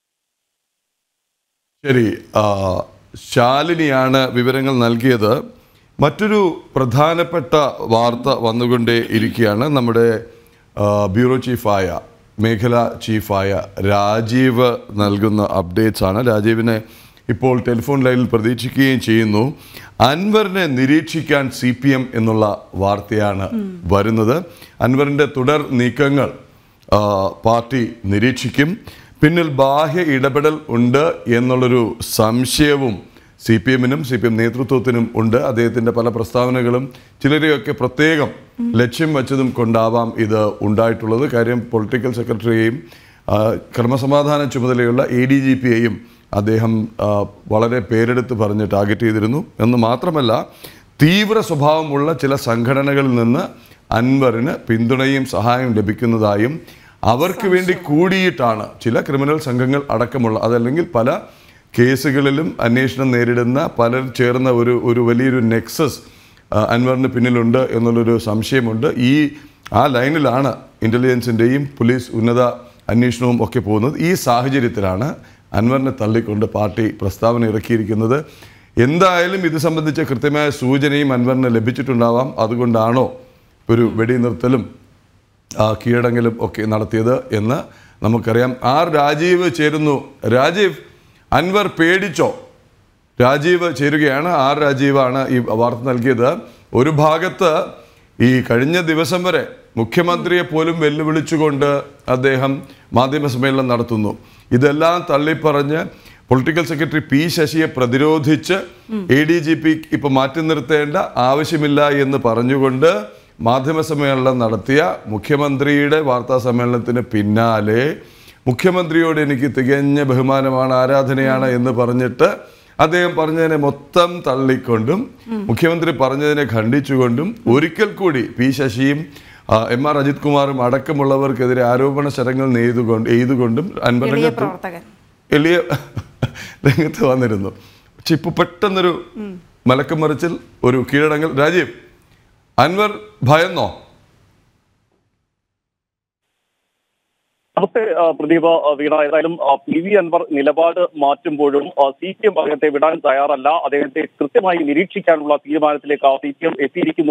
ശരി, ശാലിനിയാണ് വിവരങ്ങൾ നൽകിയത്. മറ്റൊരു പ്രധാനപ്പെട്ട വാർത്ത വന്നുകൊണ്ടേ ഇരിക്കുകയാണ്. നമ്മുടെ ബ്യൂറോ ചീഫായ, മേഖലാ ചീഫായ രാജീവ് നൽകുന്ന അപ്ഡേറ്റ്സ് ആണ്. രാജീവിനെ ഇപ്പോൾ ടെലിഫോൺ ലൈനിൽ പ്രതീക്ഷിക്കുകയും ചെയ്യുന്നു. അൻവറിനെ നിരീക്ഷിക്കാൻ CPM എന്നുള്ള വാർത്തയാണ് വരുന്നത്. അൻവറിൻ്റെ തുടർ നീക്കങ്ങൾ പാർട്ടി നിരീക്ഷിക്കും. പിന്നിൽ ബാഹ്യ ഇടപെടൽ ഉണ്ട് എന്നുള്ളൊരു സംശയവും CPM-നും CPM നേതൃത്വത്തിനും ഉണ്ട്. അദ്ദേഹത്തിൻ്റെ പല പ്രസ്താവനകളും ചിലരെയൊക്കെ പ്രത്യേകം ലക്ഷ്യം വച്ചതും കൊണ്ടാവാം ഇത് ഉണ്ടായിട്ടുള്ളത്. കാര്യം പൊളിറ്റിക്കൽ സെക്രട്ടറിയെയും ക്രമസമാധാന ചുമതലയുള്ള ADGP-യെയും അദ്ദേഹം വളരെ പേരെടുത്ത് പറഞ്ഞ് ടാർഗറ്റ് ചെയ്തിരുന്നു എന്ന് മാത്രമല്ല, തീവ്ര സ്വഭാവമുള്ള ചില സംഘടനകളിൽ നിന്ന് അൻവറിന് പിന്തുണയും സഹായം ലഭിക്കുന്നതായും അവർക്ക് വേണ്ടി കൂടിയിട്ടാണ് ചില ക്രിമിനൽ സംഘങ്ങൾ അടക്കമുള്ള അതല്ലെങ്കിൽ പല കേസുകളിലും അന്വേഷണം നേരിടുന്ന പലർ ചേർന്ന ഒരു വലിയൊരു നെക്സസ് അൻവറിന് പിന്നിലുണ്ട് എന്നുള്ളൊരു സംശയമുണ്ട്. ആ ലൈനിലാണ് ഇൻ്റലിജൻസിൻ്റെയും പോലീസ് ഉന്നത അന്വേഷണവും ഒക്കെ പോകുന്നത്. ഈ സാഹചര്യത്തിലാണ് അൻവറിനെ തള്ളിക്കൊണ്ട് പാർട്ടി പ്രസ്താവന ഇറക്കിയിരിക്കുന്നത്. എന്തായാലും ഇത് സംബന്ധിച്ച കൃത്യമായ സൂചനയും അൻവറിന് ലഭിച്ചിട്ടുണ്ടാവാം. അതുകൊണ്ടാണോ ഒരു വെടിനിർത്തലും കീഴടങ്ങലും ഒക്കെ നടത്തിയത് എന്ന് നമുക്കറിയാം. രാജീവ് ചേരുന്നു. രാജീവ്, അൻവർ പേടിച്ചോ? രാജീവ് ചേരുകയാണ്. രാജീവാണ് ഈ വാർത്ത നൽകിയത്. ഒരു ഭാഗത്ത് ഈ കഴിഞ്ഞ ദിവസം വരെ മുഖ്യമന്ത്രിയെ പോലും വെല്ലുവിളിച്ചുകൊണ്ട് അദ്ദേഹം മാധ്യമസമ്മേളനം നടത്തുന്നു. ഇതെല്ലാം തള്ളിപ്പറഞ്ഞ് പൊളിറ്റിക്കൽ സെക്രട്ടറി P. ശശിയെ പ്രതിരോധിച്ച് ADGP ഇപ്പോൾ മാറ്റി നിർത്തേണ്ട ആവശ്യമില്ല എന്ന് പറഞ്ഞുകൊണ്ട് മാധ്യമസമ്മേളനം നടത്തിയ മുഖ്യമന്ത്രിയുടെ വാർത്താ സമ്മേളനത്തിന് പിന്നാലെ മുഖ്യമന്ത്രിയോട് എനിക്ക് തികഞ്ഞ ബഹുമാനമാണ്, ആരാധനയാണ് എന്ന് പറഞ്ഞിട്ട് അദ്ദേഹം പറഞ്ഞതിനെ മൊത്തം തള്ളിക്കൊണ്ടും മുഖ്യമന്ത്രി പറഞ്ഞതിനെ ഖണ്ഡിച്ചുകൊണ്ടും ഒരിക്കൽ കൂടി P. ശശിയും MR അജിത് കുമാറും അടക്കമുള്ളവർക്കെതിരെ ആരോപണ ശരങ്ങൾ എഴുതുകൊണ്ടും അൻവർ എളിയ രംഗത്ത് വന്നിരുന്നു. പക്ഷെ ഇപ്പോൾ പെട്ടെന്നൊരു മലക്കം മറിച്ചിൽ, ഒരു കീഴടങ്ങൽ. രാജീവ്, അൻവർ ഭയന്നോ? നമസ്തേ പ്രദീപ്, വീണ. ഏതായാലും PV അൻവർ നിലപാട് മാറ്റുമ്പോഴും CPM അദ്ദേഹത്തെ വിടാൻ തയ്യാറല്ല. അദ്ദേഹത്തെ കൃത്യമായി നിരീക്ഷിക്കാനുള്ള തീരുമാനത്തിലേക്ക് CPM എത്തിയിരിക്കുന്നു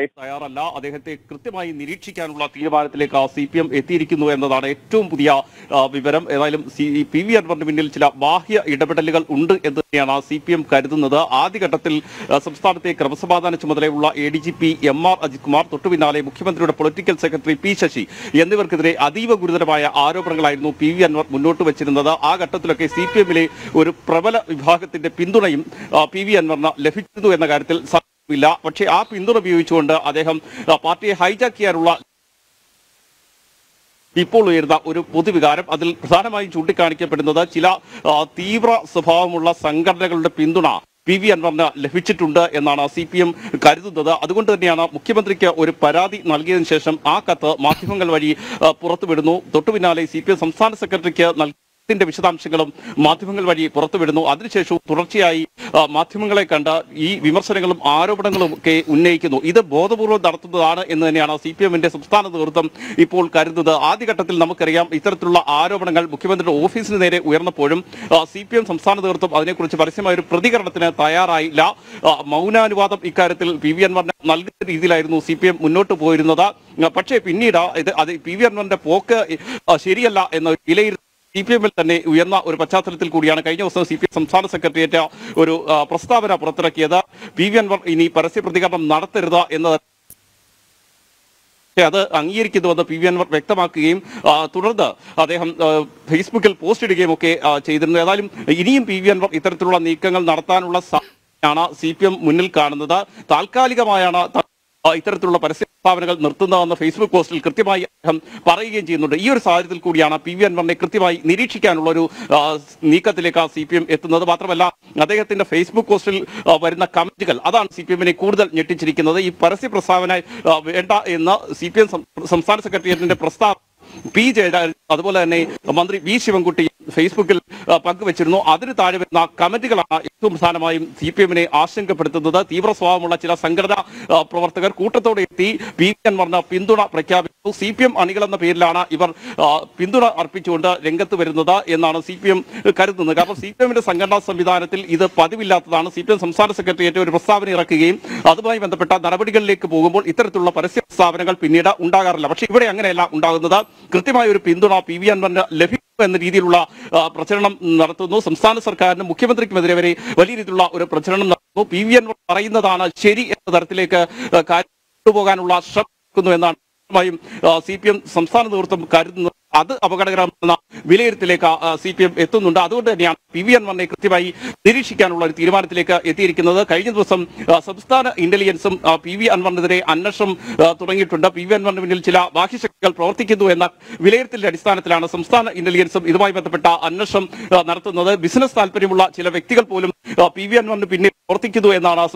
എന്നതാണ് ഏറ്റവും പുതിയ വിവരം. ഏതായാലും PV അൻവറിന് പിന്നിൽ ചില ബാഹ്യ ഇടപെടലുകൾ ഉണ്ട് എന്ന് തന്നെയാണ് CPM കരുതുന്നത്. ആദ്യഘട്ടത്തിൽ സംസ്ഥാനത്തെ ക്രമസമാധാന ചുമതലയുള്ള ADGP MR അജിത് കുമാർ, തൊട്ടു പിന്നാലെ മുഖ്യമന്ത്രിയുടെ പൊളിറ്റിക്കൽ സെക്രട്ടറി P. ശശി എന്നിവർക്കെതിരെ അതീവ ഗുരുതരമായ ആരോപണങ്ങളായിരുന്നു PV അൻവർ മുന്നോട്ട് വെച്ചിരുന്നത്. ആ ഘട്ടത്തിലൊക്കെ CPM-ലെ ഒരു പ്രബല വിഭാഗത്തിന്റെ പിന്തുണയും PV അൻവറിന് ലഭിച്ചിരുന്നു എന്ന കാര്യത്തിൽ സംശയമില്ല. പക്ഷേ ആ പിന്തുണ ഉപയോഗിച്ചുകൊണ്ട് അദ്ദേഹം പാർട്ടിയെ ഹൈജാക്ക് ചെയ്യാനുള്ള ഇപ്പോൾ ഉയർന്ന ഒരു പൊതുവികാരം, അതിൽ പ്രധാനമായും ചൂണ്ടിക്കാണിക്കപ്പെടുന്നത് ചില തീവ്ര സ്വഭാവമുള്ള സംഘടനകളുടെ പിന്തുണ PV അൻവറിന് ലഭിച്ചിട്ടുണ്ട് എന്നാണ് CPM കരുതുന്നത്. അതുകൊണ്ട് തന്നെയാണ് മുഖ്യമന്ത്രിക്ക് ഒരു പരാതി നൽകിയതിനു ശേഷം ആ കത്ത് മാധ്യമങ്ങൾ വഴി പുറത്തുവിടുന്നു. തൊട്ടു പിന്നാലെ CPM സംസ്ഥാന സെക്രട്ടറിക്ക് ത്തിന്റെ വിശദാംശങ്ങളും മാധ്യമങ്ങൾ വഴി പുറത്തുവിടുന്നു. അതിനുശേഷവും തുടർച്ചയായി മാധ്യമങ്ങളെ കണ്ട ഈ വിമർശനങ്ങളും ആരോപണങ്ങളും ഒക്കെ ഉന്നയിക്കുന്നു. ഇത് ബോധപൂർവ്വം നടത്തുന്നതാണ് എന്ന് തന്നെയാണ് CPM-ന്റെ സംസ്ഥാന നേതൃത്വം ഇപ്പോൾ കരുതുന്നത്. ആദ്യഘട്ടത്തിൽ നമുക്കറിയാം ഇത്തരത്തിലുള്ള ആരോപണങ്ങൾ മുഖ്യമന്ത്രിയുടെ ഓഫീസിന് നേരെ ഉയർന്നപ്പോഴും CPM സംസ്ഥാന നേതൃത്വം അതിനെക്കുറിച്ച് പരസ്യമായ ഒരു പ്രതികരണത്തിന് തയ്യാറായില്ല. മൗനാനുവാദം ഇക്കാര്യത്തിൽ PV അൻവറിന് നൽകുന്ന രീതിയിലായിരുന്നു CPM മുന്നോട്ട് പോയിരുന്നത്. പക്ഷേ പിന്നീട് PV അൻവറിന്റെ പോക്ക് ശരിയല്ല എന്ന വിലയിരുത്തൽ CPM-ൽ തന്നെ ഉയർന്ന ഒരു പശ്ചാത്തലത്തിൽ കൂടിയാണ് കഴിഞ്ഞ ദിവസം CPM സംസ്ഥാന സെക്രട്ടേറിയറ്റ് ഒരു പ്രസ്താവന പുറത്തിറക്കിയത്. PV അൻവർ ഇനി പരസ്യ പ്രതികരണം നടത്തരുത് എന്നത് അത് അംഗീകരിക്കുന്നുവെന്ന് PV അൻവർ വ്യക്തമാക്കുകയും തുടർന്ന് അദ്ദേഹം ഫേസ്ബുക്കിൽ പോസ്റ്റ് ഇടുകയും ഒക്കെ ചെയ്തിരുന്നു. ഏതായാലും ഇനിയും PV അൻവർ ഇത്തരത്തിലുള്ള നീക്കങ്ങൾ നടത്താനുള്ള സാധ്യതയാണ് CPM മുന്നിൽ കാണുന്നത്. താൽക്കാലികമായാണ് ഇത്തരത്തിലുള്ള പരസ്യ പ്രസ്താവനകൾ നിർത്തുന്നതെന്ന് ഫേസ്ബുക്ക് പോസ്റ്റിൽ കൃത്യമായി അദ്ദേഹം പറയുകയും ചെയ്യുന്നുണ്ട്. ഈ ഒരു സാഹചര്യത്തിൽ കൂടിയാണ് PV അൻവറിനെ കൃത്യമായി നിരീക്ഷിക്കാനുള്ള ഒരു നീക്കത്തിലേക്ക് CPM എത്തുന്നത്. മാത്രമല്ല അദ്ദേഹത്തിന്റെ ഫേസ്ബുക്ക് പോസ്റ്റിൽ വരുന്ന കമന്റുകൾ, അതാണ് CPM-നെ കൂടുതൽ ഞെട്ടിച്ചിരിക്കുന്നത്. ഈ പരസ്യ പ്രസ്താവന വേണ്ട എന്ന് CPM സംസ്ഥാന സെക്രട്ടേറിയറ്റിന്റെ പ്രസ്താവന P. ജയരാജൻ അതുപോലെ തന്നെ മന്ത്രി V. ശിവൻകുട്ടി ഫേസ്ബുക്കിൽ പങ്കുവച്ചിരുന്നു. അതിന് താഴെ വരുന്ന കമന്റുകളാണ് ഏറ്റവും പ്രധാനമായും CPM-നെ ആശങ്കപ്പെടുത്തുന്നത്. തീവ്ര സ്വഭാവമുള്ള ചില സംഘടനാ പ്രവർത്തകർ കൂട്ടത്തോടെ എത്തി PV അൻവറിന് പിന്തുണ പ്രഖ്യാപിച്ചു. CPM അണികളെന്ന പേരിലാണ് ഇവർ പിന്തുണ അർപ്പിച്ചുകൊണ്ട് രംഗത്ത് വരുന്നത് എന്നാണ് CPM കരുതുന്നത്. കാരണം CPMന്റെ സംഘടനാ സംവിധാനത്തിൽ ഇത് പതിവില്ലാത്തതാണ്. CPM സംസ്ഥാന സെക്രട്ടേറിയറ്റ് ഒരു പ്രസ്താവന ഇറക്കുകയും അതുമായി ബന്ധപ്പെട്ട നടപടികളിലേക്ക് പോകുമ്പോൾ ഇത്തരത്തിലുള്ള പരസ്യ പ്രസ്താവനകൾ പിന്നീട് ഉണ്ടാകാറില്ല. പക്ഷേ ഇവിടെ അങ്ങനെയല്ല ഉണ്ടാകുന്നത്. കൃത്യമായ ഒരു പിന്തുണ PV അൻവറിന് ലഭിക്കും എന്ന രീതിയിലുള്ള പ്രചരണം നടത്തുന്നു. സംസ്ഥാന സർക്കാരിനും മുഖ്യമന്ത്രിക്കുമെതിരെ വരെ വലിയ രീതിയിലുള്ള ഒരു പ്രചരണം നടത്തുന്നു. PV അൻവർ പറയുന്നതാണ് ശരി എന്ന തരത്തിലേക്ക് കാര്യം കൊണ്ടുപോകാനുള്ള ശ്രമം എന്നാണ് CPM സംസ്ഥാന നേതൃത്വം കരുതുന്നത്. അത് അപകടകരമെന്ന വിലയിരുത്തലേക്ക് CPM എത്തുന്നുണ്ട്. അതുകൊണ്ട് തന്നെയാണ് PV അൻവറിനെ കൃത്യമായി നിരീക്ഷിക്കാനുള്ള ഒരു തീരുമാനത്തിലേക്ക് എത്തിയിരിക്കുന്നത്. കഴിഞ്ഞ ദിവസം സംസ്ഥാന ഇന്റലിജൻസും PV അൻവറിനെതിരെ അന്വേഷണം തുടങ്ങിയിട്ടുണ്ട്. PV അൻവറിന് പിന്നിൽ ചില ബാഹ്യശക്തികൾ പ്രവർത്തിക്കുന്നു എന്ന വിലയിരുത്തലിന്റെ അടിസ്ഥാനത്തിലാണ് സംസ്ഥാന ഇന്റലിജൻസും ഇതുമായി ബന്ധപ്പെട്ട അന്വേഷണം നടത്തുന്നത്. ബിസിനസ് താല്പര്യമുള്ള ചില വ്യക്തികൾ പോലും PV അൻവറിന് പിന്നിൽ പ്രവർത്തിക്കുന്നു എന്നാണ്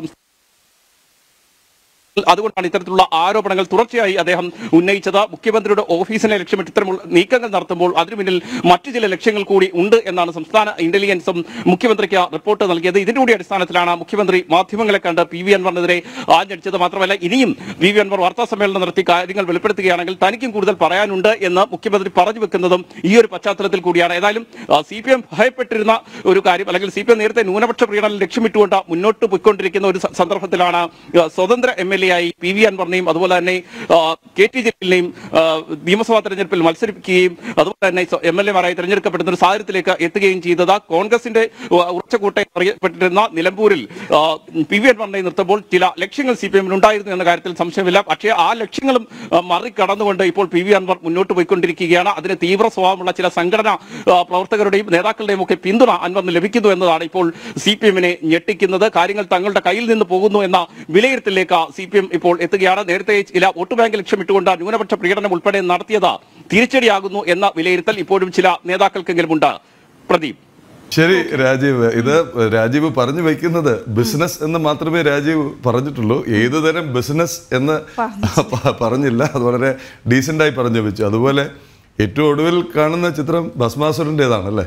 അതുകൊണ്ടാണ് ഇത്തരത്തിലുള്ള ആരോപണങ്ങൾ തുടർച്ചയായി അദ്ദേഹം ഉന്നയിച്ചത്. മുഖ്യമന്ത്രിയുടെ ഓഫീസിനെ ലക്ഷ്യമിട്ട് ഇത്തരമുള്ള നീക്കങ്ങൾ നടത്തുമ്പോൾ അതിനു പിന്നിൽ മറ്റു ചില ലക്ഷ്യങ്ങൾ കൂടി ഉണ്ട് എന്നാണ് സംസ്ഥാന ഇന്റലിജൻസും മുഖ്യമന്ത്രിക്ക് റിപ്പോർട്ട് നൽകിയത്. ഇതിന്റെ കൂടി അടിസ്ഥാനത്തിലാണ് മുഖ്യമന്ത്രി മാധ്യമങ്ങളെ കണ്ട് PV അൻവറിനെതിരെ ആഞ്ഞടിച്ചത്. മാത്രമല്ല ഇനിയും PV അൻവർ വാർത്താ സമ്മേളനം നടത്തി കാര്യങ്ങൾ വെളിപ്പെടുത്തുകയാണെങ്കിൽ തനിക്കും കൂടുതൽ പറയാനുണ്ട് എന്ന് മുഖ്യമന്ത്രി പറഞ്ഞു വെക്കുന്നതും ഈ ഒരു പശ്ചാത്തലത്തിൽ കൂടിയാണ്. ഏതായാലും CPM ഭയപ്പെട്ടിരുന്ന ഒരു കാര്യം, അല്ലെങ്കിൽ CPM നേരത്തെ ന്യൂനപക്ഷ പ്രീണനം ലക്ഷ്യമിട്ടുകൊണ്ട് മുന്നോട്ട് പോയിക്കൊണ്ടിരിക്കുന്ന ഒരു സന്ദർഭത്തിലാണ് സ്വതന്ത്ര MLA ആയി PV അൻവറിനെയും അതുപോലെ തന്നെ KT ജലീലിനെയും നിയമസഭാ തെരഞ്ഞെടുപ്പിൽ മത്സരിപ്പിക്കുകയും അതുപോലെ തന്നെ MLA-മാരായി തെരഞ്ഞെടുക്കപ്പെടുന്ന ഒരു സാഹചര്യത്തിലേക്ക് എത്തുകയും ചെയ്തത്. കോൺഗ്രസിന്റെ ഉറച്ച കൂട്ടായി അറിയപ്പെട്ടിരുന്ന നിലമ്പൂരിൽ PV അൻവറിനെ നിർത്തുമ്പോൾ ചില ലക്ഷ്യങ്ങൾ CPM ഉണ്ടായിരുന്നു എന്ന കാര്യത്തിൽ സംശയമില്ല. പക്ഷേ ആ ലക്ഷ്യങ്ങളും മറികടന്നുകൊണ്ട് ഇപ്പോൾ PV അൻവർ മുന്നോട്ട് പോയിക്കൊണ്ടിരിക്കുകയാണ്. അതിന് തീവ്ര സ്വഭാവമുള്ള ചില സംഘടനാ പ്രവർത്തകരുടെയും നേതാക്കളുടെയും ഒക്കെ പിന്തുണ അൻവറിന് ലഭിക്കുന്നു എന്നതാണ് ഇപ്പോൾ CPM-നെ ഞെട്ടിക്കുന്നത്. കാര്യങ്ങൾ തങ്ങളുടെ കയ്യിൽ നിന്ന് പോകുന്നു എന്ന വിലയിരുത്തലിലേക്ക് CPM ഇപ്പോൾ എത്തുകയാണ്. നേരത്തെ ചില വോട്ട് ബാങ്ക് ലക്ഷ്യമിട്ടുകൊണ്ട് ന്യൂനപക്ഷ പ്രീണനം ഉൾപ്പെടെ നടത്തിയത് തിരിച്ചടിയാകുന്നു എന്ന വിലയിരുത്തൽ ഇപ്പോഴും ചില നേതാക്കൾക്കെങ്കിലും ഉണ്ട്. പ്രദീപ്. ശരി രാജീവ്, ഇത് രാജീവ് പറഞ്ഞു വയ്ക്കുന്നത് ബിസിനസ് എന്ന് മാത്രമേ രാജീവ് പറഞ്ഞിട്ടുള്ളൂ. ഏതുതരം ബിസിനസ് എന്ന് പറഞ്ഞില്ല. അത് വളരെ ഡീസൻ്റായി പറഞ്ഞു വെച്ചു. അതുപോലെ ഏറ്റവും ഒടുവിൽ കാണുന്ന ചിത്രം ഭസ്മാസുരൻ്റെതാണല്ലേ?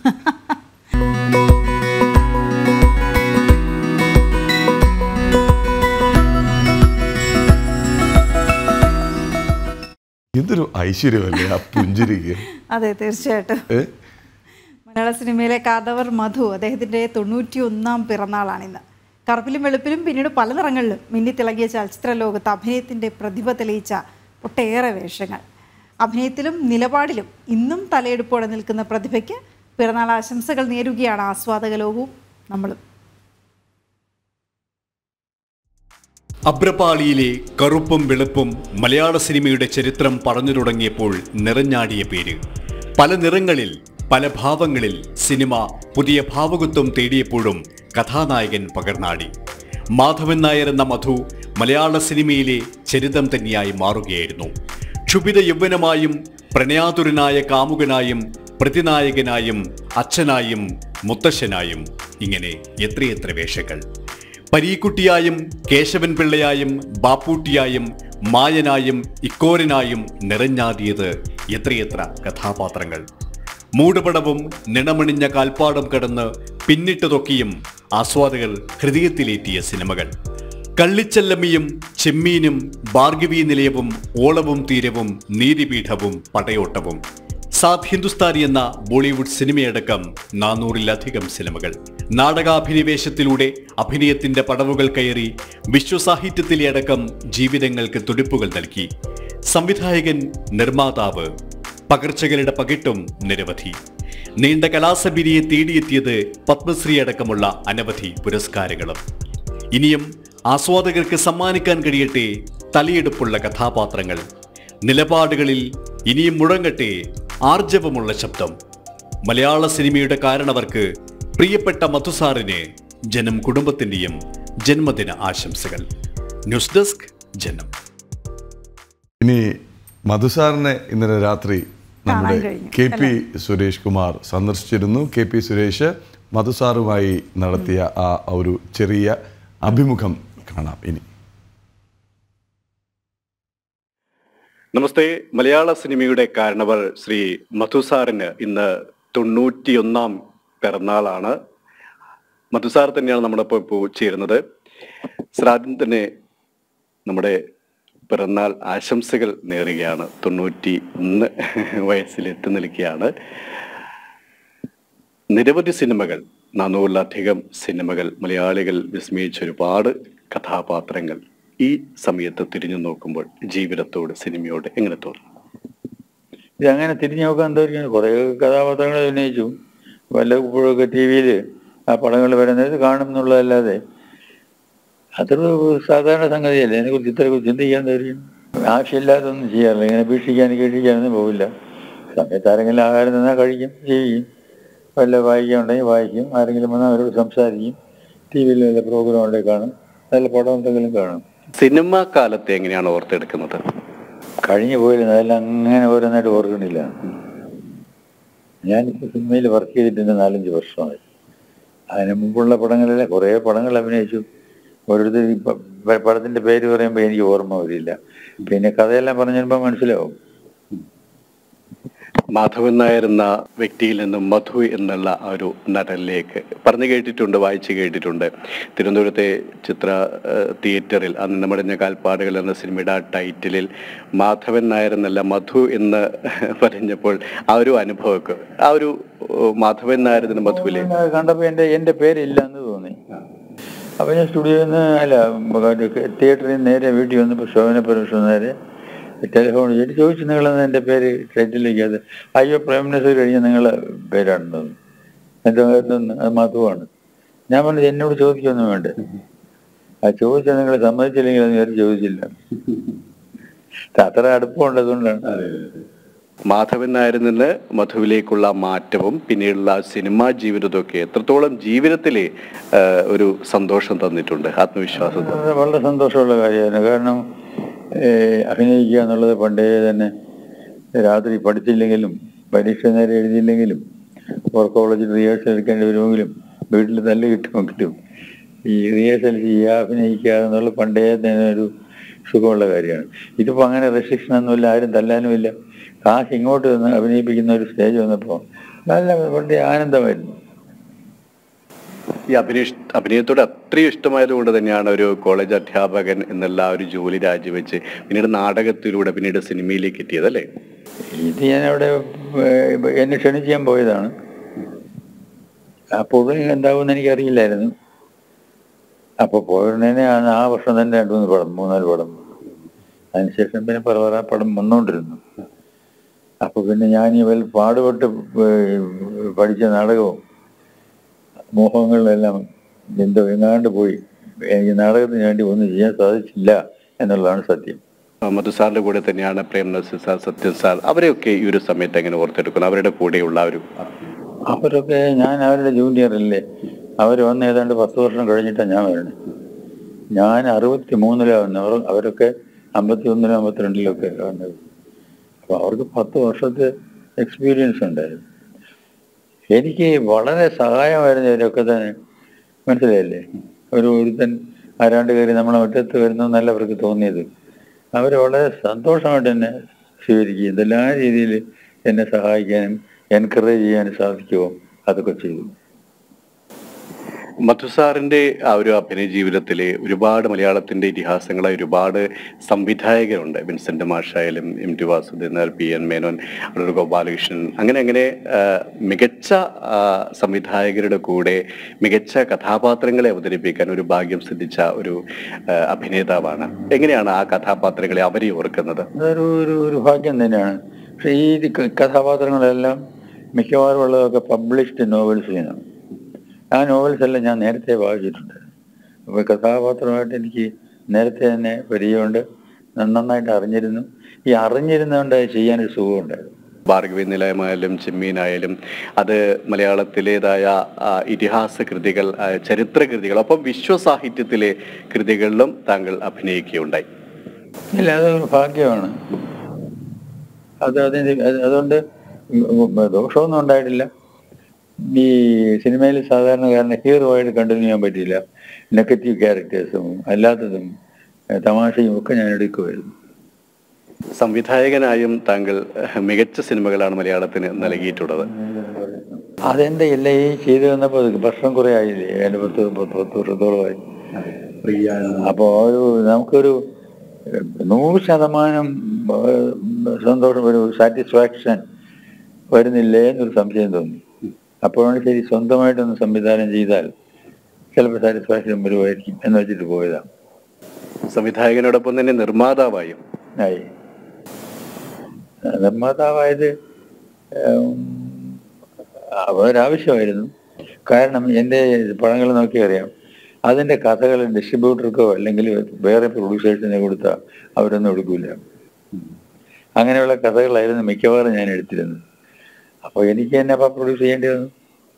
ഇതൊരു ഐശ്വര്യമല്ലേ ആ പുഞ്ചിരിക്ക്? അതെ, തീർച്ചയായിട്ടും. മലയാള സിനിമയിലെ കാദവർ മധു, അദ്ദേഹത്തിൻ്റെ 91ാം പിറന്നാളാണിന്ന്. കറുപ്പിലും വെളുപ്പിലും പിന്നീട് പല നിറങ്ങളിലും മിന്നിത്തിളങ്ങിയ ചലച്ചിത്ര ലോകത്ത് അഭിനയത്തിൻ്റെ പ്രതിഭ തെളിയിച്ച ഒട്ടേറെ വേഷങ്ങൾ. അഭിനയത്തിലും നിലപാടിലും ഇന്നും തലയെടുപ്പോടെ നിൽക്കുന്ന പ്രതിഭയ്ക്ക് പിറന്നാൾ ആശംസകൾ നേരുകയാണ് ആസ്വാദക ലോകവും നമ്മളും. അബ്രപാളിയിലെ കറുപ്പും വെളുപ്പും മലയാള സിനിമയുടെ ചരിത്രം പറഞ്ഞു തുടങ്ങിയപ്പോൾ നിറഞ്ഞാടിയ പേര്. പല നിറങ്ങളിൽ പല ഭാവങ്ങളിൽ സിനിമ പുതിയ ഭാവുകത്വം തേടിയപ്പോഴും കഥാനായകൻ പകർന്നാടി. മാധവൻ നായർ എന്ന മധു മലയാള സിനിമയിലെ ചരിതം തന്നെയായി മാറുകയായിരുന്നു. ക്ഷുഭിത യൗവനമായും പ്രണയാതുരനായ കാമുകനായും പ്രതിനായകനായും അച്ഛനായും മുത്തശ്ശനായും ഇങ്ങനെ എത്രയെത്ര വേഷങ്ങൾ. പരീക്കുട്ടിയായും കേശവൻ പിള്ളയായും ബാപ്പൂട്ടിയായും മായനായും ഇക്കോരനായും നിറഞ്ഞാടിയത് എത്രയെത്ര കഥാപാത്രങ്ങൾ. മൂടുപടവും നിണമണിഞ്ഞ കാൽപ്പാടം കടന്ന് പിന്നിട്ടതൊക്കെയും ആസ്വാദകർ ഹൃദയത്തിലേറ്റിയ സിനിമകൾ. കള്ളിച്ചെല്ലമ്മിയും ചെമ്മീനും ഭാർഗവീ നിലയവും ഓളവും തീരവും നീതിപീഠവും പടയോട്ടവും. സാത് ഹിന്ദുസ്ഥാനി എന്ന ബോളിവുഡ് സിനിമയടക്കം 400-ലധികം സിനിമകൾ. നാടകാഭിനിവേശത്തിലൂടെ അഭിനയത്തിന്റെ പടവുകൾ കയറി വിശ്വസാഹിത്യത്തിലെ അടക്കം ജീവിതങ്ങൾക്ക് തുടിപ്പുകൾ നൽകി. സംവിധായകൻ, നിർമ്മാതാവ്, പകർച്ചകളുടെ പകിട്ടും നിരവധി. നീണ്ട കലാസബിരിയെ തേടിയെത്തിയത് പത്മശ്രീ അടക്കമുള്ള അനവധി പുരസ്കാരങ്ങളും. ഇനിയും ആസ്വാദകർക്ക് സമ്മാനിക്കാൻ കഴിയട്ടെ തലയെടുപ്പുള്ള കഥാപാത്രങ്ങൾ. നിലപാടുകളിൽ ഇനിയും മുഴങ്ങട്ടെ ആർജവമുള്ള ശബ്ദം. മലയാള സിനിമയുടെ കാരണവർക്ക് പ്രിയപ്പെട്ട മധുസാറിന് ജനം കുടുംബത്തിന്റെയും ജന്മദിന ആശംസകൾ. ന്യൂസ് ഡെസ്ക് ജനം. ഇനി മധുസാറിനെ ഇന്നലെ രാത്രി നമ്മുടെ KP സുരേഷ് കുമാർ സന്ദർശിച്ചിരുന്നു. KP സുരേഷ് മധുസാറുമായി നടത്തിയ ആ ഒരു ചെറിയ അഭിമുഖം കാണാം ഇനി. നമസ്തേ. മലയാള സിനിമയുടെ കാരണവർ ശ്രീ മധുസാറിന് ഇന്ന് 91ാം പിറന്നാളാണ്. മധുസാർ തന്നെയാണ് നമ്മുടെ ഇപ്പോൾ ചേരുന്നത്. ആദ്യം തന്നെ നമ്മുടെ പിറന്നാൾ ആശംസകൾ നേരുകയാണ്. 91 വയസ്സിലെത്തി നിൽക്കുകയാണ്. നിരവധി സിനിമകൾ, 400-ലധികം സിനിമകൾ, മലയാളികൾ വിസ്മയിച്ച ഒരുപാട് കഥാപാത്രങ്ങൾ. ഈ സമയത്ത് തിരിഞ്ഞു നോക്കുമ്പോൾ ജീവിതത്തോട്, സിനിമയോട് എങ്ങനെ തോന്നുന്നു? ഇതങ്ങനെ തിരിഞ്ഞു നോക്കാൻ എന്തായിരിക്കും, കുറേ കഥാപാത്രങ്ങൾ അഭിനയിച്ചു. വല്ലപ്പോഴൊക്കെ ടി വിയിൽ ആ പടങ്ങൾ വരുന്നത് കാണും എന്നുള്ളതല്ലാതെ അതൊരു സാധാരണ സംഗതിയല്ലേ. അതിനെക്കുറിച്ച് ഇത്രയൊക്കെ ചിന്തിക്കാൻ എന്തായിരിക്കും? ആവശ്യമില്ലാതൊന്നും ചെയ്യാറില്ല. ഇങ്ങനെ ഭീഷിക്കാനും കേൾപ്പിക്കാനൊന്നും പോവില്ല. സമയത്ത് ആരെങ്കിലും ആഹാരം തന്നാൽ കഴിക്കും, ജീവിക്കും. വല്ല വായിക്കാനുണ്ടെങ്കിൽ വായിക്കും, ആരെങ്കിലും വന്നാൽ അവരോട് സംസാരിക്കും. ടി വിയിൽ വല്ല പ്രോഗ്രാം ഉണ്ടെങ്കിൽ കാണും, നല്ല പടം എന്തെങ്കിലും കാണും. സിനിമ കാലത്തെ എങ്ങനെയാണ് ഓർത്തെടുക്കുന്നത്? കഴിഞ്ഞു പോയില്ല, അതെല്ലാം അങ്ങനെ ഓരോന്നായിട്ട് ഓർക്കണില്ല. ഞാനിപ്പോൾ സിനിമയിൽ വർക്ക് ചെയ്തിട്ടുണ്ട് 4-5 വർഷമായി. അതിന് മുമ്പുള്ള പടങ്ങളിലെ കുറേ പടങ്ങൾ അഭിനയിച്ചു. ഓരോരുത്തർ പടത്തിൻ്റെ പേര് പറയുമ്പോൾ എനിക്ക് ഓർമ്മ വരില്ല. പിന്നെ കഥയെല്ലാം പറഞ്ഞു തരുമ്പോൾ മനസ്സിലാവും. മാധവൻ നായർ എന്ന വ്യക്തിയിൽ നിന്നും മധു എന്നുള്ള ആ ഒരു നടനിലേക്ക് പറഞ്ഞു കേട്ടിട്ടുണ്ട്, വായിച്ചു കേട്ടിട്ടുണ്ട്. തിരുവനന്തപുരത്തെ ചിത്ര തിയേറ്ററിൽ അന്ന് നമ്മുടെ കാൽപ്പാടുകൾ എന്ന സിനിമയുടെ ആ ടൈറ്റിലിൽ മാധവൻ നായർ എന്നല്ല മധു എന്ന് പറഞ്ഞപ്പോൾ ആ ഒരു അനുഭവമൊക്കെ, ആ ഒരു മാധവൻ നായർ എന്ന മധുവിലെ കണ്ടപ്പോൾ എൻ്റെ പേരില്ല എന്ന് തോന്നി. അപ്പോൾ ഞാൻ സ്റ്റുഡിയോയിൽ നിന്ന് തിയേറ്ററിൽ നിന്ന് നേരെ വീട്ടിൽ വന്നപ്പോൾ ശോഭന പരമേശ്വരൻ നേരെ ടെലിഫോൺ ചെയ്തിട്ട് ചോദിച്ചു, നിങ്ങളെന്ന് എൻ്റെ പേര് ടൈറ്റിലേക്ക് അത് അയ്യോ പ്രേംനസീർ കഴിഞ്ഞ് നിങ്ങളെ പേരാണെന്ന്. എൻ്റെ അത് മധുവാണ്. ഞാൻ പറഞ്ഞത് എന്നോട് ചോദിക്കൊന്നും വേണ്ട, ആ ചോദിച്ചാൽ നിങ്ങൾ സമ്മതിച്ചില്ലെങ്കിൽ അത് വേറെ ചോദിച്ചില്ല. അത്ര അടുപ്പമുണ്ട്, അതുകൊണ്ടാണ്. മാധവൻ നായരിൽ നിന്ന് മധുവിലേക്കുള്ള മാറ്റവും പിന്നീടുള്ള സിനിമാ ജീവിതമൊക്കെ എത്രത്തോളം ജീവിതത്തിലെ ഒരു സന്തോഷം തന്നിട്ടുണ്ട്, ആത്മവിശ്വാസം? വളരെ സന്തോഷമുള്ള കാര്യമാണ്. കാരണം അഭിനയിക്കുക എന്നുള്ളത് പണ്ടേ തന്നെ രാത്രി പഠിച്ചില്ലെങ്കിലും പരീക്ഷ നേരെ എഴുതിയില്ലെങ്കിലും കോളേജിൽ റിഹേഴ്സൽ എടുക്കേണ്ടി വരുമെങ്കിലും വീട്ടിൽ തല്ല് കിട്ടുമെങ്കിലും ഈ റിഹേഴ്സൽ ചെയ്യുക, അഭിനയിക്കുക എന്നുള്ള പണ്ടേ തന്നെ ഒരു സുഖമുള്ള കാര്യമാണ്. ഇതിപ്പോൾ അങ്ങനെ റെസ്ട്രിക്ഷനൊന്നുമില്ല, ആരും തല്ലാനുമില്ല. കാശ് ഇങ്ങോട്ട് നിന്ന് അഭിനയിപ്പിക്കുന്ന ഒരു സ്റ്റേജ് വന്നപ്പോൾ നല്ല പണ്ടേ ആനന്ദമായിരുന്നു. ഈ അഭിനയത്തോട് അത്രയും ഇഷ്ടമായത് കൊണ്ട് തന്നെയാണ് ഒരു കോളേജ് അധ്യാപകൻ എന്നുള്ള ഒരു ജോലി രാജിവെച്ച് പിന്നീട് നാടകത്തിലൂടെ പിന്നീട് സിനിമയിലേക്ക് എത്തിയത്, അല്ലേ? ഇത് ഞാൻ അവിടെ എന്നെ ക്ഷണിച്ച് ഞാൻ പോയതാണ്. അപ്പോൾ എന്താവുമെന്ന് എനിക്കറിയില്ലായിരുന്നു. അപ്പോൾ പോയതിനെ ആ വർഷം തന്നെ 2-3 പടം, 3-4 പടം. അതിനുശേഷം പിന്നെ പല പടം വന്നുകൊണ്ടിരുന്നു. അപ്പോൾ പിന്നെ ഞാൻ ഈ പാടുപെട്ട് പഠിച്ച നാടകവും മോഹങ്ങളിലെല്ലാം എങ്ങാണ്ട് പോയി. എനിക്ക് നാടകത്തിന് വേണ്ടി ഒന്നും ചെയ്യാൻ സാധിച്ചില്ല എന്നുള്ളതാണ് സത്യം. മധു സാറിന്റെ കൂടെ തന്നെയാണ് പ്രേംനസീർ സാർ, സത്യൻ സാർ, അവരെയൊക്കെ ഈ ഒരു സമയത്ത് എങ്ങനെ ഓർത്തെടുക്കുന്നു? അവരുടെ കൂടെയുള്ള അവരൊക്കെ ഞാൻ അവരുടെ ജൂനിയർ അല്ലേ. അവർ വന്ന് ഏതാണ്ട് 10 വർഷം കഴിഞ്ഞിട്ടാണ് ഞാൻ വരണേ. ഞാൻ 63-ലാണ് വന്നത്, അവരൊക്കെ 51-ലും 52-ലൊക്കെ വന്നത്. അപ്പോൾ അവർക്ക് 10 വർഷത്തെ എക്സ്പീരിയൻസ് ഉണ്ടായിരുന്നു. എനിക്ക് വളരെ സഹായമായിരുന്നു ഇവരൊക്കെ തന്നെ, മനസ്സിലായില്ലേ? ഒരുത്തൻ ആരാണ്ട് കയറി നമ്മളെ മുറ്റത്ത് വരുന്നതെന്നല്ല അവർക്ക് തോന്നിയത്. അവർ വളരെ സന്തോഷമായിട്ട് എന്നെ സ്വീകരിക്കുകയും ഇതെല്ലാ രീതിയിൽ എന്നെ സഹായിക്കാനും എൻകറേജ് ചെയ്യാനും സാധിക്കുമോ അതൊക്കെ ചെയ്തു. മധു സാറിന്റെ ആ ഒരു അഭിനയ ജീവിതത്തിലെ ഒരുപാട് മലയാളത്തിന്റെ ഇതിഹാസങ്ങളായ ഒരുപാട് സംവിധായകരുണ്ട്. വിൻസെന്റ് മാഷായാലും, M.T. വാസുദേവൻ നായർ, P.N. മേനോൻ, അടൂർ ഗോപാലകൃഷ്ണൻ, അങ്ങനെ മികച്ച സംവിധായകരുടെ കൂടെ മികച്ച കഥാപാത്രങ്ങളെ അവതരിപ്പിക്കാൻ ഒരു ഭാഗ്യം സിദ്ധിച്ച ഒരു അഭിനേതാവാണ്. എങ്ങനെയാണ് ആ കഥാപാത്രങ്ങളെ അവരെ ഓർക്കുന്നത്? അതൊരു ഭാഗ്യം തന്നെയാണ്. പക്ഷെ ഈ കഥാപാത്രങ്ങളെല്ലാം മിക്കവാറും ഉള്ളതൊക്കെ പബ്ലിഷ്ഡ് നോവൽസിലാണ്. ആ നോവൽസ് എല്ലാം ഞാൻ നേരത്തെ വായിച്ചിട്ടുണ്ടായിരുന്നു. അപ്പോൾ കഥാപാത്രമായിട്ട് എനിക്ക് നേരത്തെ തന്നെ പരിചയമുണ്ട്, നന്നായിട്ട് അറിഞ്ഞിരുന്നു. ഈ അറിഞ്ഞിരുന്നുകൊണ്ട് ചെയ്യാനൊരു സുഖമുണ്ടായിരുന്നു. ഭാർഗവി നിലയമായാലും ചെമ്മീനായാലും അത് മലയാളത്തിലേതായ ഇതിഹാസ കൃതികൾ, ചരിത്ര കൃതികൾ, ഒപ്പം വിശ്വസാഹിത്യത്തിലെ കൃതികളിലും താങ്കൾ അഭിനയിക്കുകയുണ്ടായി. ഇല്ല, അതൊരു ഭാഗ്യമാണ്. അതുകൊണ്ട് ദോഷമൊന്നും ഉണ്ടായിട്ടില്ല. ഈ സിനിമയിൽ സാധാരണക്കാരനെ ഹീറോ ആയിട്ട് കണ്ടിന്യൂ ചെയ്യാൻ പറ്റിയില്ല. നെഗറ്റീവ് ക്യാരക്ടേഴ്സും അല്ലാത്തതും തമാശയും ഒക്കെ ഞാൻ എടുക്കുമായിരുന്നു. സംവിധായകനായും താങ്കൾ മികച്ച സിനിമകളാണ് മലയാളത്തിന് നൽകിയിട്ടുള്ളത്. അതെന്റെ എല്ലാം ഈ ചെയ്തു വന്നപ്പോൾ വർഷം കുറെ ആയില്ലേ, 10 വർഷത്തോളമായി. അപ്പോൾ നമുക്കൊരു 100% സന്തോഷം, ഒരു സാറ്റിസ്ഫാക്ഷൻ വരുന്നില്ലേ എന്നൊരു സംശയം തോന്നി. അപ്പോഴാണ് ശരി, സ്വന്തമായിട്ടൊന്ന് സംവിധാനം ചെയ്താൽ ചിലപ്പോൾ സാറ്റിസ്ഫാക്ഷൻ വരുമായിരിക്കും എന്ന് വെച്ചിട്ട് പോയതാണ്. സംവിധായകനോടൊപ്പം തന്നെ നിർമ്മാതാവായും ആയി. നിർമ്മാതാവായത് ഒരാവശ്യമായിരുന്നു. കാരണം എൻ്റെ പടങ്ങൾ നോക്കി അറിയാം, അതിൻ്റെ കഥകൾ ഡിസ്ട്രിബ്യൂട്ടർക്കോ അല്ലെങ്കിൽ വേറെ പ്രൊഡ്യൂസേഴ്സിനെ കൊടുത്താൽ അവരൊന്നും എടുക്കില്ല. അങ്ങനെയുള്ള കഥകളായിരുന്നു മിക്കവാറും ഞാൻ എടുത്തിരുന്നത്. അപ്പോൾ എനിക്ക് തന്നെ അപ്പം പ്രൊഡ്യൂസ് ചെയ്യേണ്ടി വന്നു.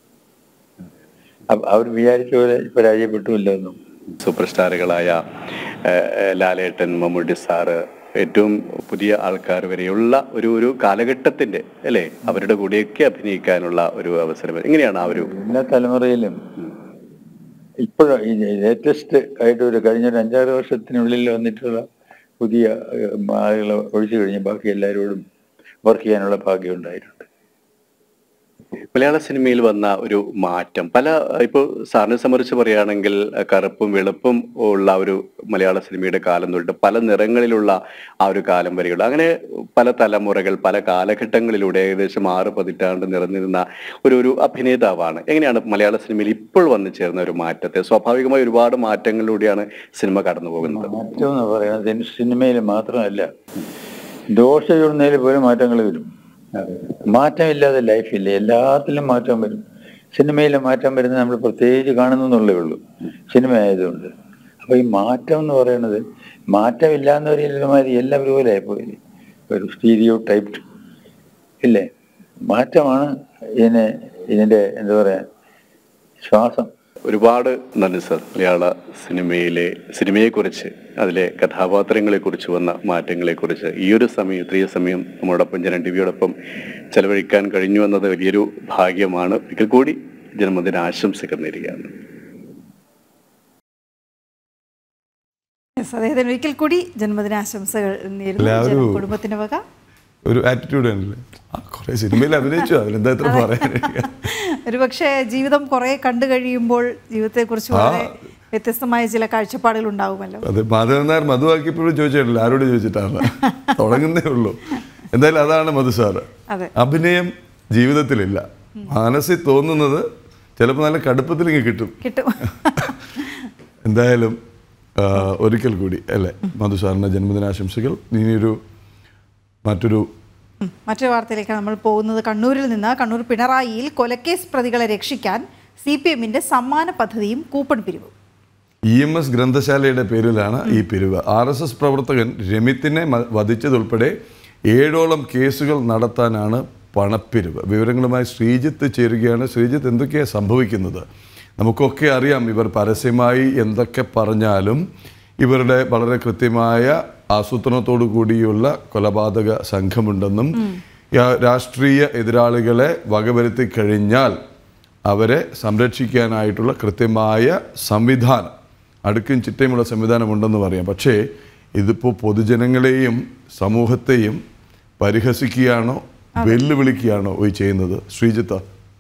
അവർ വിചാരിച്ച പോലെ പരാജയപ്പെട്ടുമില്ല ഒന്നും. സൂപ്പർ സ്റ്റാറുകളായ ലാലേട്ടൻ, മമ്മൂട്ടി സാറ്, ഏറ്റവും പുതിയ ആൾക്കാർ വരെയുള്ള ഒരു കാലഘട്ടത്തിന്റെ അല്ലേ, അവരുടെ കൂടെയൊക്കെ അഭിനയിക്കാനുള്ള ഒരു അവസരം എങ്ങനെയാണ് ആ ഒരു എല്ലാ തലമുറയിലും ഇപ്പോഴും ഈ ലേറ്റസ്റ്റ് ആയിട്ട് കഴിഞ്ഞ ഒരു 5-6 വർഷത്തിനുള്ളിൽ വന്നിട്ടുള്ള പുതിയ ആളുകളെ ഒഴിച്ചു കഴിഞ്ഞ് ബാക്കി എല്ലാവരോടും വർക്ക് ചെയ്യാനുള്ള ഭാഗ്യം ഉണ്ടായിട്ടുണ്ട്. മലയാള സിനിമയിൽ വന്ന ഒരു മാറ്റം ഇപ്പോൾ സാറിനെ സംബന്ധിച്ച് പറയുകയാണെങ്കിൽ കറുപ്പും വെളുപ്പും ഉള്ള ഒരു മലയാള സിനിമയുടെ കാലം തൊട്ട് പല നിറങ്ങളിലുള്ള ആ ഒരു കാലം വരെയുള്ള അങ്ങനെ പല തലമുറകൾ പല കാലഘട്ടങ്ങളിലൂടെ ഏകദേശം 6 പതിറ്റാണ്ട് നിറഞ്ഞിരുന്ന ഒരു അഭിനേതാവാണ്. എങ്ങനെയാണ് മലയാള സിനിമയിൽ ഇപ്പോൾ വന്നു ചേർന്ന ഒരു മാറ്റത്തെ? സ്വാഭാവികമായി ഒരുപാട് മാറ്റങ്ങളിലൂടെയാണ് സിനിമ കടന്നു പോകുന്നത്. മാറ്റം എന്ന് പറയുന്നത് സിനിമയിൽ മാത്രമല്ല, ദോഷയുന്നതിൽ പോലും മാറ്റങ്ങൾ വരും. മാറ്റമില്ലാതെ ലൈഫില്ല, എല്ലാത്തിലും മാറ്റം വരും. സിനിമയിലെ മാറ്റം വരുന്നത് നമ്മൾ പ്രത്യേകിച്ച് കാണുന്നേ ഉള്ളൂ, സിനിമ ആയതുകൊണ്ട്. അപ്പോൾ ഈ മാറ്റം എന്ന് പറയുന്നത് മാറ്റമില്ലാന്ന് പറയുന്നമാതിരി എല്ലാവരും പോലെ ആയിപ്പോയി, ഒരു സ്റ്റീരിയോ ടൈപ്ഡ് ഇല്ലേ. മാറ്റമാണ് ഇതിൻ്റെ എന്താ പറയുക, ശ്വാസം. ഒരുപാട് നന്ദി സർ. മലയാള സിനിമയെക്കുറിച്ച്, അതിലെ കഥാപാത്രങ്ങളെക്കുറിച്ച് വന്ന മാറ്റങ്ങളെക്കുറിച്ച് ഈ ഒരു സമയം, ഇത്രയും സമയം നമ്മോടൊപ്പം ജനം ടിവിയോടൊപ്പം ചെലവഴിക്കാൻ കഴിഞ്ഞു എന്നത് വലിയൊരു ഭാഗ്യമാണ്. ഒരിക്കൽ കൂടി ജന്മദിന ആശംസകൾ നേരുകയാണ്. അദ്ദേഹത്തിന് ഒരിക്കൽ കൂടി ജന്മദിനാശംസകൾ നേരുന്നു കുടുംബത്തിന്റെ വക. ഒരു ആറ്റിറ്റ്യൂഡ് ആണല്ലേ, കുറെ സിനിമയിൽ അഭിനയിച്ചു, അവരെന്താ ഇത്ര പറയാൻ. ഒരു പക്ഷേ ജീവിതം കുറെ കണ്ടു കഴിയുമ്പോൾ ജീവിതത്തെക്കുറിച്ച് വളരെ വ്യത്യസ്തമായ ചില കാഴ്ചപ്പാടുകൾ ഉണ്ടാവുമല്ലോ. അതെ, മാധവൻ നായർ മധുവാക്കിയപ്പോഴും ചോദിച്ചിട്ടില്ല, ആരോട് ചോദിച്ചിട്ടാണ്, തുടങ്ങുന്നേ ഉള്ളൂ. എന്തായാലും അതാണ് മധു സാറ്. അഭിനയം ജീവിതത്തിലില്ല, മനസ്സിൽ തോന്നുന്നത് ചിലപ്പോൾ നല്ല കടുപ്പത്തിലേക്ക് കിട്ടും. എന്തായാലും ഒരിക്കൽ കൂടി അല്ലേ മധു സാറിൻ്റെ ജന്മദിനാശംസകൾ. ഇനിയൊരു മറ്റൊരു വാർത്തയിലേക്കാണ് നമ്മൾ പോകുന്നത്. കണ്ണൂരിൽ നിന്ന് കണ്ണൂർ പിണറായിയിൽ കൊലക്കേസ് പ്രതികളെ രക്ഷിക്കാൻ CPM-ന്റെ സമ്മാന പദ്ധതിയും കൂപ്പൺ പിരിവും. EMS ഗ്രന്ഥശാലയുടെ പേരിലാണ് ഈ പിരിവ്. RSS പ്രവർത്തകൻ രമിത്തിനെ വധിച്ചതുൾപ്പെടെ 7ഓളം കേസുകൾ നടത്താനാണ് പണപ്പിരിവ്. വിവരങ്ങളുമായി ശ്രീജിത്ത് ചേരുകയാണ്. ശ്രീജിത്ത്, എന്തൊക്കെയാണ് സംഭവിക്കുന്നത്? നമുക്കൊക്കെ അറിയാം, ഇവർ പരസ്യമായി എന്തൊക്കെ പറഞ്ഞാലും ഇവരുടെ വളരെ കൃത്യമായ ആസൂത്രണത്തോടു കൂടിയുള്ള കൊലപാതക സംഘമുണ്ടെന്നും രാഷ്ട്രീയ എതിരാളികളെ വകവരുത്തി കഴിഞ്ഞാൽ അവരെ സംരക്ഷിക്കാനായിട്ടുള്ള കൃത്യമായ സംവിധാനം, അടുക്കും ചിട്ടയുമുള്ള സംവിധാനമുണ്ടെന്ന് പറയാം. പക്ഷേ ഇതിപ്പോൾ പൊതുജനങ്ങളെയും സമൂഹത്തെയും പരിഹസിക്കുകയാണോ വെല്ലുവിളിക്കുകയാണോ ഈ ചെയ്യുന്നത്? ശ്രീജിത്ത്,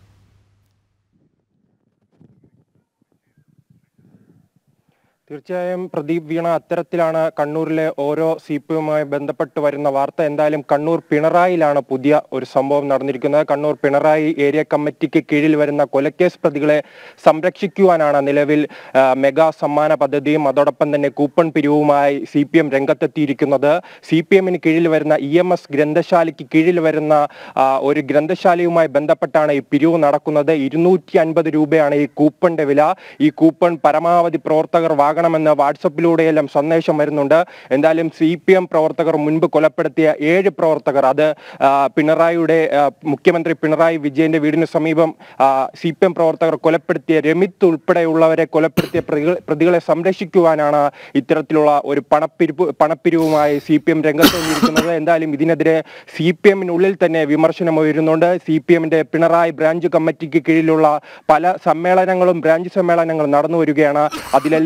തീർച്ചയായും പ്രദീപ് വീണ, അത്തരത്തിലാണ് കണ്ണൂരിലെ ഓരോ CPM-യുമായി ബന്ധപ്പെട്ട് വരുന്ന വാർത്ത. എന്തായാലും കണ്ണൂർ പിണറായിലാണ് പുതിയ ഒരു സംഭവം നടന്നിരിക്കുന്നത്. കണ്ണൂർ പിണറായി ഏരിയ കമ്മിറ്റിക്ക് കീഴിൽ വരുന്ന കൊലക്കേസ് പ്രതികളെ സംരക്ഷിക്കുവാനാണ് നിലവിൽ മെഗാ സമ്മാന പദ്ധതിയും അതോടൊപ്പം തന്നെ കൂപ്പൺ പിരിവുമായി CPM രംഗത്തെത്തിയിരിക്കുന്നത്. CPM-ന് കീഴിൽ വരുന്ന EMS ഗ്രന്ഥശാലയ്ക്ക് കീഴിൽ വരുന്ന ഒരു ഗ്രന്ഥശാലയുമായി ബന്ധപ്പെട്ടാണ് ഈ പിരിവ് നടക്കുന്നത്. 250 രൂപയാണ് ഈ കൂപ്പണിന്റെ വില. ഈ കൂപ്പൺ പരമാവധി പ്രവർത്തകർ വാങ്ങണമെന്ന് വാട്സപ്പിലൂടെയെല്ലാം സന്ദേശം വരുന്നുണ്ട്. എന്തായാലും CPM പ്രവർത്തകർ മുൻപ് കൊലപ്പെടുത്തിയ 7 പ്രവർത്തകർ, അത് മുഖ്യമന്ത്രി പിണറായി വിജയന്റെ വീടിന് സമീപം CPM പ്രവർത്തകർ കൊലപ്പെടുത്തിയ രമിത്ത് ഉൾപ്പെടെയുള്ളവരെ കൊലപ്പെടുത്തിയ പ്രതികളെ സംരക്ഷിക്കുവാനാണ് ഇത്തരത്തിലുള്ള ഒരു പണപ്പിരിവുമായി CPM രംഗത്ത് വന്നിരിക്കുന്നത്. എന്തായാലും ഇതിനെതിരെ CPM-നുള്ളിൽ തന്നെ വിമർശനം ഉയരുന്നുണ്ട്. CPM-ന്റെ പിണറായി ബ്രാഞ്ച് കമ്മിറ്റിക്ക് കീഴിലുള്ള പല സമ്മേളനങ്ങളും ബ്രാഞ്ച് സമ്മേളനങ്ങളും നടന്നു വരികയാണ്. അതിലെല്ലാം വലിയ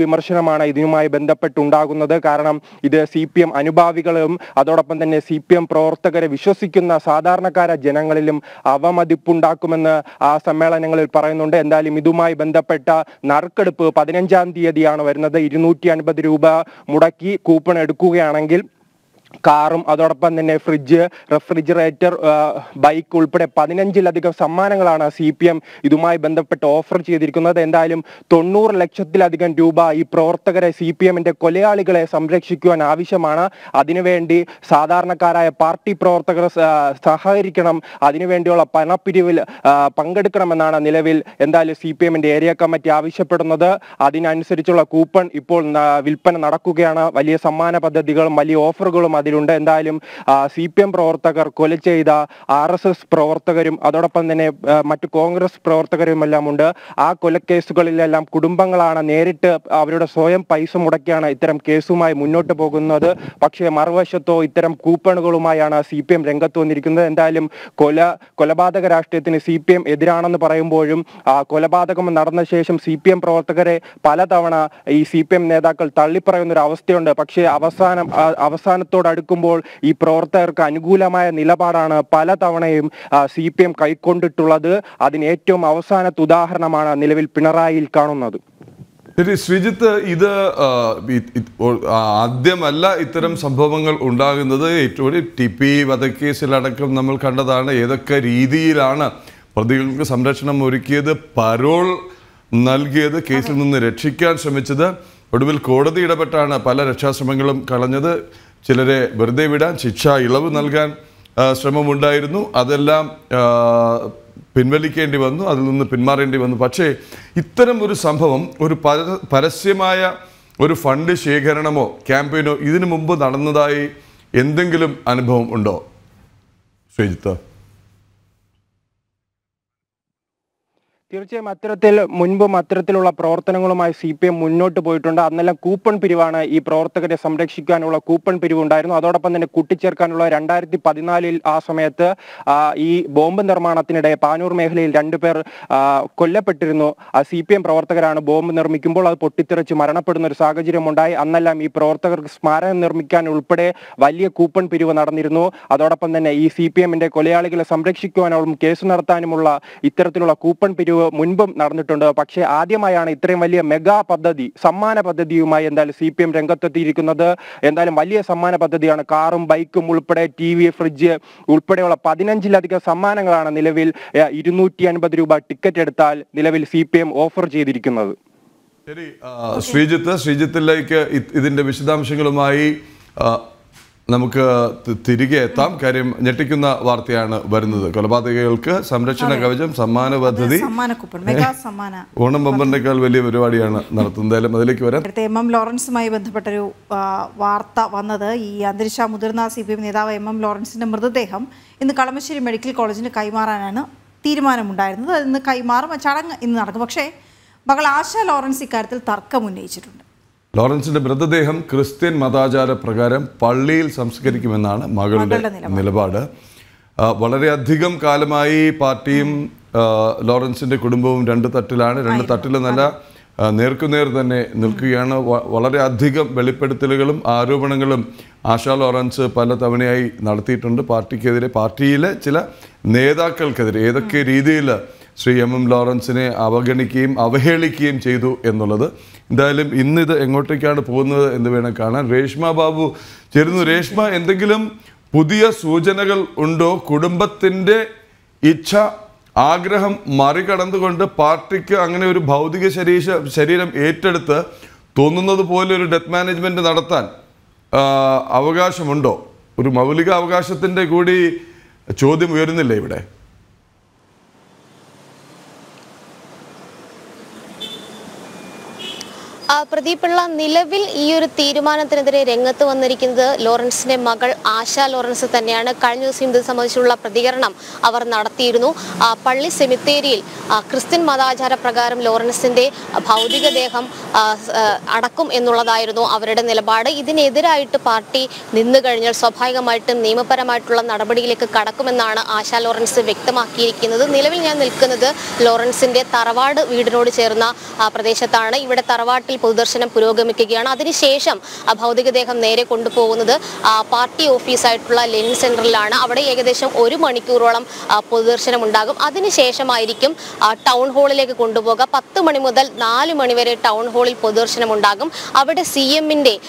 വിമർശനമാണ് ഇതിനുമായി ബന്ധപ്പെട്ടുണ്ടാകുന്നത്. കാരണം ഇത് CPM അനുഭാവികളും അതോടൊപ്പം തന്നെ CPM പ്രവർത്തകരെ വിശ്വസിക്കുന്ന സാധാരണക്കാര ജനങ്ങളിലും അവമതിപ്പുണ്ടാക്കുമെന്ന് ആ സമ്മേളനങ്ങളിൽ പറയുന്നുണ്ട്. എന്തായാലും ഇതുമായി ബന്ധപ്പെട്ട നറുക്കെടുപ്പ് 15-ാം തീയതിയാണ് വരുന്നത്. 250 രൂപ മുടക്കി കൂപ്പൺ എടുക്കുകയാണെങ്കിൽ കാറും അതോടൊപ്പം തന്നെ ഫ്രിഡ്ജ്, റെഫ്രിജറേറ്റർ, ബൈക്ക് ഉൾപ്പെടെ 15-ലധികം സമ്മാനങ്ങളാണ് CPM ഇതുമായി ബന്ധപ്പെട്ട് ഓഫർ ചെയ്തിരിക്കുന്നത്. എന്തായാലും 90 ലക്ഷത്തിലധികം രൂപ ഈ പ്രവർത്തകരെ CPMന്റെ കൊലയാളികളെ സംരക്ഷിക്കുവാൻ ആവശ്യമാണ്. അതിനുവേണ്ടി സാധാരണക്കാരായ പാർട്ടി പ്രവർത്തകർ സഹകരിക്കണം, അതിനുവേണ്ടിയുള്ള പണപ്പിരിവിൽ പങ്കെടുക്കണമെന്നാണ് നിലവിൽ എന്തായാലും CPMന്റെ ഏരിയ കമ്മിറ്റി ആവശ്യപ്പെടുന്നത്. അതിനനുസരിച്ചുള്ള കൂപ്പൺ ഇപ്പോൾ വിൽപ്പന നടക്കുകയാണ്. വലിയ സമ്മാന പദ്ധതികളും വലിയ ഓഫറുകളും അതിലുണ്ട്. എന്തായാലും CPM പ്രവർത്തകർ കൊല ചെയ്ത RSS പ്രവർത്തകരും അതോടൊപ്പം തന്നെ മറ്റു കോൺഗ്രസ് പ്രവർത്തകരുമെല്ലാം ഉണ്ട്. ആ കൊലക്കേസുകളിലെല്ലാം കുടുംബങ്ങളാണ് നേരിട്ട് അവരുടെ സ്വയം പൈസ മുടക്കിയാണ് ഇത്തരം കേസുമായി മുന്നോട്ട് പോകുന്നത്. പക്ഷേ മറുവശത്തോ ഇത്തരം കൂപ്പണുകളുമായാണ് CPM രംഗത്ത് വന്നിരിക്കുന്നത്. എന്തായാലും കൊലപാതക രാഷ്ട്രീയത്തിന് CPM എതിരാണെന്ന് പറയുമ്പോഴും കൊലപാതകം നടന്ന ശേഷം CPM പ്രവർത്തകരെ പലതവണ ഈ CPM നേതാക്കൾ തള്ളിപ്പറയുന്ന ഒരു അവസ്ഥയുണ്ട്. പക്ഷേ അവസാനത്തോട് അടുക്കുമ്പോൾ ഈ പ്രവർത്തകർക്ക് അനുകൂലമായ നിലപാടാണ് പല തവണയും CPM കൈക്കൊണ്ടിട്ടുള്ളത്. അതിന് ഏറ്റവും അവസാനത്തെ ഉദാഹരണമാണ് നിലവിൽ പിണറായിയിൽ കാണുന്നത്. ശരി ശ്രീജിത്ത്, ഇത് ആദ്യമല്ല ഇത്തരം സംഭവങ്ങൾ ഉണ്ടാകുന്നത്. ഏറ്റവും TP വധക്കേസിലടക്കം നമ്മൾ കണ്ടതാണ് ഏതൊക്കെ രീതിയിലാണ് പ്രതികൾക്ക് സംരക്ഷണം ഒരുക്കിയത്, പരോൾ നൽകിയത്, കേസിൽ നിന്ന് രക്ഷിക്കാൻ ശ്രമിച്ചത്. ഒടുവിൽ കോടതി ഇടപെട്ടാണ് പല രക്ഷാശ്രമങ്ങളും കളഞ്ഞത്. ചിലരെ വെറുതെ വിടാൻ, ശിക്ഷ ഇളവ് നൽകാൻ ശ്രമമുണ്ടായിരുന്നു. അതെല്ലാം പിൻവലിക്കേണ്ടി വന്നു, അതിൽ നിന്ന് പിന്മാറേണ്ടി വന്നു. പക്ഷേ ഇത്തരം ഒരു സംഭവം, ഒരു പരസ്യമായ ഒരു ഫണ്ട് ശേഖരണമോ ക്യാമ്പയിനോ ഇതിനു മുമ്പ് നടന്നതായി എന്തെങ്കിലും അനുഭവം ഉണ്ടോ ശ്രീജിത്ത്? തീർച്ചയായും മുൻപും അത്തരത്തിലുള്ള പ്രവർത്തനങ്ങളുമായി CPM മുന്നോട്ട് പോയിട്ടുണ്ട്. അന്നെല്ലാം കൂപ്പൺ പിരിവാണ്, ഈ പ്രവർത്തകരെ സംരക്ഷിക്കാനുള്ള കൂപ്പൺ പിരിവ് ഉണ്ടായിരുന്നു. അതോടൊപ്പം തന്നെ കൂട്ടിച്ചേർക്കാനുള്ള 2014 ആ സമയത്ത് ഈ ബോംബ് നിർമ്മാണത്തിനിടെ പാനൂർ മേഖലയിൽ 2 പേർ കൊല്ലപ്പെട്ടിരുന്നു. CPM പ്രവർത്തകരാണ് ബോംബ് നിർമ്മിക്കുമ്പോൾ അത് പൊട്ടിത്തെറിച്ച് മരണപ്പെടുന്ന ഒരു സാഹചര്യം ഉണ്ടായി. അന്നെല്ലാം ഈ പ്രവർത്തകർക്ക് സ്മാരകം നിർമ്മിക്കാൻ ഉൾപ്പെടെ വലിയ കൂപ്പൺ പിരിവ് നടന്നിരുന്നു. അതോടൊപ്പം തന്നെ ഈ CPMന്റെ കൊലയാളികളെ സംരക്ഷിക്കുവാനും കേസ് നടത്താനുമുള്ള ഇത്തരത്തിലുള്ള കൂപ്പൺ പിരിവ് മുൻപും നടന്നിട്ടുണ്ട്. പക്ഷേ ആദ്യമായാണ് ഇത്രയും വലിയ മെഗാ പദ്ധതി, സമ്മാന പദ്ധതിയുമായി എന്തായാലും CPM രംഗത്തെത്തിയിരിക്കുന്നത്. എന്തായാലും വലിയ സമ്മാന പദ്ധതിയാണ്. കാറും ബൈക്കും ഉൾപ്പെടെ TV, ഫ്രിഡ്ജ് ഉൾപ്പെടെയുള്ള 15-ലധികം സമ്മാനങ്ങളാണ് നിലവിൽ 250 രൂപ ടിക്കറ്റ് എടുത്താൽ നിലവിൽ CPM ഓഫർ ചെയ്തിരിക്കുന്നത്. ശരി ശ്രീജിത്തിലേക്ക് ഇതിന്റെ വിശദാംശങ്ങളുമായി നമുക്ക് തിരികെ എത്താം. കാര്യം ഞെട്ടിക്കുന്ന വാർത്തയാണ് വരുന്നത്. കൊലപാതകികൾക്ക് സംരക്ഷണ കവചം, സമ്മാന പദ്ധതി, ഓണം ബമ്പറിനേക്കാൾ വലിയ പരിപാടിയാണ് നടത്തുന്നത്. എന്തായാലും അതിലേക്ക് വരാം. MM ലോറൻസുമായി ബന്ധപ്പെട്ടൊരു വാർത്ത വന്നത്, ഈ അന്തരിച്ച മുതിർന്ന CPM നേതാവ് MM ലോറൻസിന്റെ മൃതദേഹം ഇന്ന് കളമശ്ശേരി മെഡിക്കൽ കോളേജിന് കൈമാറാനാണ് തീരുമാനമുണ്ടായിരുന്നത്. അതിന്ന് കൈമാറും, ചടങ്ങ് ഇന്ന് നടക്കും. പക്ഷേ മകൾ ആശ ലോറൻസ് ഇക്കാര്യത്തിൽ തർക്കം ഉന്നയിച്ചിട്ടുണ്ട്. ലോറൻസിന്റെ മൃതദേഹം ക്രിസ്ത്യൻ മതാചാര പ്രകാരം പള്ളിയിൽ സംസ്കരിക്കുമെന്നാണ് മകളുടെ നിലപാട്. വളരെയധികം കാലമായി പാർട്ടിയും ലോറൻസിന്റെ കുടുംബവും 2 തട്ടിലാണ്. 2 തട്ടിലെന്നല്ല, നേർക്കുനേർ തന്നെ നിൽക്കുകയാണ്. വളരെയധികം വെളിപ്പെടുത്തലുകളും ആരോപണങ്ങളും ആശാ ലോറൻസ് പല തവണയായി നടത്തിയിട്ടുണ്ട്. പാർട്ടിക്കെതിരെ, പാർട്ടിയിലെ ചില നേതാക്കൾക്കെതിരെ ഏതൊക്കെ രീതിയിൽ ശ്രീ MM ലോറൻസിനെ അവഗണിക്കുകയും അവഹേളിക്കുകയും ചെയ്തു എന്നുള്ളത്. എന്തായാലും ഇന്നിത് എങ്ങോട്ടേക്കാണ് പോകുന്നത് എന്ന് വേണം കാണാൻ. രേഷ്മ ബാബു ചേരുന്നു. രേഷ്മ, എന്തെങ്കിലും പുതിയ സൂചനകൾ ഉണ്ടോ? കുടുംബത്തിൻ്റെ ഇച്ഛ, ആഗ്രഹം മറികടന്നുകൊണ്ട് പാർട്ടിക്ക് അങ്ങനെ ഒരു ഭൗതിക ശരീരം ഏറ്റെടുത്ത് തോന്നുന്നത് പോലെ ഒരു ഡെത്ത് മാനേജ്മെന്റ് നടത്താൻ അവകാശമുണ്ടോ? ഒരു മൗലിക അവകാശത്തിൻ്റെ കൂടി ചോദ്യം ഉയരുന്നില്ലേ ഇവിടെ? പ്രദീപിള്ള, നിലവിൽ ഈ ഒരു തീരുമാനത്തിനെതിരെ രംഗത്ത് വന്നിരിക്കുന്നത് ലോറൻസിന്റെ മകൾ ആശ ലോറൻസ് തന്നെയാണ്. കഴിഞ്ഞ ദിവസം ഇത് സംബന്ധിച്ചുള്ള പ്രതികരണം അവർ നടത്തിയിരുന്നു. പള്ളി സെമിത്തേരിയിൽ ക്രിസ്ത്യൻ മതാചാര പ്രകാരം ലോറൻസിന്റെ ഭൗതികദേഹം അടക്കും എന്നുള്ളതായിരുന്നു അവരുടെ നിലപാട്. ഇതിനെതിരായിട്ട് പാർട്ടി നിന്നു കഴിഞ്ഞാൽ സ്വാഭാവികമായിട്ടും നിയമപരമായിട്ടുള്ള നടപടിയിലേക്ക് കടക്കുമെന്നാണ് ആശ ലോറൻസ് വ്യക്തമാക്കിയിരിക്കുന്നത്. നിലവിൽ ഞാൻ നിൽക്കുന്നത് ലോറൻസിന്റെ തറവാട് വീടിനോട് ചേർന്ന പ്രദേശത്താണ്. ഇവിടെ തറവാട്ടിൽ പൊതുദർശനം പുരോഗമിക്കുകയാണ്. അതിനുശേഷം ഭൗതികദേഹം നേരെ കൊണ്ടുപോകുന്നത് പാർട്ടി ഓഫീസായിട്ടുള്ള ലെനിൻ സെന്ററിലാണ്. അവിടെ ഏകദേശം 1 മണിക്കൂറോളം പൊതുദർശനം ഉണ്ടാകും. അതിനുശേഷമായിരിക്കും ടൗൺ ഹാളിലേക്ക് കൊണ്ടുപോകുക. 10 മണി മുതൽ 4 മണി വരെ ടൗൺ ഹാളിൽ പൊതുദർശനം ഉണ്ടാകും. അവിടെ CM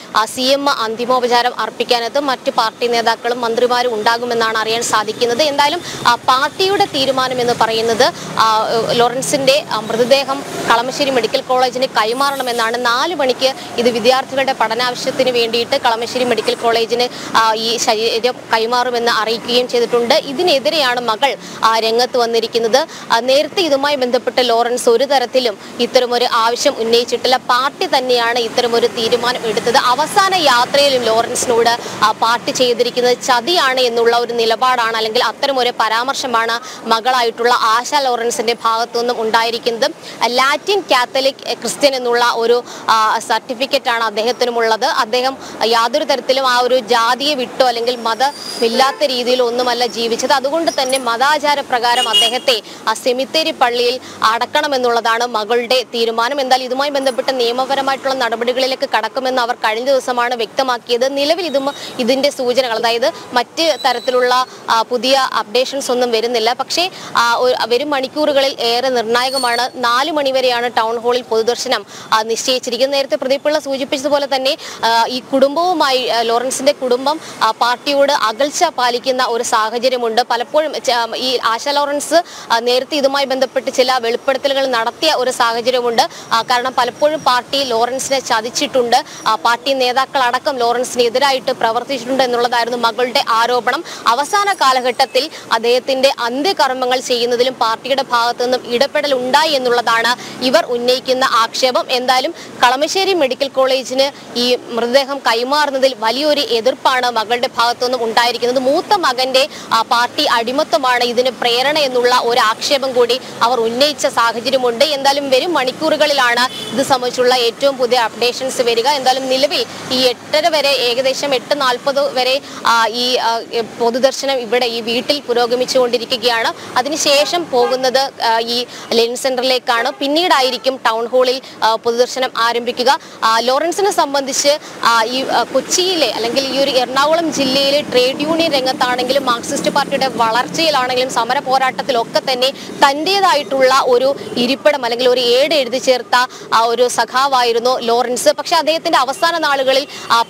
അന്തിമോപചാരം അർപ്പിക്കാനെത്തും. മറ്റ് പാർട്ടി നേതാക്കളും മന്ത്രിമാരും ഉണ്ടാകുമെന്നാണ് അറിയാൻ സാധിക്കുന്നത്. എന്തായാലും പാർട്ടിയുടെ തീരുമാനം എന്ന് പറയുന്നത് ലോറൻസിന്റെ മൃതദേഹം കളമശ്ശേരി മെഡിക്കൽ കോളേജിന് കൈമാറണമെന്നാണ്. 4 മണിക്ക് ഇത് വിദ്യാർത്ഥികളുടെ പഠനാവശ്യത്തിന് വേണ്ടിയിട്ട് കളമശ്ശേരി മെഡിക്കൽ കോളേജിന് ഈ ശരീരം കൈമാറുമെന്ന് അറിയിക്കുകയും ചെയ്തിട്ടുണ്ട്. ഇതിനെതിരെയാണ് മകൾ രംഗത്ത് വന്നിരിക്കുന്നത്. നേരത്തെ ഇതുമായി ബന്ധപ്പെട്ട് ലോറൻസ് ഒരു തരത്തിലും ഇത്തരമൊരു ആവശ്യം ഉന്നയിച്ചിട്ടില്ല. പാർട്ടി തന്നെയാണ് ഇത്തരമൊരു തീരുമാനം എടുത്തത്. അവസാന യാത്രയിലും ലോറൻസിനോട് പാർട്ടി ചെയ്തിരിക്കുന്നത് ചതിയാണ് എന്നുള്ള ഒരു നിലപാടാണ്, അല്ലെങ്കിൽ അത്തരമൊരു പരാമർശമാണ് മകളായിട്ടുള്ള ആശ ലോറൻസിന്റെ ഭാഗത്തു നിന്നും ഉണ്ടായിരിക്കുന്നത്. ലാറ്റിൻ കാത്തലിക് ക്രിസ്ത്യൻ എന്നുള്ള ഒരു സർട്ടിഫിക്കറ്റ് ആണ് അദ്ദേഹത്തിനുമുള്ളത്. അദ്ദേഹം യാതൊരു തരത്തിലും ആ ഒരു ജാതിയെ വിട്ടോ അല്ലെങ്കിൽ മതമില്ലാത്ത രീതിയിൽ ഒന്നുമല്ല ജീവിച്ചത്. അതുകൊണ്ട് തന്നെ മതാചാര പ്രകാരം അദ്ദേഹത്തെ സെമിത്തേരി പള്ളിയിൽ അടക്കണമെന്നുള്ളതാണ് മകളുടെ തീരുമാനം. എന്തായാലും ഇതുമായി ബന്ധപ്പെട്ട നിയമപരമായിട്ടുള്ള നടപടികളിലേക്ക് കടക്കുമെന്ന് അവർ കഴിഞ്ഞ ദിവസമാണ് വ്യക്തമാക്കിയത്. നിലവിൽ ഇതിന്റെ സൂചനകൾ, അതായത് മറ്റ് തരത്തിലുള്ള പുതിയ അപ്ഡേഷൻസ് ഒന്നും വരുന്നില്ല. പക്ഷേ വരും മണിക്കൂറുകളിൽ ഏറെ നിർണായകമാണ്. 4 മണി വരെയാണ് ടൗൺ ഹാളിൽ പൊതുദർശനം നിശ്ചയിച്ചിരിക്കുന്നത്. നേരത്തെ പ്രദീപിള്ള സൂചിപ്പിച്ചതുപോലെ തന്നെ ഈ കുടുംബവുമായി ലോറൻസിന്റെ കുടുംബം പാർട്ടിയോട് അകൽച്ച പാലിക്കുന്ന ഒരു സാഹചര്യമുണ്ട്. പലപ്പോഴും ഈ ആശ ലോറൻസ് നേരത്തെ ഇതുമായി ബന്ധപ്പെട്ട് ചില വെളിപ്പെടുത്തലുകൾ നടത്തിയ ഒരു സാഹചര്യമുണ്ട്. കാരണം പലപ്പോഴും പാർട്ടി ലോറൻസിനെ ചതിച്ചിട്ടുണ്ട്, പാർട്ടി നേതാക്കളടക്കം ലോറൻസിനെതിരായിട്ട് പ്രവർത്തിച്ചിട്ടുണ്ട് എന്നുള്ളതായിരുന്നു മകളുടെ ആരോപണം. അവസാന കാലഘട്ടത്തിൽ അദ്ദേഹത്തിന്റെ അന്ത്യകർമ്മങ്ങൾ ചെയ്യുന്നതിലും പാർട്ടിയുടെ ഭാഗത്തു നിന്നും ഇടപെടൽ ഉണ്ടായി എന്നുള്ളതാണ് ഇവർ ഉന്നയിക്കുന്ന ആക്ഷേപം. എന്തായാലും കളമശ്ശേരി മെഡിക്കൽ കോളേജിന് ഈ മൃതദേഹം കൈമാറുന്നതിൽ വലിയൊരു എതിർപ്പാണ് മകളുടെ ഭാഗത്തു നിന്നും ഉണ്ടായിരിക്കുന്നത്. മൂത്ത മകന്റെ പാർട്ടി അടിമത്തമാണ് ഇതിന് പ്രേരണ എന്നുള്ള ഒരു ആക്ഷേപം കൂടി അവർ ഉന്നയിച്ച സാഹചര്യമുണ്ട്. എന്തായാലും വരും മണിക്കൂറുകളിലാണ് ഇത് സംബന്ധിച്ചുള്ള ഏറ്റവും പുതിയ അപ്ഡേഷൻസ് വരിക. എന്തായാലും നിലവിൽ ഈ 8:30 വരെ, ഏകദേശം 8:40 വരെ ഈ പൊതുദർശനം ഇവിടെ ഈ വീട്ടിൽ പുരോഗമിച്ചുകൊണ്ടിരിക്കുകയാണ്. അതിനുശേഷം പോകുന്നത് ഈ ലെനിൻ സെന്ററിലേക്കാണ്. പിന്നീടായിരിക്കും ടൗൺ ഹാളിൽ പൊതുദർശനം ആരംഭിക്കുക. ലോറൻസിനെ സംബന്ധിച്ച് ഈ കൊച്ചിയിലെ അല്ലെങ്കിൽ ഈ ഒരു എറണാകുളം ജില്ലയിലെ ട്രേഡ് യൂണിയൻ രംഗത്താണെങ്കിലും മാർക്സിസ്റ്റ് പാർട്ടിയുടെ വളർച്ചയിലാണെങ്കിലും സമര പോരാട്ടത്തിലൊക്കെ തന്നെ തൻ്റെതായിട്ടുള്ള ഒരു ഇരിപ്പിടം അല്ലെങ്കിൽ ഒരു ഏട് എഴുതി ചേർത്ത ഒരു സഖാവായിരുന്നു ലോറൻസ്. പക്ഷെ അദ്ദേഹത്തിന്റെ അവസാന നാളുകളിൽ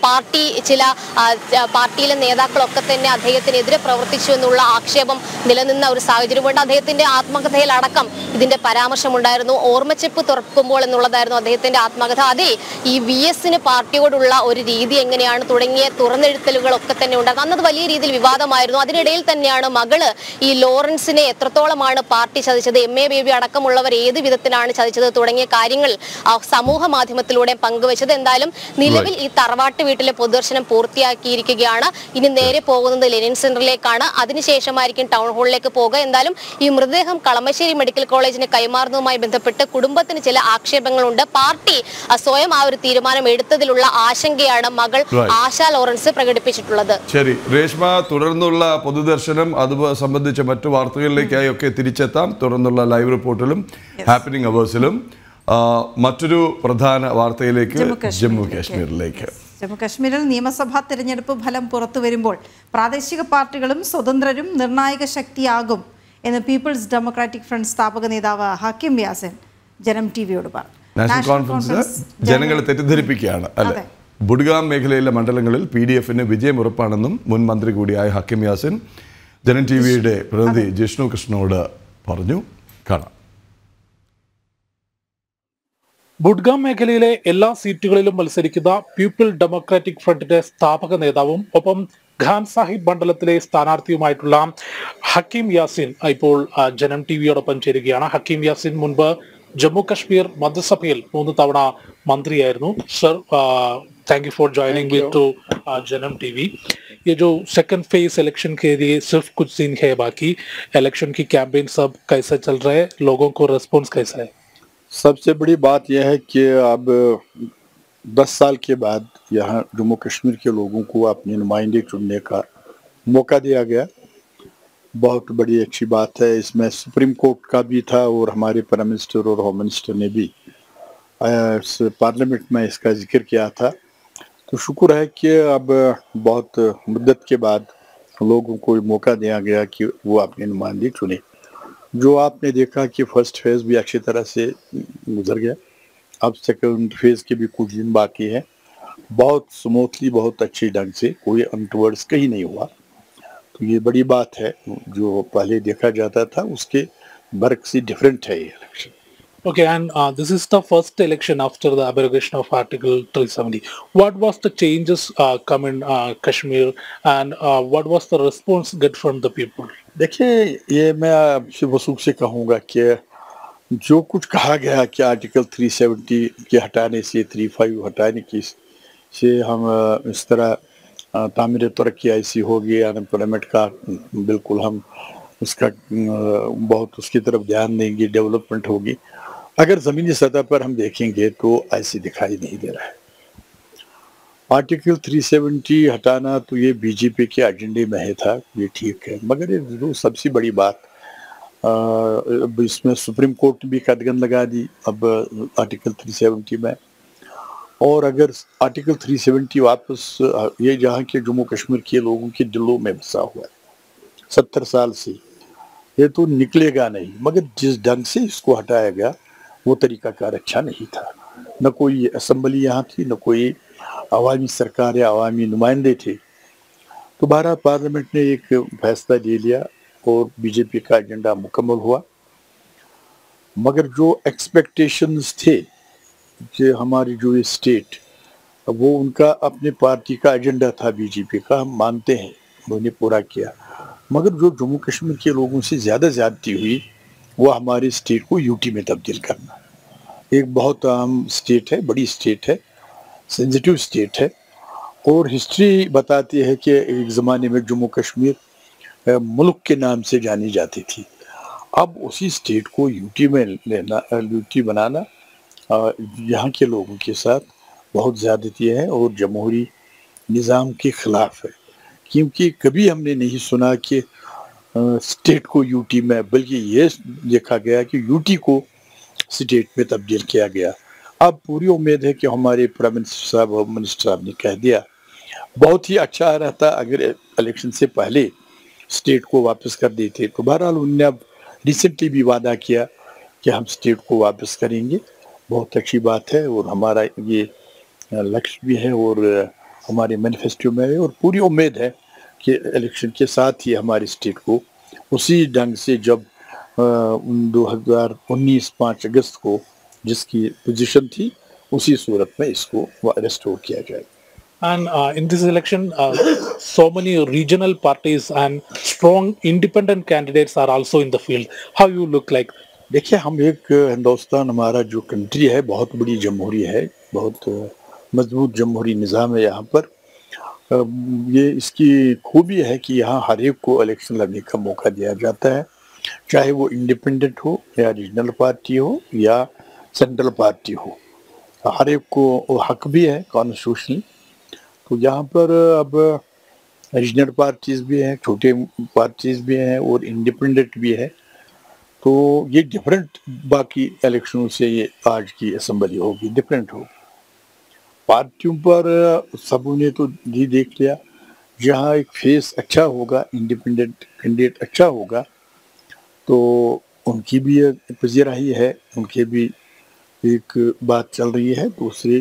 പാർട്ടിയിലെ നേതാക്കളൊക്കെ തന്നെ അദ്ദേഹത്തിനെതിരെ പ്രവർത്തിച്ചു എന്നുള്ള ആക്ഷേപം നിലനിന്ന ഒരു സാഹചര്യമുണ്ട്. അദ്ദേഹത്തിന്റെ ആത്മകഥയിലടക്കം ഇതിന്റെ പരാമർശമുണ്ടായിരുന്നു. ഓർമ്മച്ചെപ്പ് തുറക്കുമ്പോൾ എന്നുള്ളതായിരുന്നു അദ്ദേഹത്തിന്റെ ആത്മകഥ. അതേ ഈ VS പാർട്ടിയോടുള്ള ഒരു രീതി എങ്ങനെയാണ് തുടങ്ങിയ തുറന്നെഴുത്തലുകളൊക്കെ തന്നെ ഉണ്ടായിരുന്നു. അന്നത് വലിയ രീതിയിൽ വിവാദമായിരുന്നു. അതിനിടയിൽ തന്നെയാണ് മകള് ഈ ലോറൻസിനെ എത്രത്തോളമാണ് പാർട്ടി ചതിച്ചത്, MA ബേബി അടക്കമുള്ളവർ ഏത് വിധത്തിലാണ് ചതിച്ചത് തുടങ്ങിയ കാര്യങ്ങൾ സമൂഹ മാധ്യമത്തിലൂടെ പങ്കുവച്ചത്. എന്തായാലും നിലവിൽ ഈ തറവാട്ട് വീട്ടിലെ പൊതുദർശനം പൂർത്തിയാക്കിയിരിക്കുകയാണ്. ഇനി നേരെ പോകുന്നത് ലെനിൻ സെന്ററിലേക്കാണ്. അതിനുശേഷമായിരിക്കും ടൗൺ ഹാളിലേക്ക് പോകുക. എന്തായാലും ഈ മൃതദേഹം കളമശ്ശേരി മെഡിക്കൽ കോളേജിന് കൈമാറുന്നതുമായി ബന്ധപ്പെട്ട് കുടുംബത്തിന് ചില ആക്ഷേപങ്ങളുണ്ട്. പാർട്ടി സ്വയം ആ ഒരു തീരുമാനം എടുത്തതിലുള്ള ആശങ്കയാണ് മകൾ ആശ ലോറൻസ് പ്രകടിപ്പിച്ചിട്ടുള്ളത്. ശരി രേഷ്മ, തുടർന്നുള്ള പൊതുദർശനം അത് സംബന്ധിച്ച മറ്റു വാർത്തകളിലേക്കായി ഒക്കെ തിരിച്ചെത്താം. തുടർന്നുള്ള ലൈവ് റിപ്പോർട്ടിലും ഹാപ്പനിങ് അവേഴ്സിലും. മറ്റൊരു പ്രധാന വാർത്തയിലേക്ക്, ജമ്മു കാശ്മീരിലേക്ക്. ജമ്മു കാശ്മീരിൽ നിയമസഭാ തെരഞ്ഞെടുപ്പ് ഫലം പുറത്തു വരുമ്പോൾ പ്രാദേശിക പാർട്ടികളും സ്വതന്ത്രരും നിർണായക ശക്തിയാകും എന്ന് പീപ്പിൾസ് ഡെമോക്രാറ്റിക് ഫ്രണ്ട് സ്ഥാപക നേതാവ് ഹക്കീം യാസിൻ ജനം ടിവിയോട് പറഞ്ഞു. നാഷണൽ കോൺഫറൻസ് ജനങ്ങളെ തെറ്റിദ്ധരിപ്പിക്കുകയാണ് അല്ലെ. ബുഡ്ഗാം മേഖലയിലെ മണ്ഡലങ്ങളിൽ PDF-ന് വിജയം ഉറപ്പാണെന്നും മുൻ മന്ത്രി കൂടിയായ ഹക്കീം യാസിൻ ജനം ടിവിയുടെ പ്രതിനിധി ജിഷ്ണു കൃഷ്ണനോട് പറഞ്ഞു. കാണാം. ബുഡ്ഗാം മേഖലയിലെ എല്ലാ സീറ്റുകളിലും മത്സരിക്കുന്ന പീപ്പിൾ ഡെമോക്രാറ്റിക് ഫ്രണ്ടിന്റെ സ്ഥാപക നേതാവും ഒപ്പം ഖാൻ സാഹിബ് മണ്ഡലത്തിലെ സ്ഥാനാർത്ഥിയുമായിട്ടുള്ള ഹക്കീം യാസിൻ ഇപ്പോൾ ജനം ടിവിയോടൊപ്പം ചേരുകയാണ്. ഹക്കീം യാസിൻ മുൻപ് जम्मू कश्मीर मध्यसभയിൽ 3 തവണ മന്ത്രിയായിരുന്നു. Sir thank you for joining with to Janam TV. ये जो सेकंड फेज इलेक्शन के लिए सिर्फ कुछ दिन है बाकी, इलेक्शन की कैंपेन सब कैसे चल रहा है, लोगों को रिस्पांस कैसा है? सबसे बड़ी बात यह है कि अब 10 साल के बाद यहाँ जम्मू कश्मीर के लोगों को अपने नुमाइंदे चुनने का मौका दिया गया. बहुत बड़ी अच्छी बात है. इसमें सुप्रीम कोर्ट का भी था और हमारे प्राइम मिनिस्टर और होम मिनिस्टर ने भी पार्लियामेंट में इसका जिक्र किया था। तो शुक्र है कि अब बहुत मुद्दत के बाद लोगों को मौका दिया गया कि वो अपने नुमाइंदे चुने। जो आपने देखा कि फर्स्ट फेज भी अच्छी तरह से गुजर गया, अब सेकंड फेज के भी कुछ दिन बाकी है। बहुत स्मूथली, बहुत अच्छी ढंग से, कोई अनटवर्ड्स कहीं नहीं हुआ। तो ये बड़ी बात है, जो पहले देखा जाता था उसके बर्क से डिफरेंट है ये election. Okay, and this is the first election after the abrogation of Article 370. What was the changes come in Kashmir, and what was the response get from the people? देखिए, ये मैं आपसे वसूख से कहूँगा कि जो कुछ कहा गया कि आर्टिकल 370 के हटाने से, 35 हटाने की से हम इस तरह तामीर तरक्की ऐसी होगी, अनएम्प्लॉयमेंट का बिल्कुल हम उसका बहुत उसकी तरफ ध्यान देंगे, डेवलपमेंट होगी। अगर ज़मीनी सतह पर हम देखेंगे तो ऐसे दिखाई नहीं दे रहा है। आर्टिकल 370 हटाना तो ये बीजेपी के एजेंडे में है था, ये ठीक है, मगर ये जो सबसे बड़ी बात इसमें सुप्रीम कोर्ट भी कदगन लगा दी अब आर्टिकल 370 में। और अगर आर्टिकल 370 वापस, ये जहाँ के जम्मू कश्मीर के लोगों के दिलों में बसा हुआ है 70 साल से, ये तो निकलेगा नहीं। मगर जिस ढंग से इसको हटाया गया वो तरीकाकार अच्छा नहीं था। न कोई असम्बली यहाँ थी, न कोई अवामी सरकार या अवामी नुमाइंदे थे। तो भारत पार्लियामेंट ने एक फैसला ले लिया और बीजेपी का एजेंडा मुकम्मल हुआ। मगर जो एक्सपेक्टेशंस थे कि हमारी जो स्टेट, वो उनका अपने पार्टी का एजेंडा था बीजेपी का, हम मानते हैं, उन्होंने पूरा किया। मगर जो जम्मू कश्मीर के लोगों से ज़्यादा ज़्यादती हुई वो हमारी स्टेट को यूटी में तब्दील करना। एक बहुत अहम स्टेट है, बड़ी स्टेट है, सेंसिटिव स्टेट है, और हिस्ट्री बताती है कि एक ज़माने में जम्मू कश्मीर मुल्क के नाम से जानी जाती थी। अब उसी स्टेट को यूटी में लेना, यूटी बनाना यहाँ के लोगों के साथ बहुत ज़्यादती है और जमहूरी निज़ाम के ख़िलाफ़ है। क्योंकि कभी हमने नहीं सुना कि स्टेट को यूटी में, बल्कि ये देखा गया कि यूटी को स्टेट में तब्दील किया गया। अब पूरी उम्मीद है कि हमारे प्राइम मिनिस्टर साहब और मिनिस्टर साहब ने कह दिया, बहुत ही अच्छा रहता अगर इलेक्शन से पहले स्टेट को वापस कर देते। तो बहरहाल उन्होंने अब रिसेंटली भी वादा किया कि हम स्टेट को वापस करेंगे। बहुत अच्छी बात है और हमारा ये लक्ष्य भी है और हमारे मैनिफेस्टो में है, और पूरी उम्मीद है कि इलेक्शन के साथ ही हमारी स्टेट को उसी ढंग से जब 2019 5 अगस्त को जिसकी पोजीशन थी उसी सूरत में इसको रेस्टोर किया जाए। And in this election, so many regional parties and strong independent candidates are also in the field. How you look like? देखिए, हम एक हिंदुस्तान, हमारा जो कंट्री है बहुत बड़ी जमहूरी है, बहुत मजबूत जमहूरी निज़ाम है यहाँ पर। ये इसकी खूबी है कि यहाँ हर एक को इलेक्शन लड़ने का मौका दिया जाता है, चाहे वो इंडिपेंडेंट हो या रीजनल पार्टी हो या सेंट्रल पार्टी हो, हर एक को हक भी है कॉन्स्टिट्यूशनली। तो यहाँ पर अब रीजनल पार्टीज भी हैं, छोटे पार्टीज भी हैं और इंडिपेंडेंट भी है। तो ये डिफरेंट बाकी इलेक्शनों से ये आज की असेंबली होगी, डिफरेंट होगी। पार्टियों पर सबों ने तो ये देख लिया, जहाँ एक फेस अच्छा होगा, इंडिपेंडेंट कैंडिडेट अच्छा होगा, तो उनकी भी पजीराही है, उनके भी एक बात चल रही है। दूसरे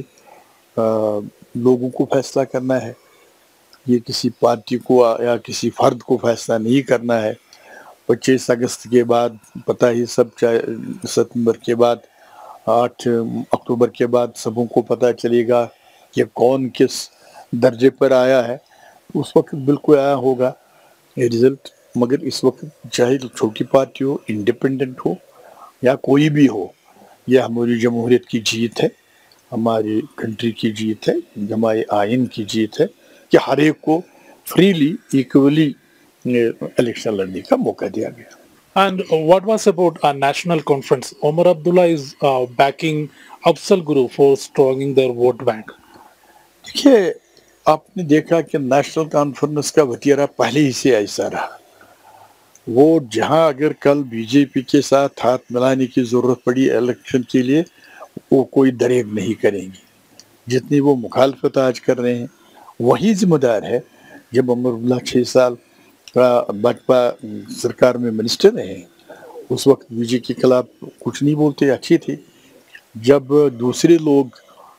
लोगों को फैसला करना है, ये किसी पार्टी को या किसी फर्द को फैसला नहीं करना है। 25 अगस्त के बाद पता ही सब, चाहे सितंबर के बाद 8 अक्टूबर के बाद सबों को पता चलेगा कि कौन किस दर्जे पर आया है। उस वक्त बिल्कुल आया होगा ये रिजल्ट। मगर इस वक्त चाहे छोटी पार्टी हो, इंडिपेंडेंट हो या कोई भी हो, यह हमारी जमहूरियत की जीत है, हमारी कंट्री की जीत है, हमारे आइन की जीत है कि हर एक को फ्रीली इक्वली इलेक्शन लड़ने का मौका दिया गया। And what was about a national conference? Omar Abdullah is backing Afzal Guru for strengthening their vote bank. देखिए, आपने देखा कि नेशनल कॉन्फ्रेंस का वतीरा पहले ही से ऐसा रहा। वो जहां अगर कल बीजेपी के साथ हाथ मिलाने की जरूरत पड़ी इलेक्शन के लिए, वो कोई दरेग नहीं करेंगी। जितनी वो मुखालफत आज कर रहे हैं वही जिम्मेदार है। जब अमरुल्लाह 6 साल भाजपा सरकार में मिनिस्टर रहे उस वक्त बीजेपी के खिलाफ कुछ नहीं बोलते, अच्छी थी। जब दूसरे लोग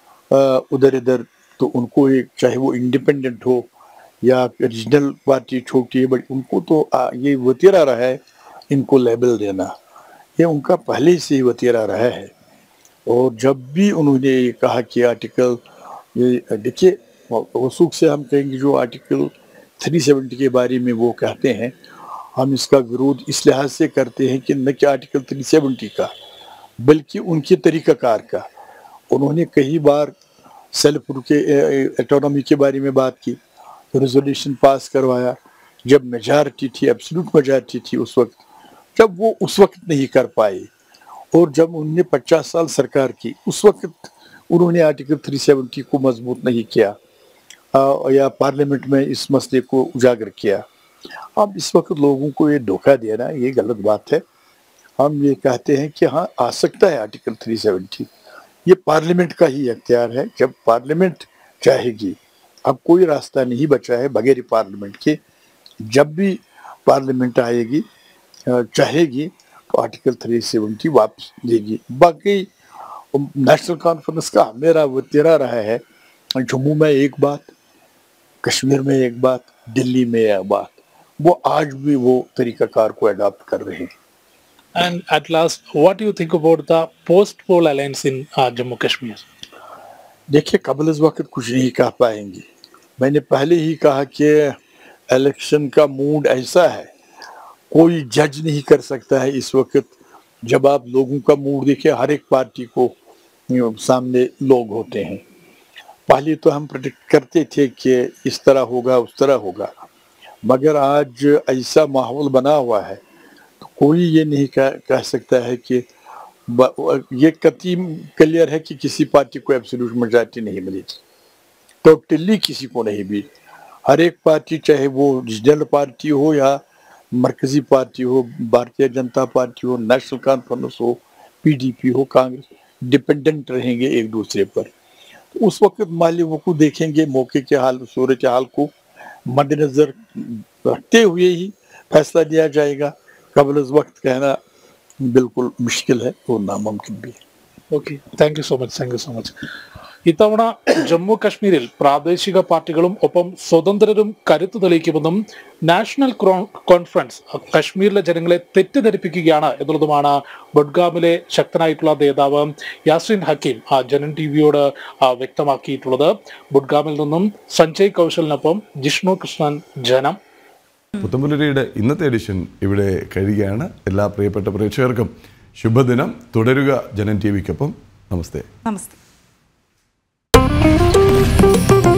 उधर इधर तो उनको एक, चाहे वो इंडिपेंडेंट हो या रीजनल पार्टी छोटी है बड़ी, उनको तो ये वतीरा रहा है इनको लेबल देना, ये उनका पहले से ही वतीरा रहा है। और जब भी उन्होंने ये कहा कि आर्टिकल, ये देखिए वसूख से हम कहेंगे जो आर्टिकल 370 के बारे में वो कहते हैं, हम इसका विरोध इस लिहाज से करते हैं कि न कि आर्टिकल 370 का बल्कि उनके तरीक़ाकार का। उन्होंने कई बार सेल्फ ऑटोनॉमी के बारे में बात की, रेजोल्यूशन पास करवाया, जब मेजॉरिटी थी, एब्सोल्यूट मेजॉरिटी थी उस वक्त, जब वो उस वक्त नहीं कर पाए। और जब उन्होंने 50 साल सरकार की उस वक्त उन्होंने आर्टिकल 370 को मजबूत नहीं किया या पार्लियामेंट में इस मसले को उजागर किया। अब इस वक्त लोगों को ये धोखा देना ये गलत बात है। हम ये कहते हैं कि हाँ आ सकता है आर्टिकल 370, ये पार्लियामेंट का ही अख्तियार है। जब पार्लियामेंट चाहेगी, अब कोई रास्ता नहीं बचा है बगैर पार्लियामेंट के, जब भी पार्लियामेंट आएगी चाहेगी तो आर्टिकल 370 वापस देगी। बाकी नेशनल कॉन्फ्रेंस का मेरा वतीरा रहा है, जम्मू में एक बात, कश्मीर में एक बात, दिल्ली में एक बात, वो आज भी वो तरीकाकार को अडॉप्ट कर रहे हैं। And at last, what do you think about the post-poll alliance in Jammu Kashmir? देखिए कबल इस वक्त कुछ नहीं कह पाएंगे। मैंने पहले ही कहा कि इलेक्शन का मूड ऐसा है, कोई जज नहीं कर सकता है इस वक्त। जब आप लोगों का मूड देखें, हर एक पार्टी को सामने लोग होते हैं। पहले तो हम प्रेडिक्ट करते थे कि इस तरह होगा उस तरह होगा, मगर आज ऐसा माहौल बना हुआ है तो कोई ये नहीं कह सकता है कि ये कतई क्लियर है कि किसी पार्टी को एब्सोल्यूट मेजॉरिटी नहीं मिलेगी, टोटली किसी को नहीं भी। हर एक पार्टी, चाहे वो रीजनल पार्टी हो या मरकजी पार्टी हो, भारतीय जनता पार्टी हो, नेशनल कॉन्फ्रेंस हो, पीडीपी हो, कांग्रेस, डिपेंडेंट रहेंगे एक दूसरे पर। उस वक्त मालिकों को देखेंगे, मौके के हाल, सूरत हाल को मद्देनजर रखते हुए ही फैसला लिया जाएगा। कबल इस वक्त कहना बिल्कुल मुश्किल है और नामुमकिन भी है। Okay, thank you so much. Thank you so much. ഇത്തവണ ജമ്മു കശ്മീരിൽ പ്രാദേശിക പാർട്ടികളും ഒപ്പം സ്വതന്ത്രരും കരുത്തു തെളിയിക്കുമെന്നും നാഷണൽ കോൺഫറൻസ് കശ്മീരിലെ ജനങ്ങളെ തെറ്റിദ്ധരിപ്പിക്കുകയാണ് എന്നുള്ളതുമാണ് ബഡ്ഗാമിലെ ശക്തനായിട്ടുള്ള നേതാവ് യാസിൻ ഹക്കീം ജനൻ ടിവിയോട് വ്യക്തമാക്കിയിട്ടുള്ളത്. ബഡ്ഗാമിൽ നിന്നും സഞ്ജയ് കൗശലിനൊപ്പം ജിഷ്ണു കൃഷ്ണൻ, ജനം. പുത്തമ്പുലരിയുടെ ഇന്നത്തെ എഡിഷൻ ഇവിടെ കഴിയുകയാണ്. എല്ലാ പ്രിയപ്പെട്ട പ്രേക്ഷകർക്കും ശുഭദിനം. തുടരുക ജനൻ ടി വിക്കൊപ്പം. നമസ്തേ. നമസ്തേ.